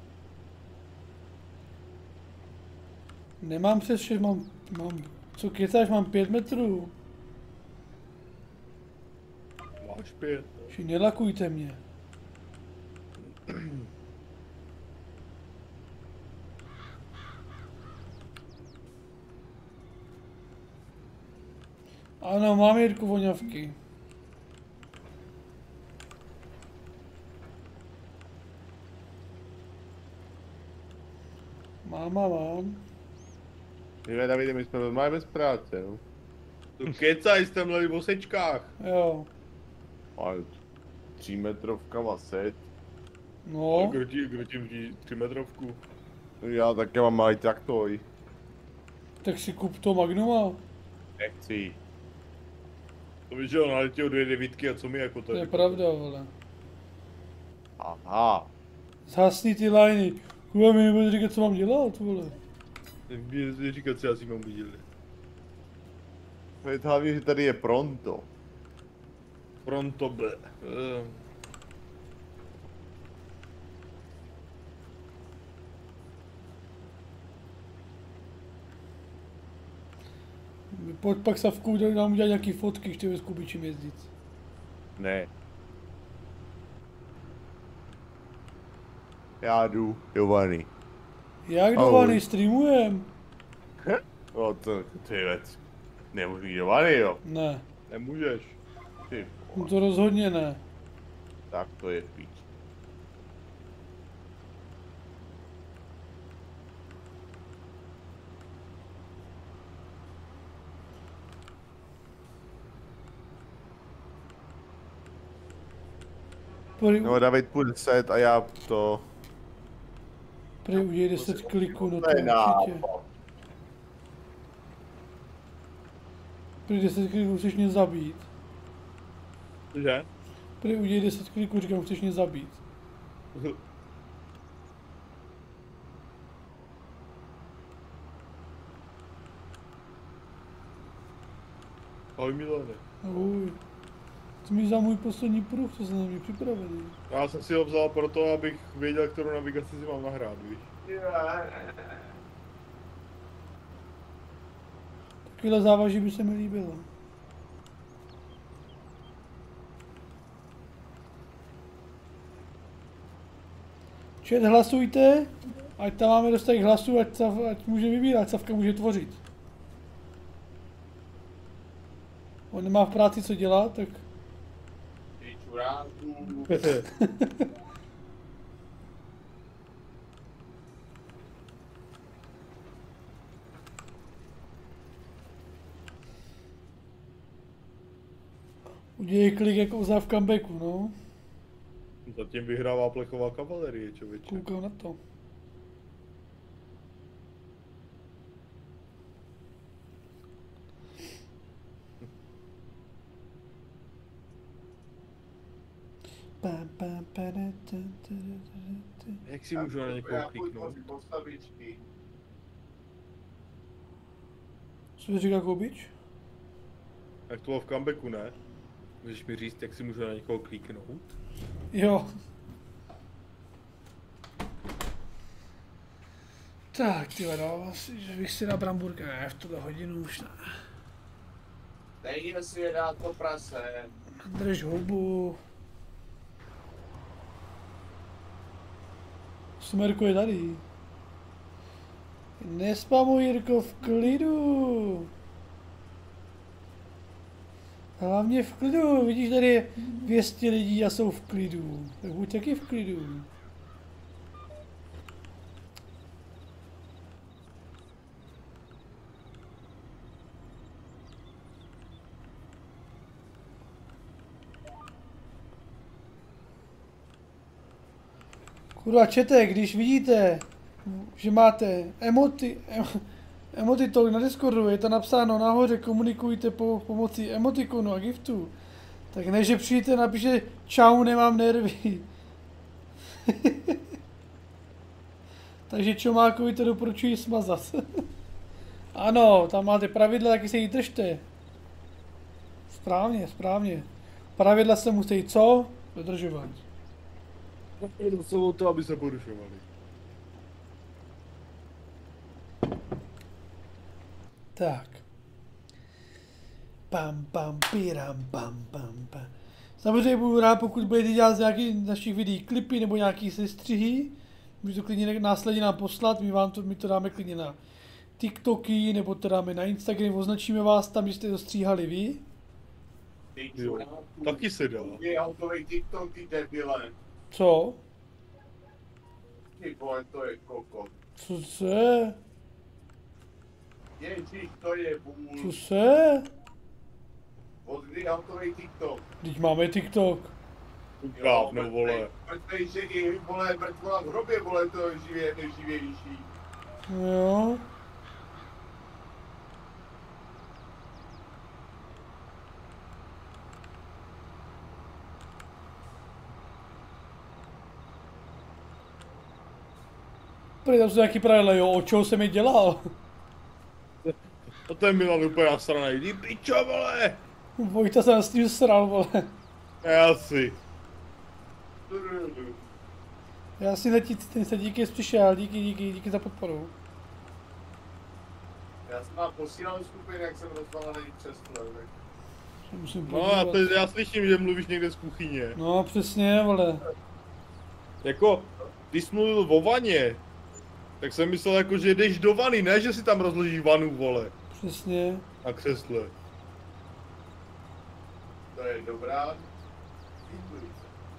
Nemám přes 6, mám, co kecáš, mám 5 metrů. Máš 5. Či nelakujte mě. Ano, mám Jirku voňavky. Mám. Dívej, Davide, my jsme normálně bez práce, no. To kecaj, jste mluvili o sečkách. Jo. Ale 3 metrovka má set. No, Kdo tím 3 metrovku? Já také mám malý traktoj. tak si kup to Magnuma. Nechci. To víš, že on naletěl 2 devítky a co mi jako To tady. je pravda, vole. Aha. Zhasni ty liney. Kurva, mi nebude říkat, co mám dělat, vole. Mě říkat, co já si mám viděli. To je hlavně, že tady je pronto. Pronto ble. Pojď pak Savku, nám udělat nějaký fotky, chtěl s Kubičem jezdit. Ne. Já jdu do vany. Jak do Ahoj. vany streamujem? No to je věc. Nemůžu jít do vany, jo. Ne, Nemůžeš. Ty no vole, to rozhodně ne. tak to je píč. No, David půjde set a já to... Prý udělej 10 kliků, no to To je určitě. nápad. Prý 10 kliků chceš mě zabít. Že? Prý udělej 10 kliků, říkám, chceš mě zabít. Ahoj Milane. Ahoj. To mi za můj poslední pruh, co jsem na mě připravený. Já jsem si ho vzal proto, abych věděl, kterou navigaci si mám nahrát, víš? Takovýhle závaží by se mi líbilo. Chat, hlasujte, ať tam máme dostatek hlasů, ať může vybírat, Savka může tvořit. On nemá v práci co dělat, tak čuráku. Udělej klik jako uzná v comebacku, no. Zatím vyhrává plechová kavalerie, člověče. Koukám na to. Jak si můžu na někoho kliknout? Postavičky. Co jsi říkal Kobič? Jak to bylo v comebacku, ne? Můžeš mi říct, jak si můžu na někoho kliknout? Jo. Tak, ty no, asi, že bych si na bramburka, ne, v tuhle hodinu už ne. Dej si je dát to prase. Drž hubu. Smerko je tady. Nespamuj, Jirko, v klidu. Hlavně v klidu, vidíš, tady je 200 lidí a jsou v klidu. Tak buď taky v klidu. Kurva, čete, když vidíte, že máte emotikon na Discordu, je to napsáno nahoře, komunikujte pomocí emotikonu a giftu. Tak ne, že přijďte, napíše čau, nemám nervy. Takže Čomákovi to doporučuji smazat. Ano, tam máte pravidla, taky se jí držte. Správně, správně. Pravidla se musí co? Dodržovat. Jsou to, aby se porušovali. Tak. Pam pam piram pam pam pam. Samozřejmě budu rád, pokud budete dělat z nějakých našich videí klipy nebo nějaký sestřihy. Můžete to klidně následně nám poslat, my to dáme klidně na TikToky, nebo to dáme na Instagram, označíme vás tam, že jste to stříhali vy. Jo, taky se dá. Je autovej TikTok, ty debile. Co? Ty vole, to je kokot. Co se? Ježíš, to je Co bůl. se? Od kdy autovej TikTok? Teď máme TikTok. Dávno, vole. Mrtvej, že i, vole, mrtvola v hrobě, vole, to je nejživější. Jo. Prý tam jsou nějaký pravidla, jo, o čeho jsem je dělal? A ten Milan úplně nasranej. Jdi pičo, vole! Vojta se s tím sral, vole. Asi. Já si ten se díky přišel, díky za podporu. Já jsem vám posílal skupiny, jak jsem rozvalený přes plevek. Se musím No já slyším, že mluvíš někde z kuchyně. No přesně, vole. Jako, když jsi mluvil o vaně, tak jsem myslel jako, že jdeš do vany, ne že si tam rozložíš vanu, vole. Přesně. Na křesle. To je dobrá intuice.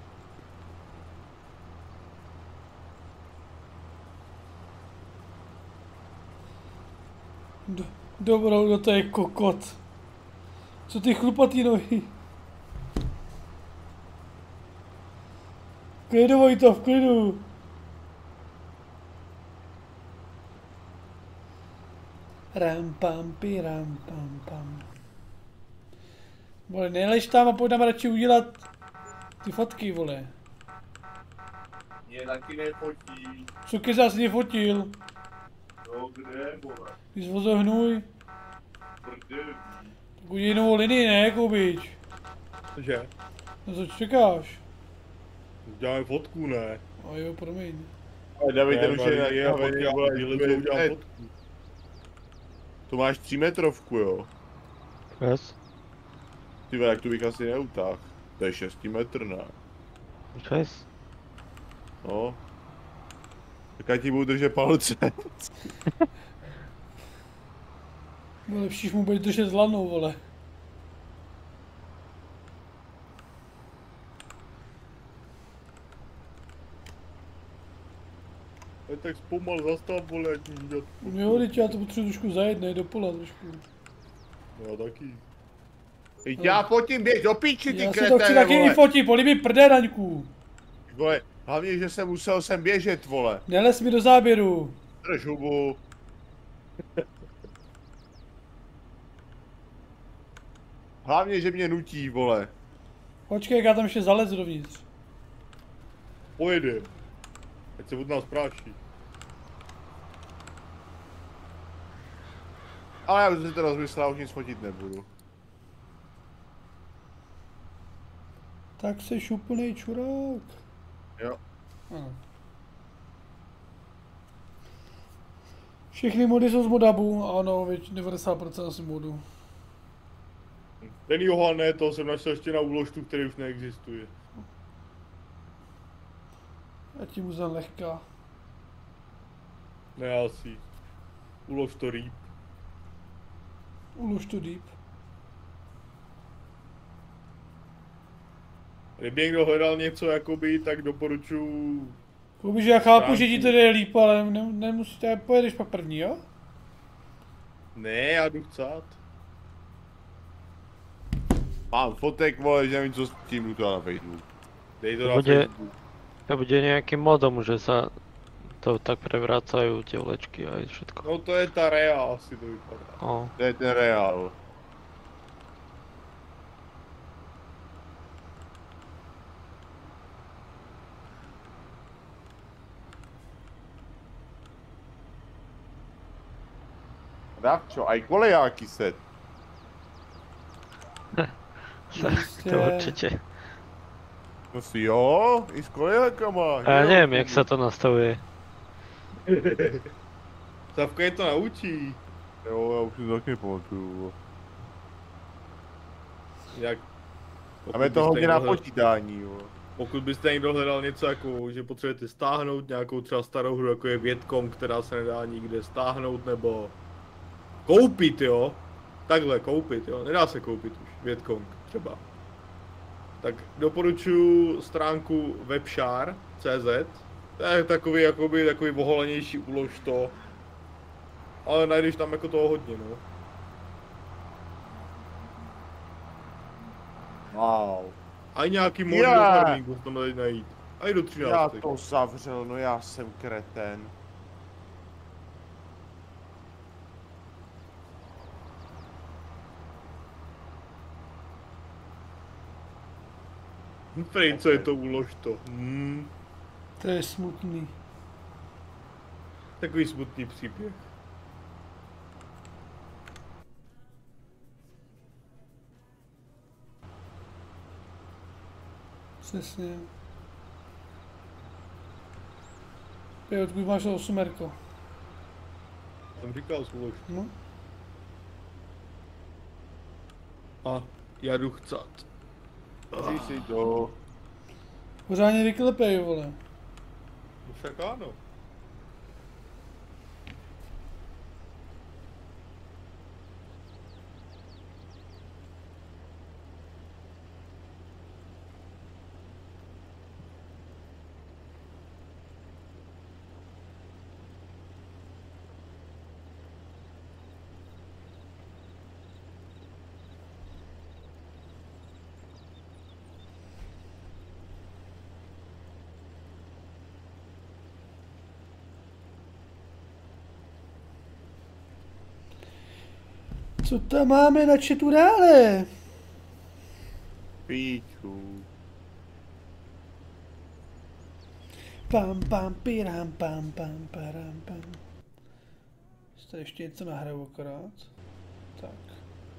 Dobrou, no to je kokot. Co ty chlupatý nohy? V klidu, Vojto, v klidu. Ram pam pi ram pam pam. Vole, nelež tam a pojď nám radši udělat ty fotky, vole. Mě taky nefotí. Co když já si nefotil? No kde, vole? Když vozohnuj, Prdel. tak udělej novou linii, ne, Kubič? Že? No co čekáš? Uděláme fotku, ne? A jo, promiň. Ale David, ten už je já udělám fotku. To máš 3 metrovku, jo? Yes. Ty jak tu bych asi neutáhl. To je 6 metr, ne? Yes. No. Tak já ti budu držet palce. Bylo lepší, mu budeš držet z lanou, vole. tak zpomal zastav, vole, ať mi dělat. Jo, teď já to potřebuji trošku zajet, ne do pola trošku. Já taky. Teď já fotím, běž do píči, ty Já si to chci kreténe, taky i vole. fotit, poli mi prdé, Daňku. Vole, hlavně, že jsem musel sem běžet, vole. Nelez mi do záběru. Drž hubu. Hlavně, že mě nutí, vole. Počkej, jak já tam ještě zalezu dovnitř. Pojede. Ať se od nás práší. Ale já už si to rozmyslel, už nic fotit nebudu. Tak se úplnej čurák. Jo. Ano. Všechny mody jsou z modabu, ano, 90% z modů. Ten Johane, to jsem našel ještě na úložtu, který už neexistuje. A tím uzem lehká. Ne asi. Ulož to rýb. Ulož to deep. Kdyby někdo hledal něco jakoby, tak doporučuji. Že já chápu, že ti to jde líp, ale nemusíte, pojedeš pak první, jo? Ne, já jdu chcát. Mám fotek, vole, že nevím, co s tím to na Facebook. Dej to To na bude- Facebook. To bude nejakým modom, že sa to tak prevracajú tie vlečky a všetko. No to je ta rea, asi to vypadá. No. To je ten reál. Davčo, aj kolejáky set. To určite. No si jo, i s kolejákama. A ja jo. neviem, jak sa to nastavuje. Savka je to naučí. Jo, já už si to taky nepamatuju. Jak... Máme to hodně na počítání, jo. Pokud byste někdo hledal něco jako, že potřebujete stáhnout nějakou třeba starou hru, jako je Vietcong, která se nedá nikde stáhnout, nebo koupit, jo. Takhle, koupit, jo. Nedá se koupit už, Vietcong třeba. Tak doporučuji stránku webshare.cz. To je takový, jakoby, takový oholenější úlož to. Ale najdeš tam jako toho hodně, no. Wow. A i nějaký mod Je. do farmingu tam tady najít. A i do 13. Já to zavřel, no já jsem kreten. Prej, co je to úlož to? To je smutný. Takový smutný příběh. Přesně. Pej, odkud máš to 8 erko? Jsem říkal úlož. No. A já jdu chcát. Ty si to. Pořádně vyklepej, vole. No však ano. Co tam máme na chatu dále? Píču. Pam pam piram pam pam param pam. Jste ještě něco nahraju akorát. Tak.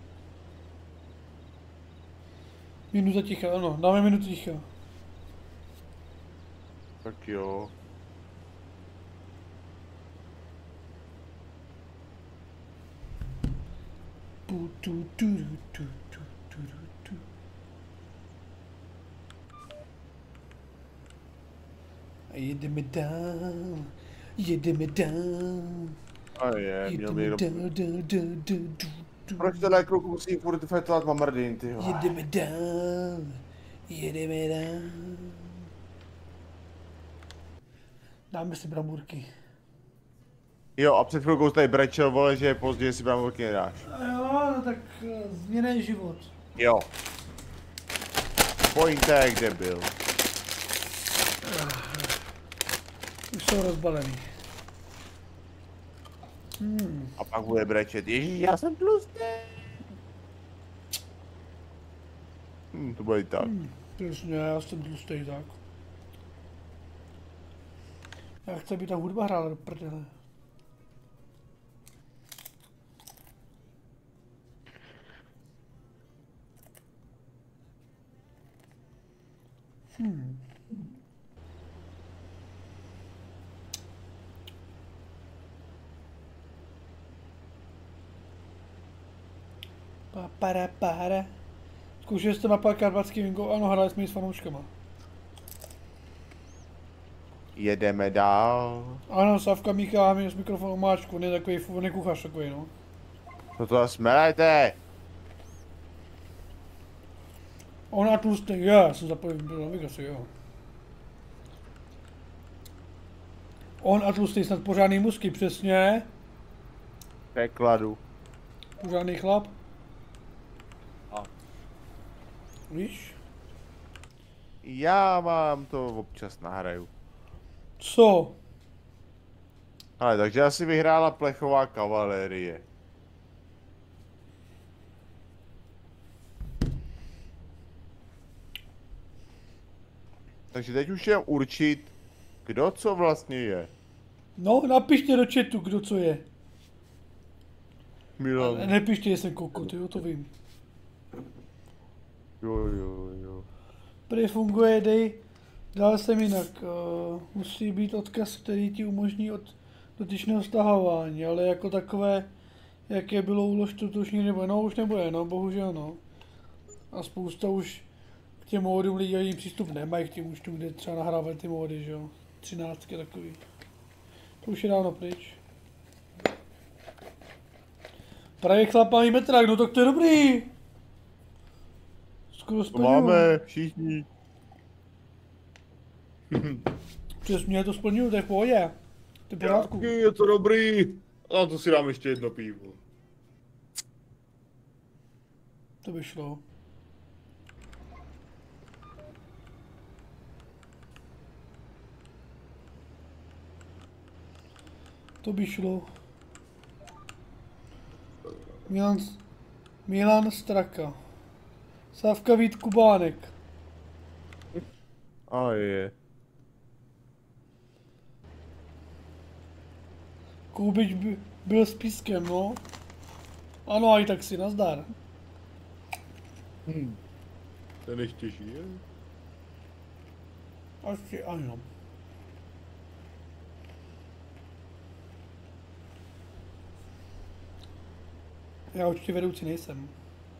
Minuta ticha, ano, dáme minutu ticha. Tak jo. Pu, tu, tu, tu, tu, tu, tu. A jedeme dál, jedeme dál, A je, měl by jedeme někdo... dál. Proč tenhle kluk musí furt fetovat mamrdin, ty jo? Jedeme dál, jedeme dál. Dáme si bramburky. Jo, a před chvilkou tady brečel, vole, že je pozdě, si bramborky nedáš. Jo, no tak změnej život. Jo. Pointé, kde byl. Už jsou rozbalený. A pak bude brečet, ježíš, já jsem tlustý. To bude i tak. Přesně, já jsem tlustý tak. Já chci, aby ta hudba hrála do prdele. Para. Zkoušeli jste mapa Karpatský Vingo? Ano, hráli jsme ji s fanouškama. Jedeme dál. Ano, Savka míchá mi z mikrofonu máčku, ne takový nekuchař takový, no. Co to smelete? Ona tlustý, já jsem zapojil do navigace, jo. On a tlustý, snad pořádný musky, přesně. Překladu. Pořádný chlap. A. Víš? Já mám to občas nahraju. Co? Ale takže asi vyhrála plechová kavalérie. Takže teď už je určit, kdo co vlastně je. No, napište do chatu, kdo co je. Milan. Nepište, že jsem kokot, jo, to vím. Jo. Prý funguje, dál jsem jinak. Musí být odkaz, který ti umožní od dotyčného stahování, ale jako takové, jaké bylo ulož, to už nikdy nebude. No, už nebude, no, bohužel, no. A spousta už k těm módům lidi ani přístup nemají k těm účtům, kde třeba nahrávají ty módy, že jo. 13 takový. To už je dávno pryč. Právě chlapání metrák, no tak to je dobrý. Skoro To splňuju. máme všichni. Přesně to splňuju, to je v pohodě. To je v pořádku. Je to dobrý. A to si dám ještě jedno pivo. To by šlo. To by šlo. Milan Straka. Sávka Vít Kubánek. A je. Koubič byl s pískem, no. Ano, a i tak si, nazdar. Ten ještě žije? Asi ano. Já určitě vedoucí nejsem.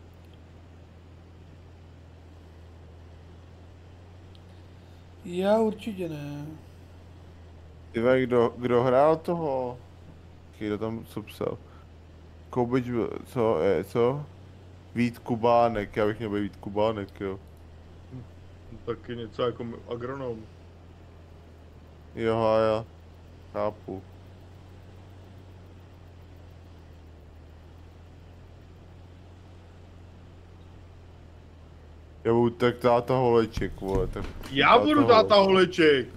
Já určitě ne. Ty ve, kdo hrál toho? Kdo tam co psal? Koubič byl, co? Vít Kubánek, já bych měl být Vít Kubánek, jo. Taky něco jako agronom. Jo, já chápu. Já budu tak táta Holeček, vole, tak... Já budu táta Holeček.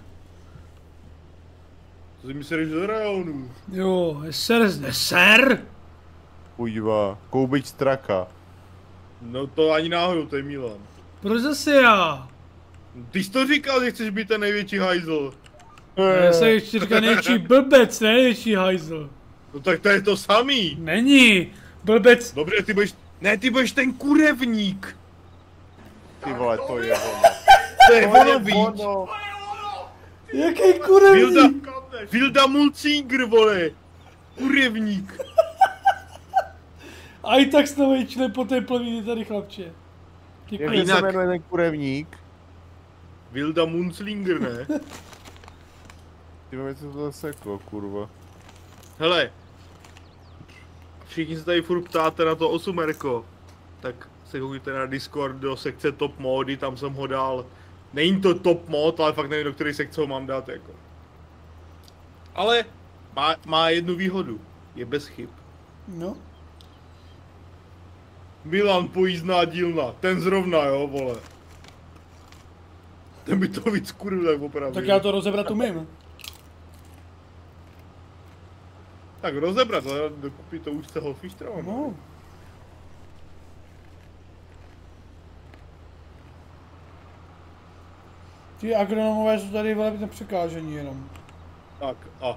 Co si myslíš z rajonu? Jo, ser? Udívá, Koubič Straka. No to ani náhodou, to je Milan. Proč zase já? Ty jsi to říkal, že chceš být ten největší hajzl. Já jsem ještě říkal největší blbec, ne největší hajzl. No tak to je to samý. Není, blbec. Dobře, ty budeš... Ne, ty budeš ten kurevník. Ty vole, to je ono. To je ono, víš. ono. Jaký kurevník? Vilda Mulcinger, vole. Kurevník. A i tak jsme vejčili po té plvině tady, chlapče. Jak Děkuji. se jmenuje ten kurevník? Vilda Munzlinger, ne? Ty vole, co to zase jako, kurva. Hele. Všichni se tady furt ptáte na to 8erko. Tak se koukejte na Discord do sekce top mody, tam jsem ho dal. Není to top mod, ale fakt nevím, do které sekce ho mám dát, jako. Ale má jednu výhodu. Je bez chyb. No. Milan pojízdná dílna, ten zrovna, jo, vole. Ten by to víc kuril, tak opravdu. Tak já to rozebrat umím. Tak rozebrat, ale dokupí to už se Holfištrova. No. Ty agronomové jsou tady velmi překážení jenom. Tak a.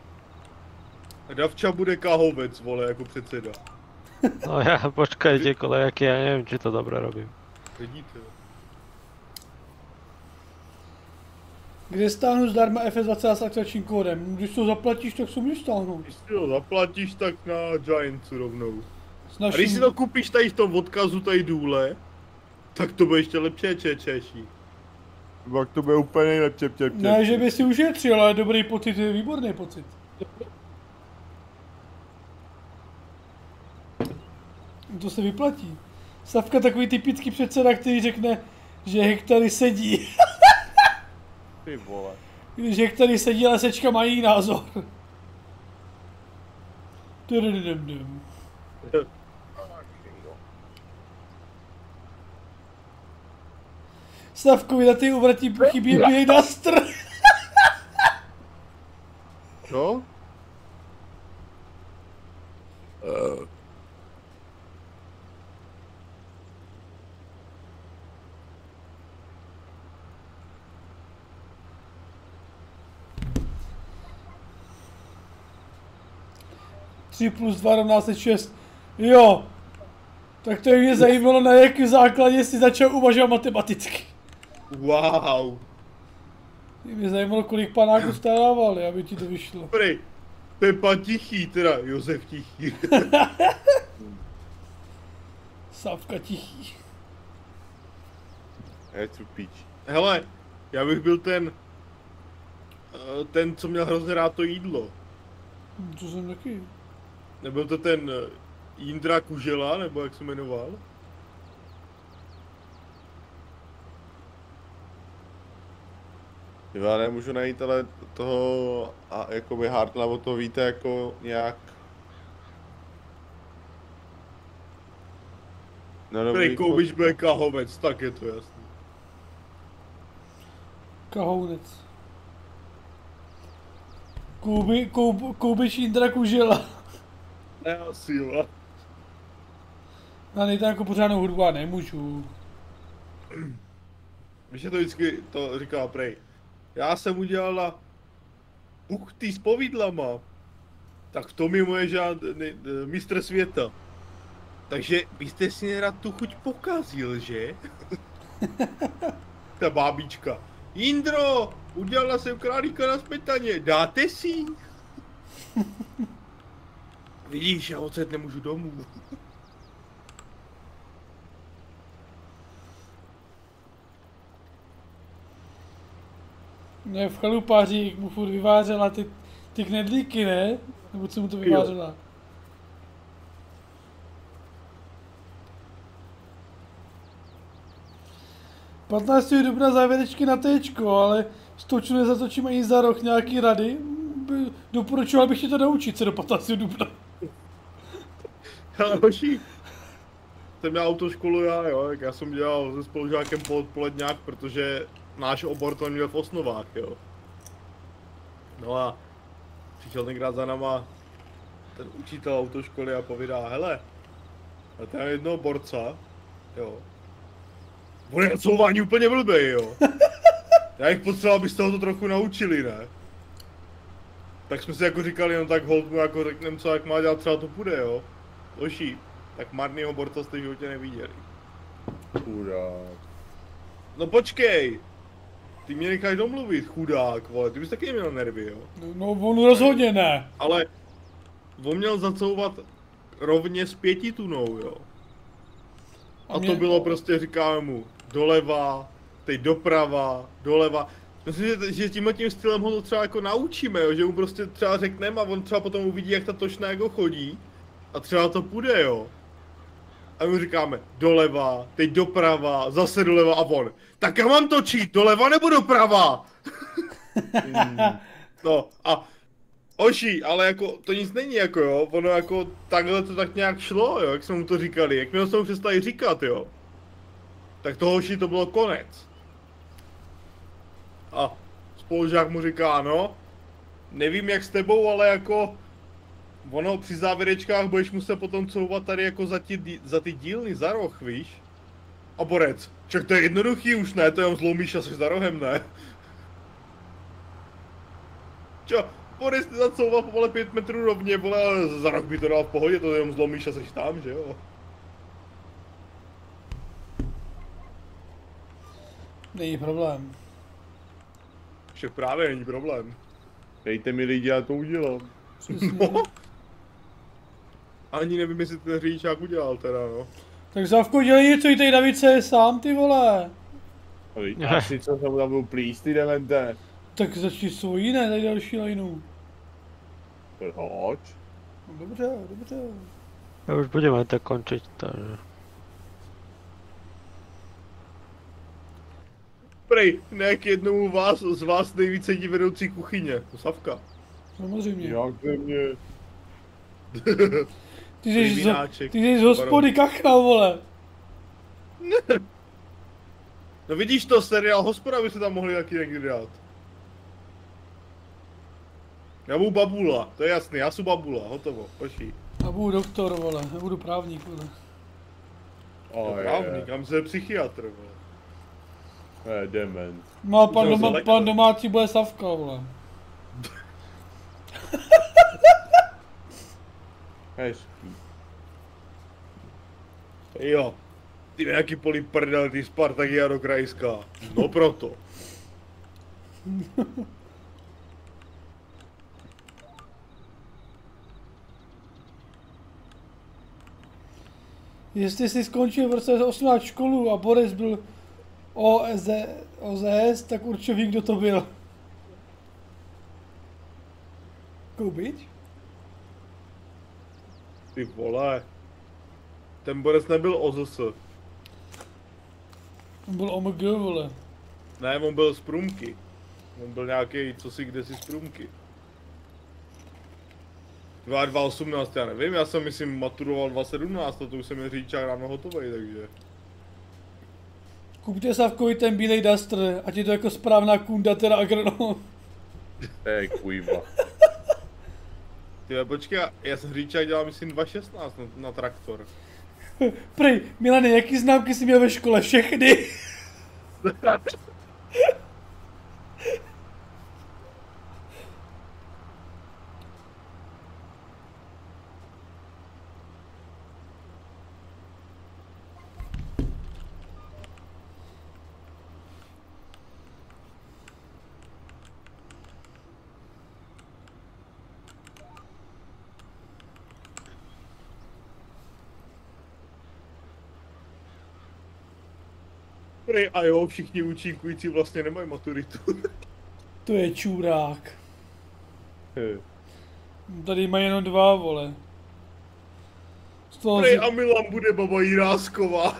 Davča bude Kahovec, vole, jako předseda. No ja, počkajte kolejaky, ja neviem, či to dobre robím. Vidíte. Kde stáhnu zdarma FS20 s aktačním kódem? Když to zaplatíš, tak se můžeš stáhnout. Když si to zaplatíš, tak na Giantsu rovnou. S A když naším... si to koupíš tady v tom odkazu tady důle, tak to bude ještě lepší češí. Pak to bude úplně nejlepší. Ne, že by si ušetřil, ale dobrý pocit je výborný pocit. To se vyplatí. Savka takový typický předseda, který řekne, že hektary sedí. Ty vole. Když hektary sedí, ale sečka mají jiný názor. Tududududum. Savkovi na ty uvratí chybí běh nastr. Co? Tři plus 2 rovná se 6. Jo. Tak to mě zajímalo, na jakém základě si začal uvažovat matematicky. Wow. Mě zajímalo, kolik panáků starávali, aby ti to vyšlo. Dobrý. Pepa Tichý, teda Josef Tichý. Savka Tichý. Je tu píč. Hele, já bych byl ten, co měl hrozně rád to jídlo. To jsem taky. Nebyl to ten Jindra Kužela, nebo jak se jmenoval? Já nemůžu najít, ale toho, a jakoby Hartla, o to víte jako nějak... No Prej Koubič bude Kahovec, tak je to jasný. Kahounec. Koubič Jindra Kužela. Ne, asi jo. Já nejde jako pořádnou hudbu, já nemůžu. Víš, že to vždycky to říká prej. Já jsem udělala buchty s povidlama. Tak v tom je moje mistr světa. Takže byste si nerad tu chuť pokazil, že? Ta bábička. Jindro, udělala jsem králíka na smetaně, dáte si? Vidíš, já odset nemůžu domů. Ne, v chalupáři mu furt vyvářela ty knedlíky, ne? Nebo co mu to vyvářela? 15. dubna závěrečky na téčko, ale stočnu nezatočím ani za rok nějaký rady. Doporučoval bych ti to naučit se do 15. dubna. Ale hoší, jsem měl autoškolu jo, tak já jsem dělal se spolužákem odpoledňák, protože náš obor to měl v osnovách, jo. No a přišel tenkrát za náma ten učitel autoškoly a povídá, hele, a tam je jednoho borca, jo. On je couvání úplně blbej, jo. Já jich potřeboval, abyste ho to trochu naučili, ne? Tak jsme si jako říkali, no tak hold mu jako řeknem co, jak má dělat, třeba to půjde, jo. Loší, tak marnýho borca jste v životě neviděli. Chudák. No počkej! Ty mě necháš domluvit, chudák, vole, ty bys taky neměl nervy, jo? No on rozhodně ne. Ale on měl zacouvat rovně s 5 tunou, jo. A to bylo prostě, říkáme mu, doleva, teď doprava, doleva. Myslím, že tímhle tím stylem ho to třeba jako naučíme, jo? Že mu prostě třeba řekneme a on třeba potom uvidí, jak ta točna jako chodí. A třeba to půjde, jo. A my říkáme, doleva, teď doprava, zase doleva a on. Tak já mám točit, doleva nebo doprava? No a Oši, ale jako to nic není jako jo, ono jako takhle to tak nějak šlo jo, jak jsme mu to říkali, jakmile jsme mu přestali říkat jo, tak toho hoši to bylo konec. A spolužák mu říká no, nevím jak s tebou, ale jako ono při závěrečkách budeš muset potom couvat tady jako za ty dílny za roh, víš? A Borec, však to je jednoduchý už ne, to jenom zlomíš a jsi za rohem, ne? Čo, Boris ty zacouval pomale 5 metrů rovně, vole, ale za roh by to dal v pohodě, to jenom zlomíš a jsi tam, že jo? Není problém. Však právě není problém. Dejte mi lidi, já to udělám. Přesně. No. Ani nevím, jestli ten řidičák udělal teda, no. Tak Zavko, dělej něco, i tady David se je sám, ty vole. Asi co jsem tam byl plíst, ty demente. Tak začni svojí, ne, tady další lineu. Proč? No, dobře, dobře. Ja už budeme tak končiť, takže... Prej, nějak jednomu z vás nejvíce sedí vedoucí kuchyně, Savka. Samozřejmě. Jak ze mě? Ty jsi Vináček. z hospody kachal, vole. No vidíš to, seriál Hospoda by se tam mohli taky někdy dát. Já budu babula, to je jasný, já jsem babula, hotovo, poší. Já budu doktor, vole, já budu právník, vole. Právník, kam se je psychiatr, vole. Dement. No a pan domácí bude Savka, vole. Hezký. Jo, ty nějaký polí prdel, ty Spartaky a do krajská. No proto. Jestli jsi skončil v roce 18 školu a Boris byl OZS, tak určitě ví, kdo to byl. Koubič? Ty vole. Ten Borec nebyl OZS. On byl OMG, vole. Ne, on byl z Průmky. On byl nějaký, co si kde si z Průmky. 2018, já nevím, já jsem myslím maturoval 2017, a to už jsem je řidičák ráno hotovej, takže. Kupte Savkovi ten bílej Duster, ať je to jako správná kunda, teda agronom. Kujva. Ty počkej, já jsem řidičák dělal myslím 2016 na traktor. Prej, Milane, jaký známky jsi měl ve škole? Všechny? Prej, a jo, všichni účinkující vlastně nemají maturitu. To je čurák. Tady mají jenom 2, vole. Z toho Prej, a Milan bude baba Jirásková.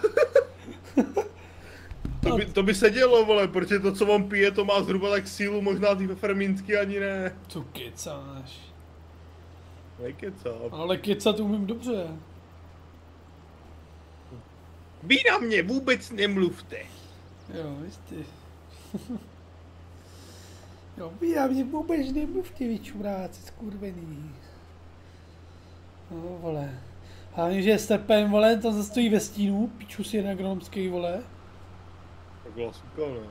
To by se dělo, vole, protože to, co on pije, to má zhruba tak sílu, možná ty feferminsky ani ne. Co kecáš? Nekecám. Ale kecat umím dobře. Vy na mě vůbec nemluvte. Jo, jistě. Jo, vy na mě vůbec nemluvte, vy čuráci skurvený. No, vole. Hlavně, že je stepen, vole, tam zase stojí ve stínu, piču si jeden agronomský, vole. Tak vlastně ne.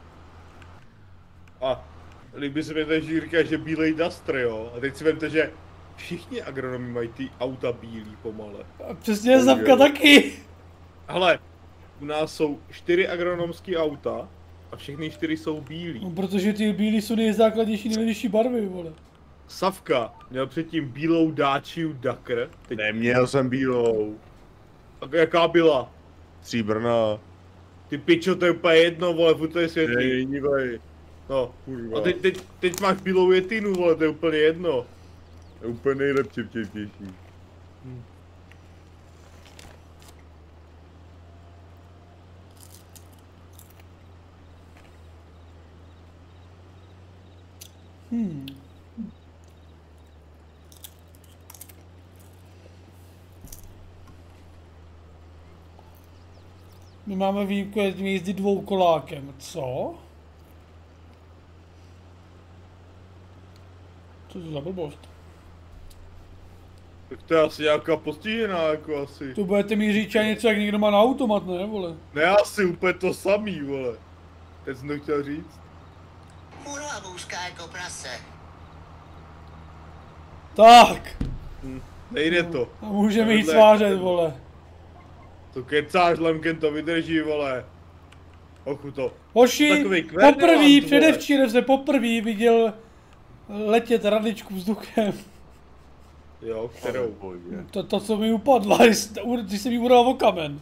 A líbí se mi ten, že říká, že bílej Duster, jo. A teď si vemte, že všichni agronomi mají ty auta bílý pomale. A přesně Zavka taky. Hele, u nás jsou 4 agronomské auta a všechny 4 jsou bílí. No, protože ty bílí jsou nejzákladnější, nejvyšší barvy, vole. Savka měl předtím bílou Daciu Dakr. Neměl jsem bílou. A jaká byla? Stříbrná. Ty pičo, to je úplně jedno, vole, furt to je světlý. Dívej. No. Kurva. A teď máš bílou Yetinu, vole, to je úplně jedno. To je úplně nejlepší vtěvtější. My máme výjimku jezdit dvoukolákem. Co? Co to za blbost? Tak to je asi nějaká postižená, jako asi. To budete mi říct něco, jak někdo má na automat, ne, vole? Ne, asi úplně to samý, vole. Teď jsem to chtěl říct. Muravůzka jako prase. Tak! Nejde to. A můžeme jít Tohle- svářet, vole. To kecáš, Lemken to vydrží, vole. Ochu to. Hoši, Takový kvernelant, poprvý, vole. předevčírem se poprvý viděl letět radličku vzduchem. Jo, kterou? To co mi upadla, když jsem jí ural o kamen.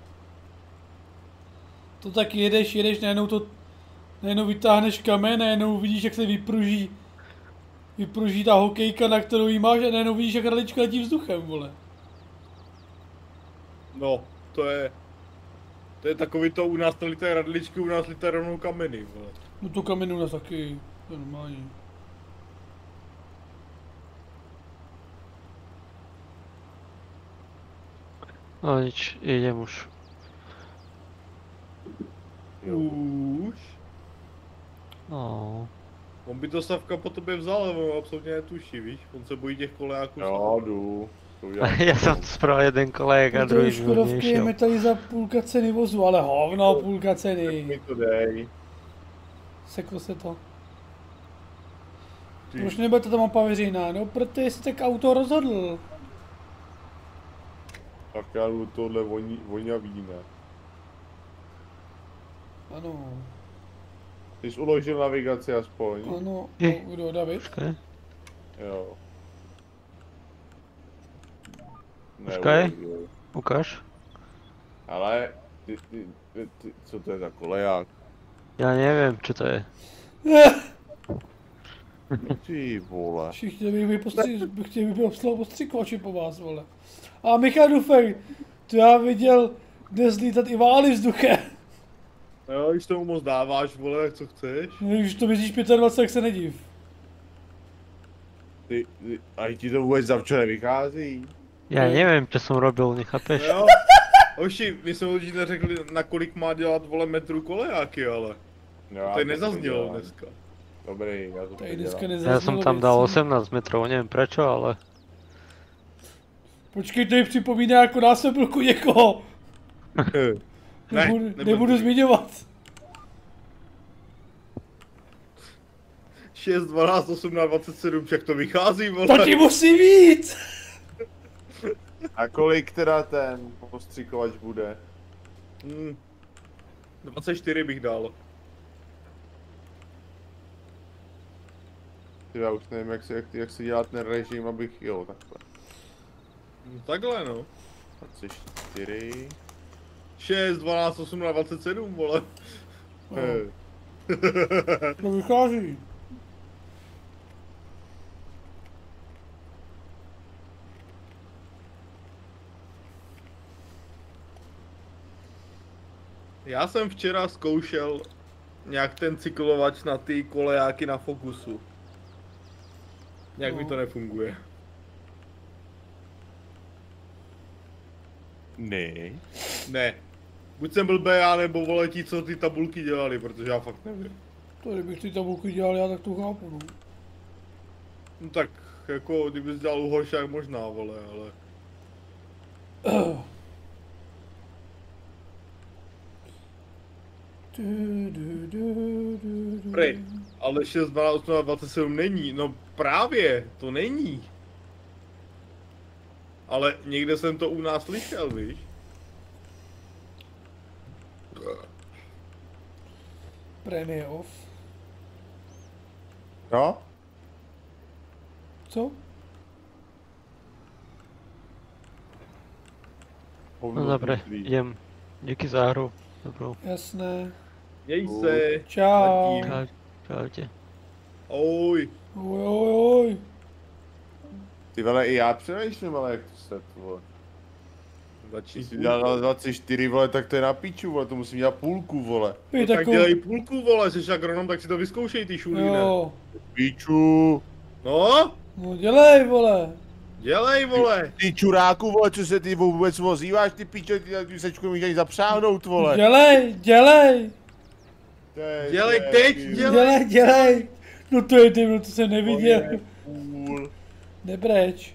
To taky jedeš, najednou vytáhneš kamen, najednou vidíš, jak se vypruží ta hokejka, na kterou jí máš, a najednou vidíš, jak radlička letí vzduchem, vole. No, to je takový to, u nás lítají radličky, u nás lítají rovnou kameny, vole. No to kamenu nás taky, to je normální. No nič, idem už. Už? No. On by to Savka po tobě vzal, ale on absolutně netuší, víš? On se bojí těch kolejáků. Jo, jdu. To udělám. Ja som tu spravil jeden kolek a To druhý je Škodovky, nešiel. jeme tady za půlka ceny vozu, ale hovno, půlka ceny. Mi to dej. Seklo se to. Ty. Proč nebude ta mapa veřejná? No, protože jsi tak auto rozhodl. Tak já jdu tohle vonavý, ne. Ano, Ty jsi uložil navigaci aspoň. ano, Je. kdo, David? Počkaj. Jo. Počkej. Neuložil. Ukáž. Ale, co to je za koleják? Ja neviem, čo to je. Ty vole. Všichni bych chtěl poslal postřikovači po vás, vole. A Michal Dufek, to já viděl dnes lítat i vály vzduchem. Jo, když tomu moc dáváš, vole, jak co chceš. Když to myslíš 25, tak se nediv. A ti to vůbec za včera vychází? Ja neviem, čo som robil, nechápeš? Jo. Hoši, my jsme už neřekli, na kolik má dělat, vole, metrů kolejáky, ale. Jo, To je nezaznělo dneska. Dobrý, já to Tady dneska dělám. nezaznělo Ja som tam dal věcí. 18 metrov, neviem prečo, ale... Počkej, to mi připomíná jako násobilku někoho. Nebudu zmiňovat. 6, 12, 18, 27, však to vychází, vole. To ti musí být. A kolik teda ten postřikovač bude? 24 bych dal. Já už nevím, jak se dělá ten režim, abych jel takhle. Takhle, no. 24. 6, 12, 18, 27, vole. To vychází. Já jsem včera zkoušel nějak ten cyklovač na ty kolejáky na Focusu. Nějak mi to nefunguje. Ne. Ne. Buď jsem byl BA, nebo vole ti, co ty tabulky dělali, protože já fakt nevím. To kdybych ty tabulky dělal já, tak to chápu, no. No tak, jako, kdybys dělal u Horšák možná, vole, ale... Prej, ale 6, 12, 18, 27 není, no právě, to není. Ale někde jsem to u nás slyšel, víš? Premiere off. Jo? Co? No dobre, idem. Díky za hru. Dobrou. Jasné. Měj se. Čau. Zatím. Čaute. Oj. Oj, oj, oj. Ty vole, i já přemýšlím, ale jak to se vole. Začni Když jsi dělal 24, vole, tak to je na píču, vole, to musím dělat půlku, vole. Pij Tak takovou... dělej půlku, vole, jsi agronom, tak si to vyzkoušej, ty šulíne. Jo. Píču. No? No dělej, vole. Dělej, vole! Ty čuráku, vole, co se ty vůbec ozýváš, ty píče, ty sečku můžeš ani zapřáhnout, vole. Dělej, dělej! Dělej teď, dělej! Dělej! No to je ty, no to jsem neviděl. Půl. Nebreč.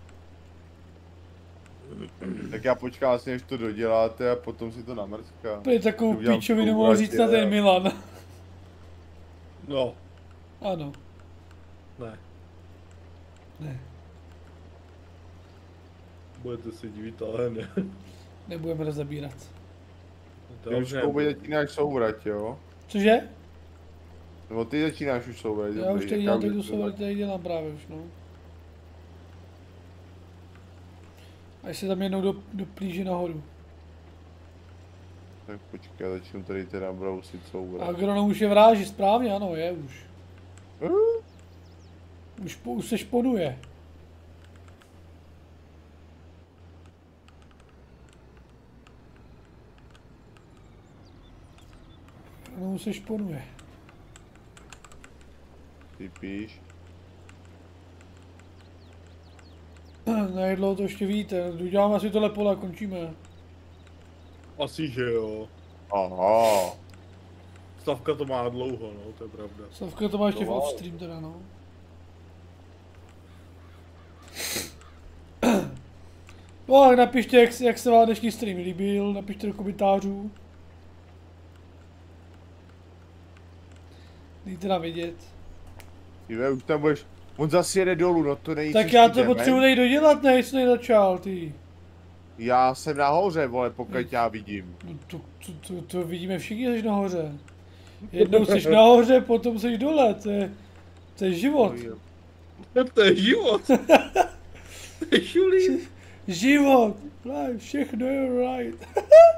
Tak já počkám vlastně, než to doděláte a potom si to namrskám. To je takovou Udělám píčovinu to, mohl ať říct je. na ten Milan. No, Ano. ne. Ne. Budete si divit, ale ne. Nebudeme rozebírat. To Ty už už ne. Kouby začínáš souvrať, jo? Cože? Nebo ty začínáš už souvrať, Já už teď dělám, teď tu souvali, tady dělám právě už, no. Až se tam jednou doplíže nahoru. Tak počkej, já začnu tady teda brousit A souvrať. Agronom už je vráži, správně, ano, je už. Už se šponuje. Agronom se šponuje. Ty píš. Najedlo to ještě víte, uděláme si tohle pole a končíme. Asi, že jo. Aha. Stavka to má dlouho, no, to je pravda. Slavka to má ještě v No, ale- offstream teda, no. No a napište, jak se vám dnešní stream líbil, napište do komentářů. Dejte nám vědět. Ty už tam budeš, on zase jede dolů, no to není Tak já to potřebuji nejít dodělat, ne, jsi nezačal, ty. Já jsem nahoře, vole, pokud já vidím. No to vidíme všichni, že jsi nahoře. Jednou jsi nahoře, potom jsi dole, to je život. To je život. To je šulí. Život, life, všechno je right.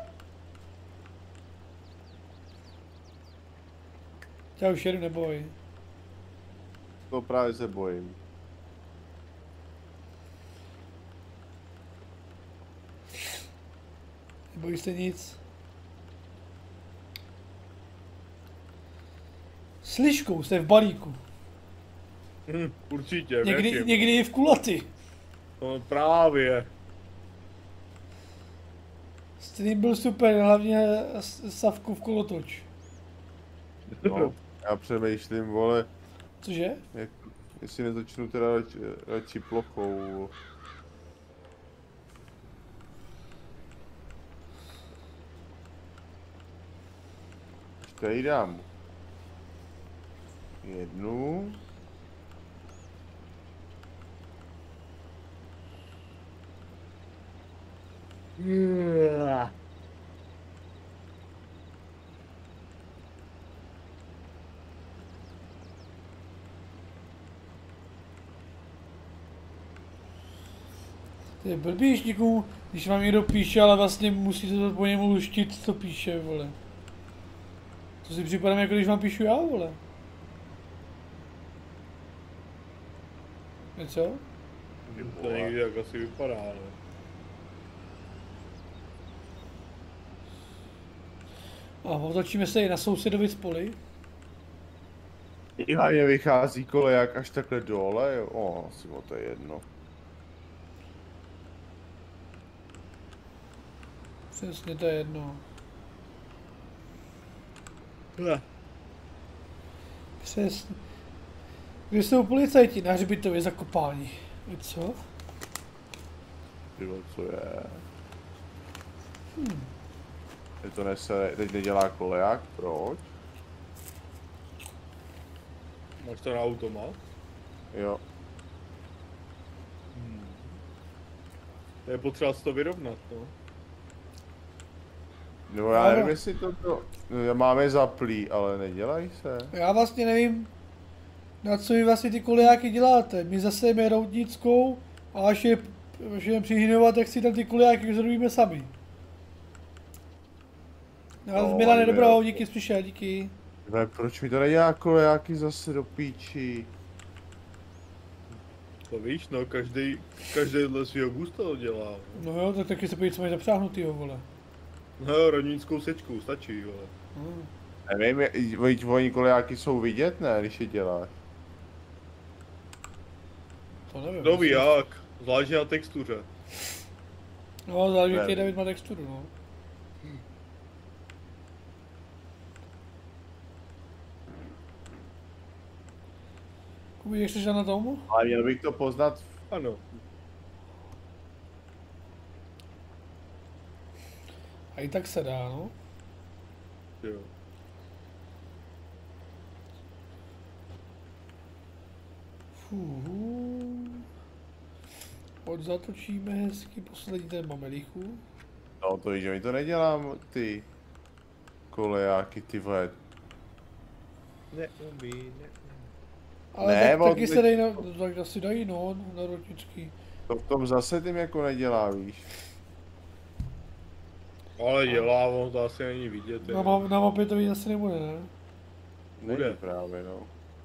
Já už jedu, neboj. To právě se bojím. Nebojí se nic. S liškou jste v balíku. Určitě, Někdy i v kulaty. No právě. Stream byl super, hlavně Savku v kolotoč. No, já přemýšlím, vole, Cože? jestli nezačnu teda radši plochou. Tady dám jednu. To je blbýšníků, když vám někdo píše, ale vlastně musíte to po němu luštit, co píše, vole. To si připadám, jako když vám píšu já, vole. Něco? To někdy tak asi vypadá, no. A otočíme se i na sousedovi spoli. Hlavně vychází koleják až takhle dole, jo. O, asi o to je jedno. Přesně, to je jedno. Přesně. Kde jsou policajti na hřbitově zakopání? Co? Ty vole, co je? Teď to nese, teď nedělá koleják, proč? Máš to na automat? Jo. To je potřeba si to vyrovnat, no. No já nevím, jestli to máme zaplý, ale nedělají se. Já vlastně nevím, na co vy vlastně ty kolejáky děláte. My zase jeme routnickou a až je přihnovat, tak si tam ty kolejáky zrobíme sami. No, Milane, dobrou, díky, jsi přišel, díky. Ne, proč mi to nedělá kolejáky zase do píči? To víš, no, každý dle svého gusta to dělá. No, No jo, tak taky se podívej, co máš zapřáhnutýho, vole. no jo, rodnickou sečku, stačí, vole. Nevím, oni kolejáky jsou vidět, ne, když je děláš? To nevím. Kdo ví jak? Záleží na textuře. No, záleží, Ne. jaký David má texturu, no. Kubi, jak jsi na tomu? Ale měl bych to poznat. Ano. A i tak se dá, no. Jo. Fuhu. Odzatočíme hezky poslední ten mamelichu. No to víš, že mi to nedělám, ty kolejáky, ty vole. Neumí. Ale Ne, tak, on taky by- se dají na, tak asi dají, no, na rotičky. To v tom zase tím jako nedělá, víš. Ale dělá, on to asi není vidět. Na mapě to vidět asi nebude, ne? Bude. Není právě, no.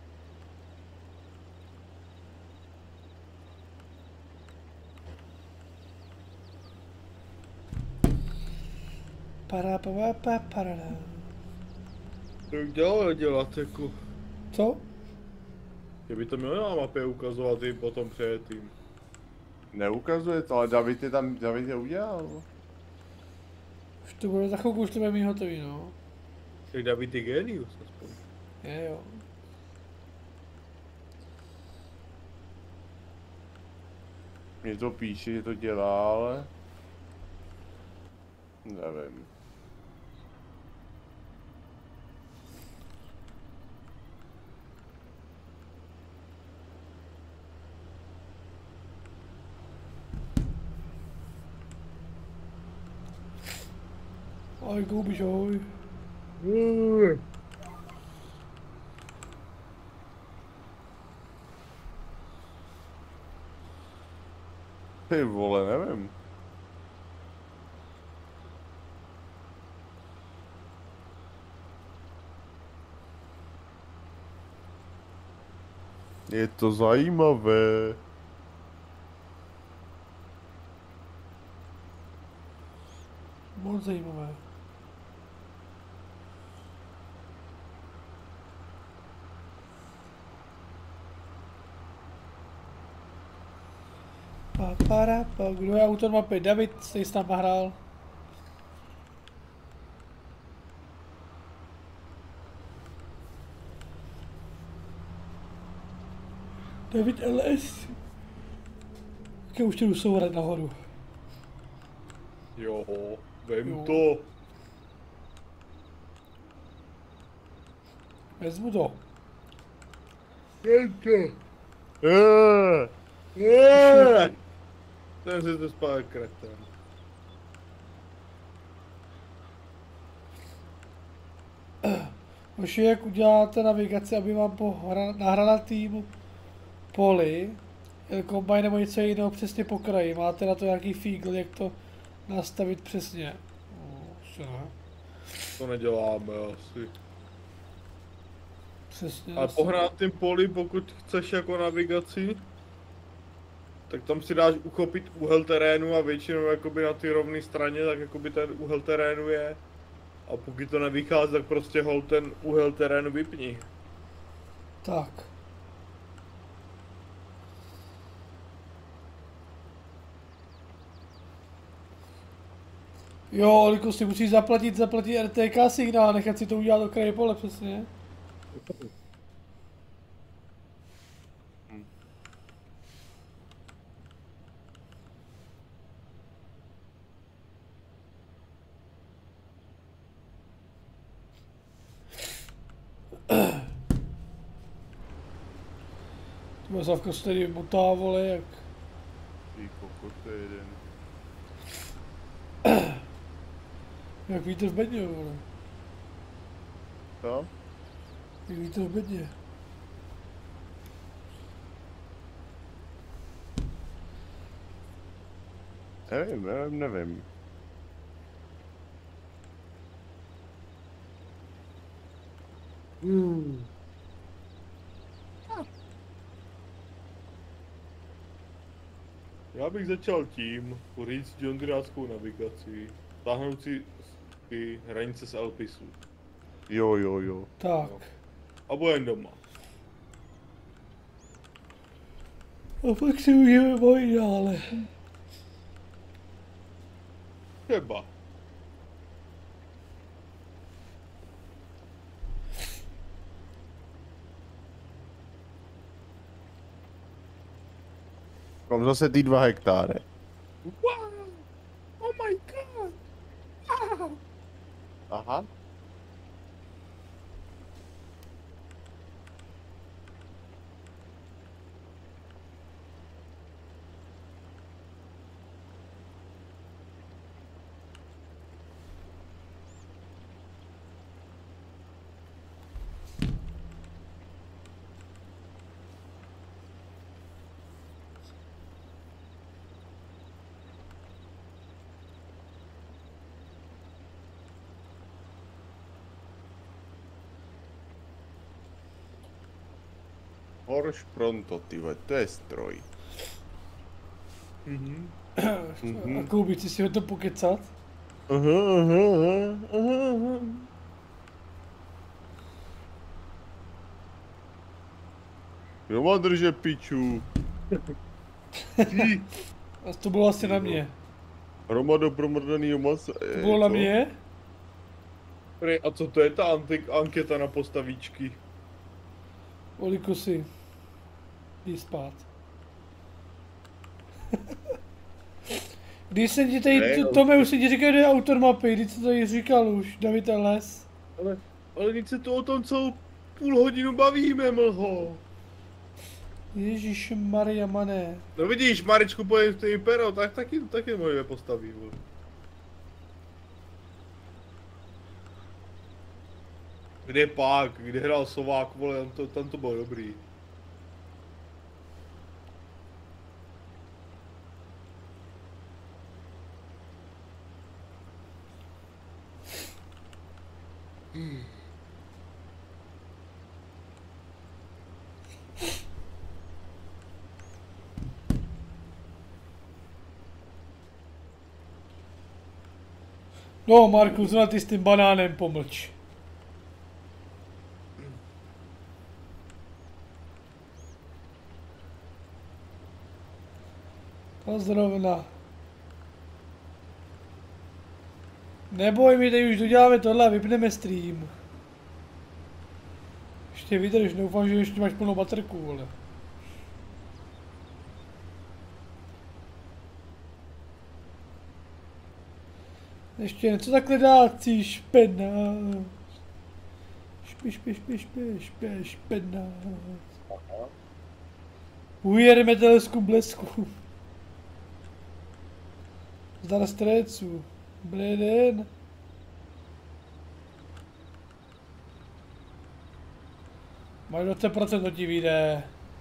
Parada. To dělá dělat jako. Co? Že by to mělo na mapě ukazovat i potom předtím. Neukazuje to, ale David je udělal. Už to bude za chvilku, už to bude mít hotový, no. Tak David je genius aspoň. Je, jo. Mně to píše, že to dělá, ale... Nevím. Ahoj, Kubiš, ahoj. Ty vole, nevím. Je to zajímavé. Moc zajímavé. Kdo je autor mapy? David, jsi tam hrál. David LS. Tak já už tě jdu sourat nahoru. Jo, vem Jo. to. Vezmu to. Vem to. Ten si to spal kretem. Už jak uděláte navigaci, aby vám na hranatým poli kombajn nebo něco jiného přesně po kraji. Máte na to nějaký fígl, jak to nastavit přesně? Ne. To neděláme asi. Přesně. Ale po hranatém poli, pokud chceš jako navigaci, tak tam si dáš uchopit úhel terénu a většinou jakoby na ty rovné straně, tak jakoby ten úhel terénu je. A pokud to nevychází, tak prostě hold ten úhel terénu vypni. Tak. Jo, Oliku, si musíš zaplatit RTK signál, nechat si to udělat do kraje pole přesně. Tohle Savko se tady mutá, vole, jak... Ty kokot, to je jeden. Jak vítr v bedně, vole. Co? Jak vítr v bedně. Nevím. Já bych začal tím, říct Johndriáckou navigaci, táhnout si ty hranice z Elpisu. Jo. Tak. A budem doma. A pak si můžeme bojit dále. Třeba. Mám zase ty 2 hektáry. Wow! Oh my god! Wow! Aha. Horš pronto, ty vole, to je stroj. A koupit si ho to pokecat? Kdo má drže piču? Ty! A to bylo asi na mě. Hromado promrdanýho masa. To bylo na mě? A co to je ta anketa na postavíčky? Olikusy. Jdi spát. Když jsem ti tady, Tome, už si ti říkal, že je autor mapy, když jsi to tady říkal už, David LS. Ale teď se to o tom celou půl hodinu bavíme, mlho. Ježíš Maria Mané. No vidíš, Maričku pojem s tím pero, tak taky moje postaví, vole. Kde pak, kde hrál Sovák, vole, tam to bylo dobrý. No, Marku, zrovna ty s tím banánem pomlč. To zrovna. Neboj mi, teď už doděláme tohle a vypneme stream. Ještě vydrž, doufám, že ještě máš plnou baterku, vole. Ještě něco takhle dácí, špenáč. Špenáč. Ujedeme telesku blesku. Zdar strécu. Bleden. Máš 20%, to ti vyjde.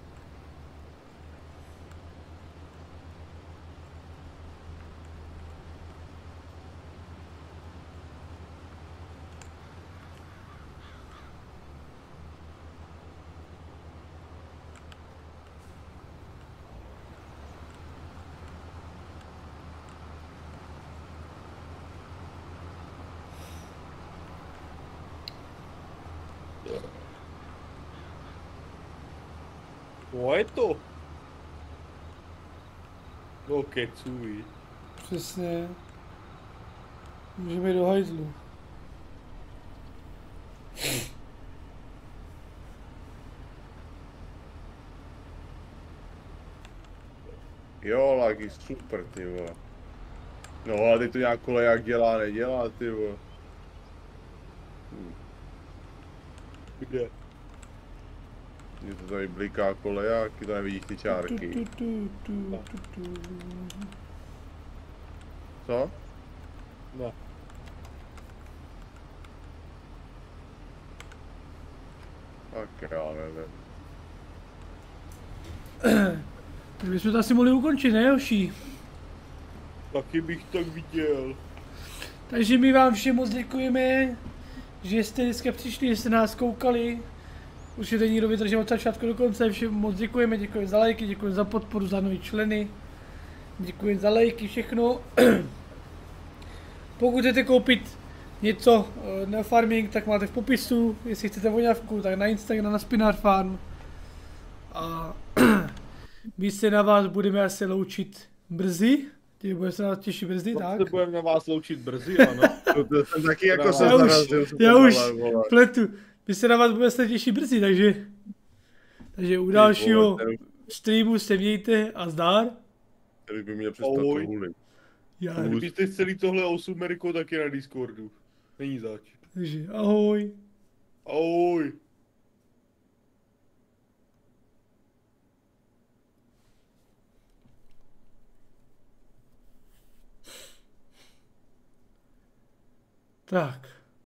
Co je to? No kecuj. Přesně. Můžeme jít do hajzlu. Jo, Lagi, super, ty vole. No a teď to nějak koleják dělá, nedělá, ty vole. Kde? Mně to tady bliká kolejáky, to nevidíš ty čárky. Co? No. Tak já nevím. Tak bychom to asi mohli ukončit, ne, Joši? Taky bych tak viděl. Takže my vám všem moc děkujeme, že jste dneska přišli, že jste nás koukali. Určitě někdo vydržel od začátku do konce, všem moc děkujeme, děkujeme za lajky, děkujeme za podporu, za nový členy. Děkujeme za lajky, všechno. Pokud chcete koupit něco na farming, tak máte v popisu. Jestli chcete voňavku, tak na Instagram, na Spinar Farm. A My se na vás budeme asi loučit brzy. Ty bude se na vás těšit brzy, tak? Se budeme na vás loučit brzy, ano. To jsem taky jako se Já zarazil. já už pletu. My se na vás budeme se těšit brzy, takže u dalšího streamu se mějte a zdar. Tady by mě přestat Ahoj. hulit. Já, Kdybyste celý tohle o Sumeriku, tak je na Discordu. Není zač. takže ahoj. Ahoj. Tak.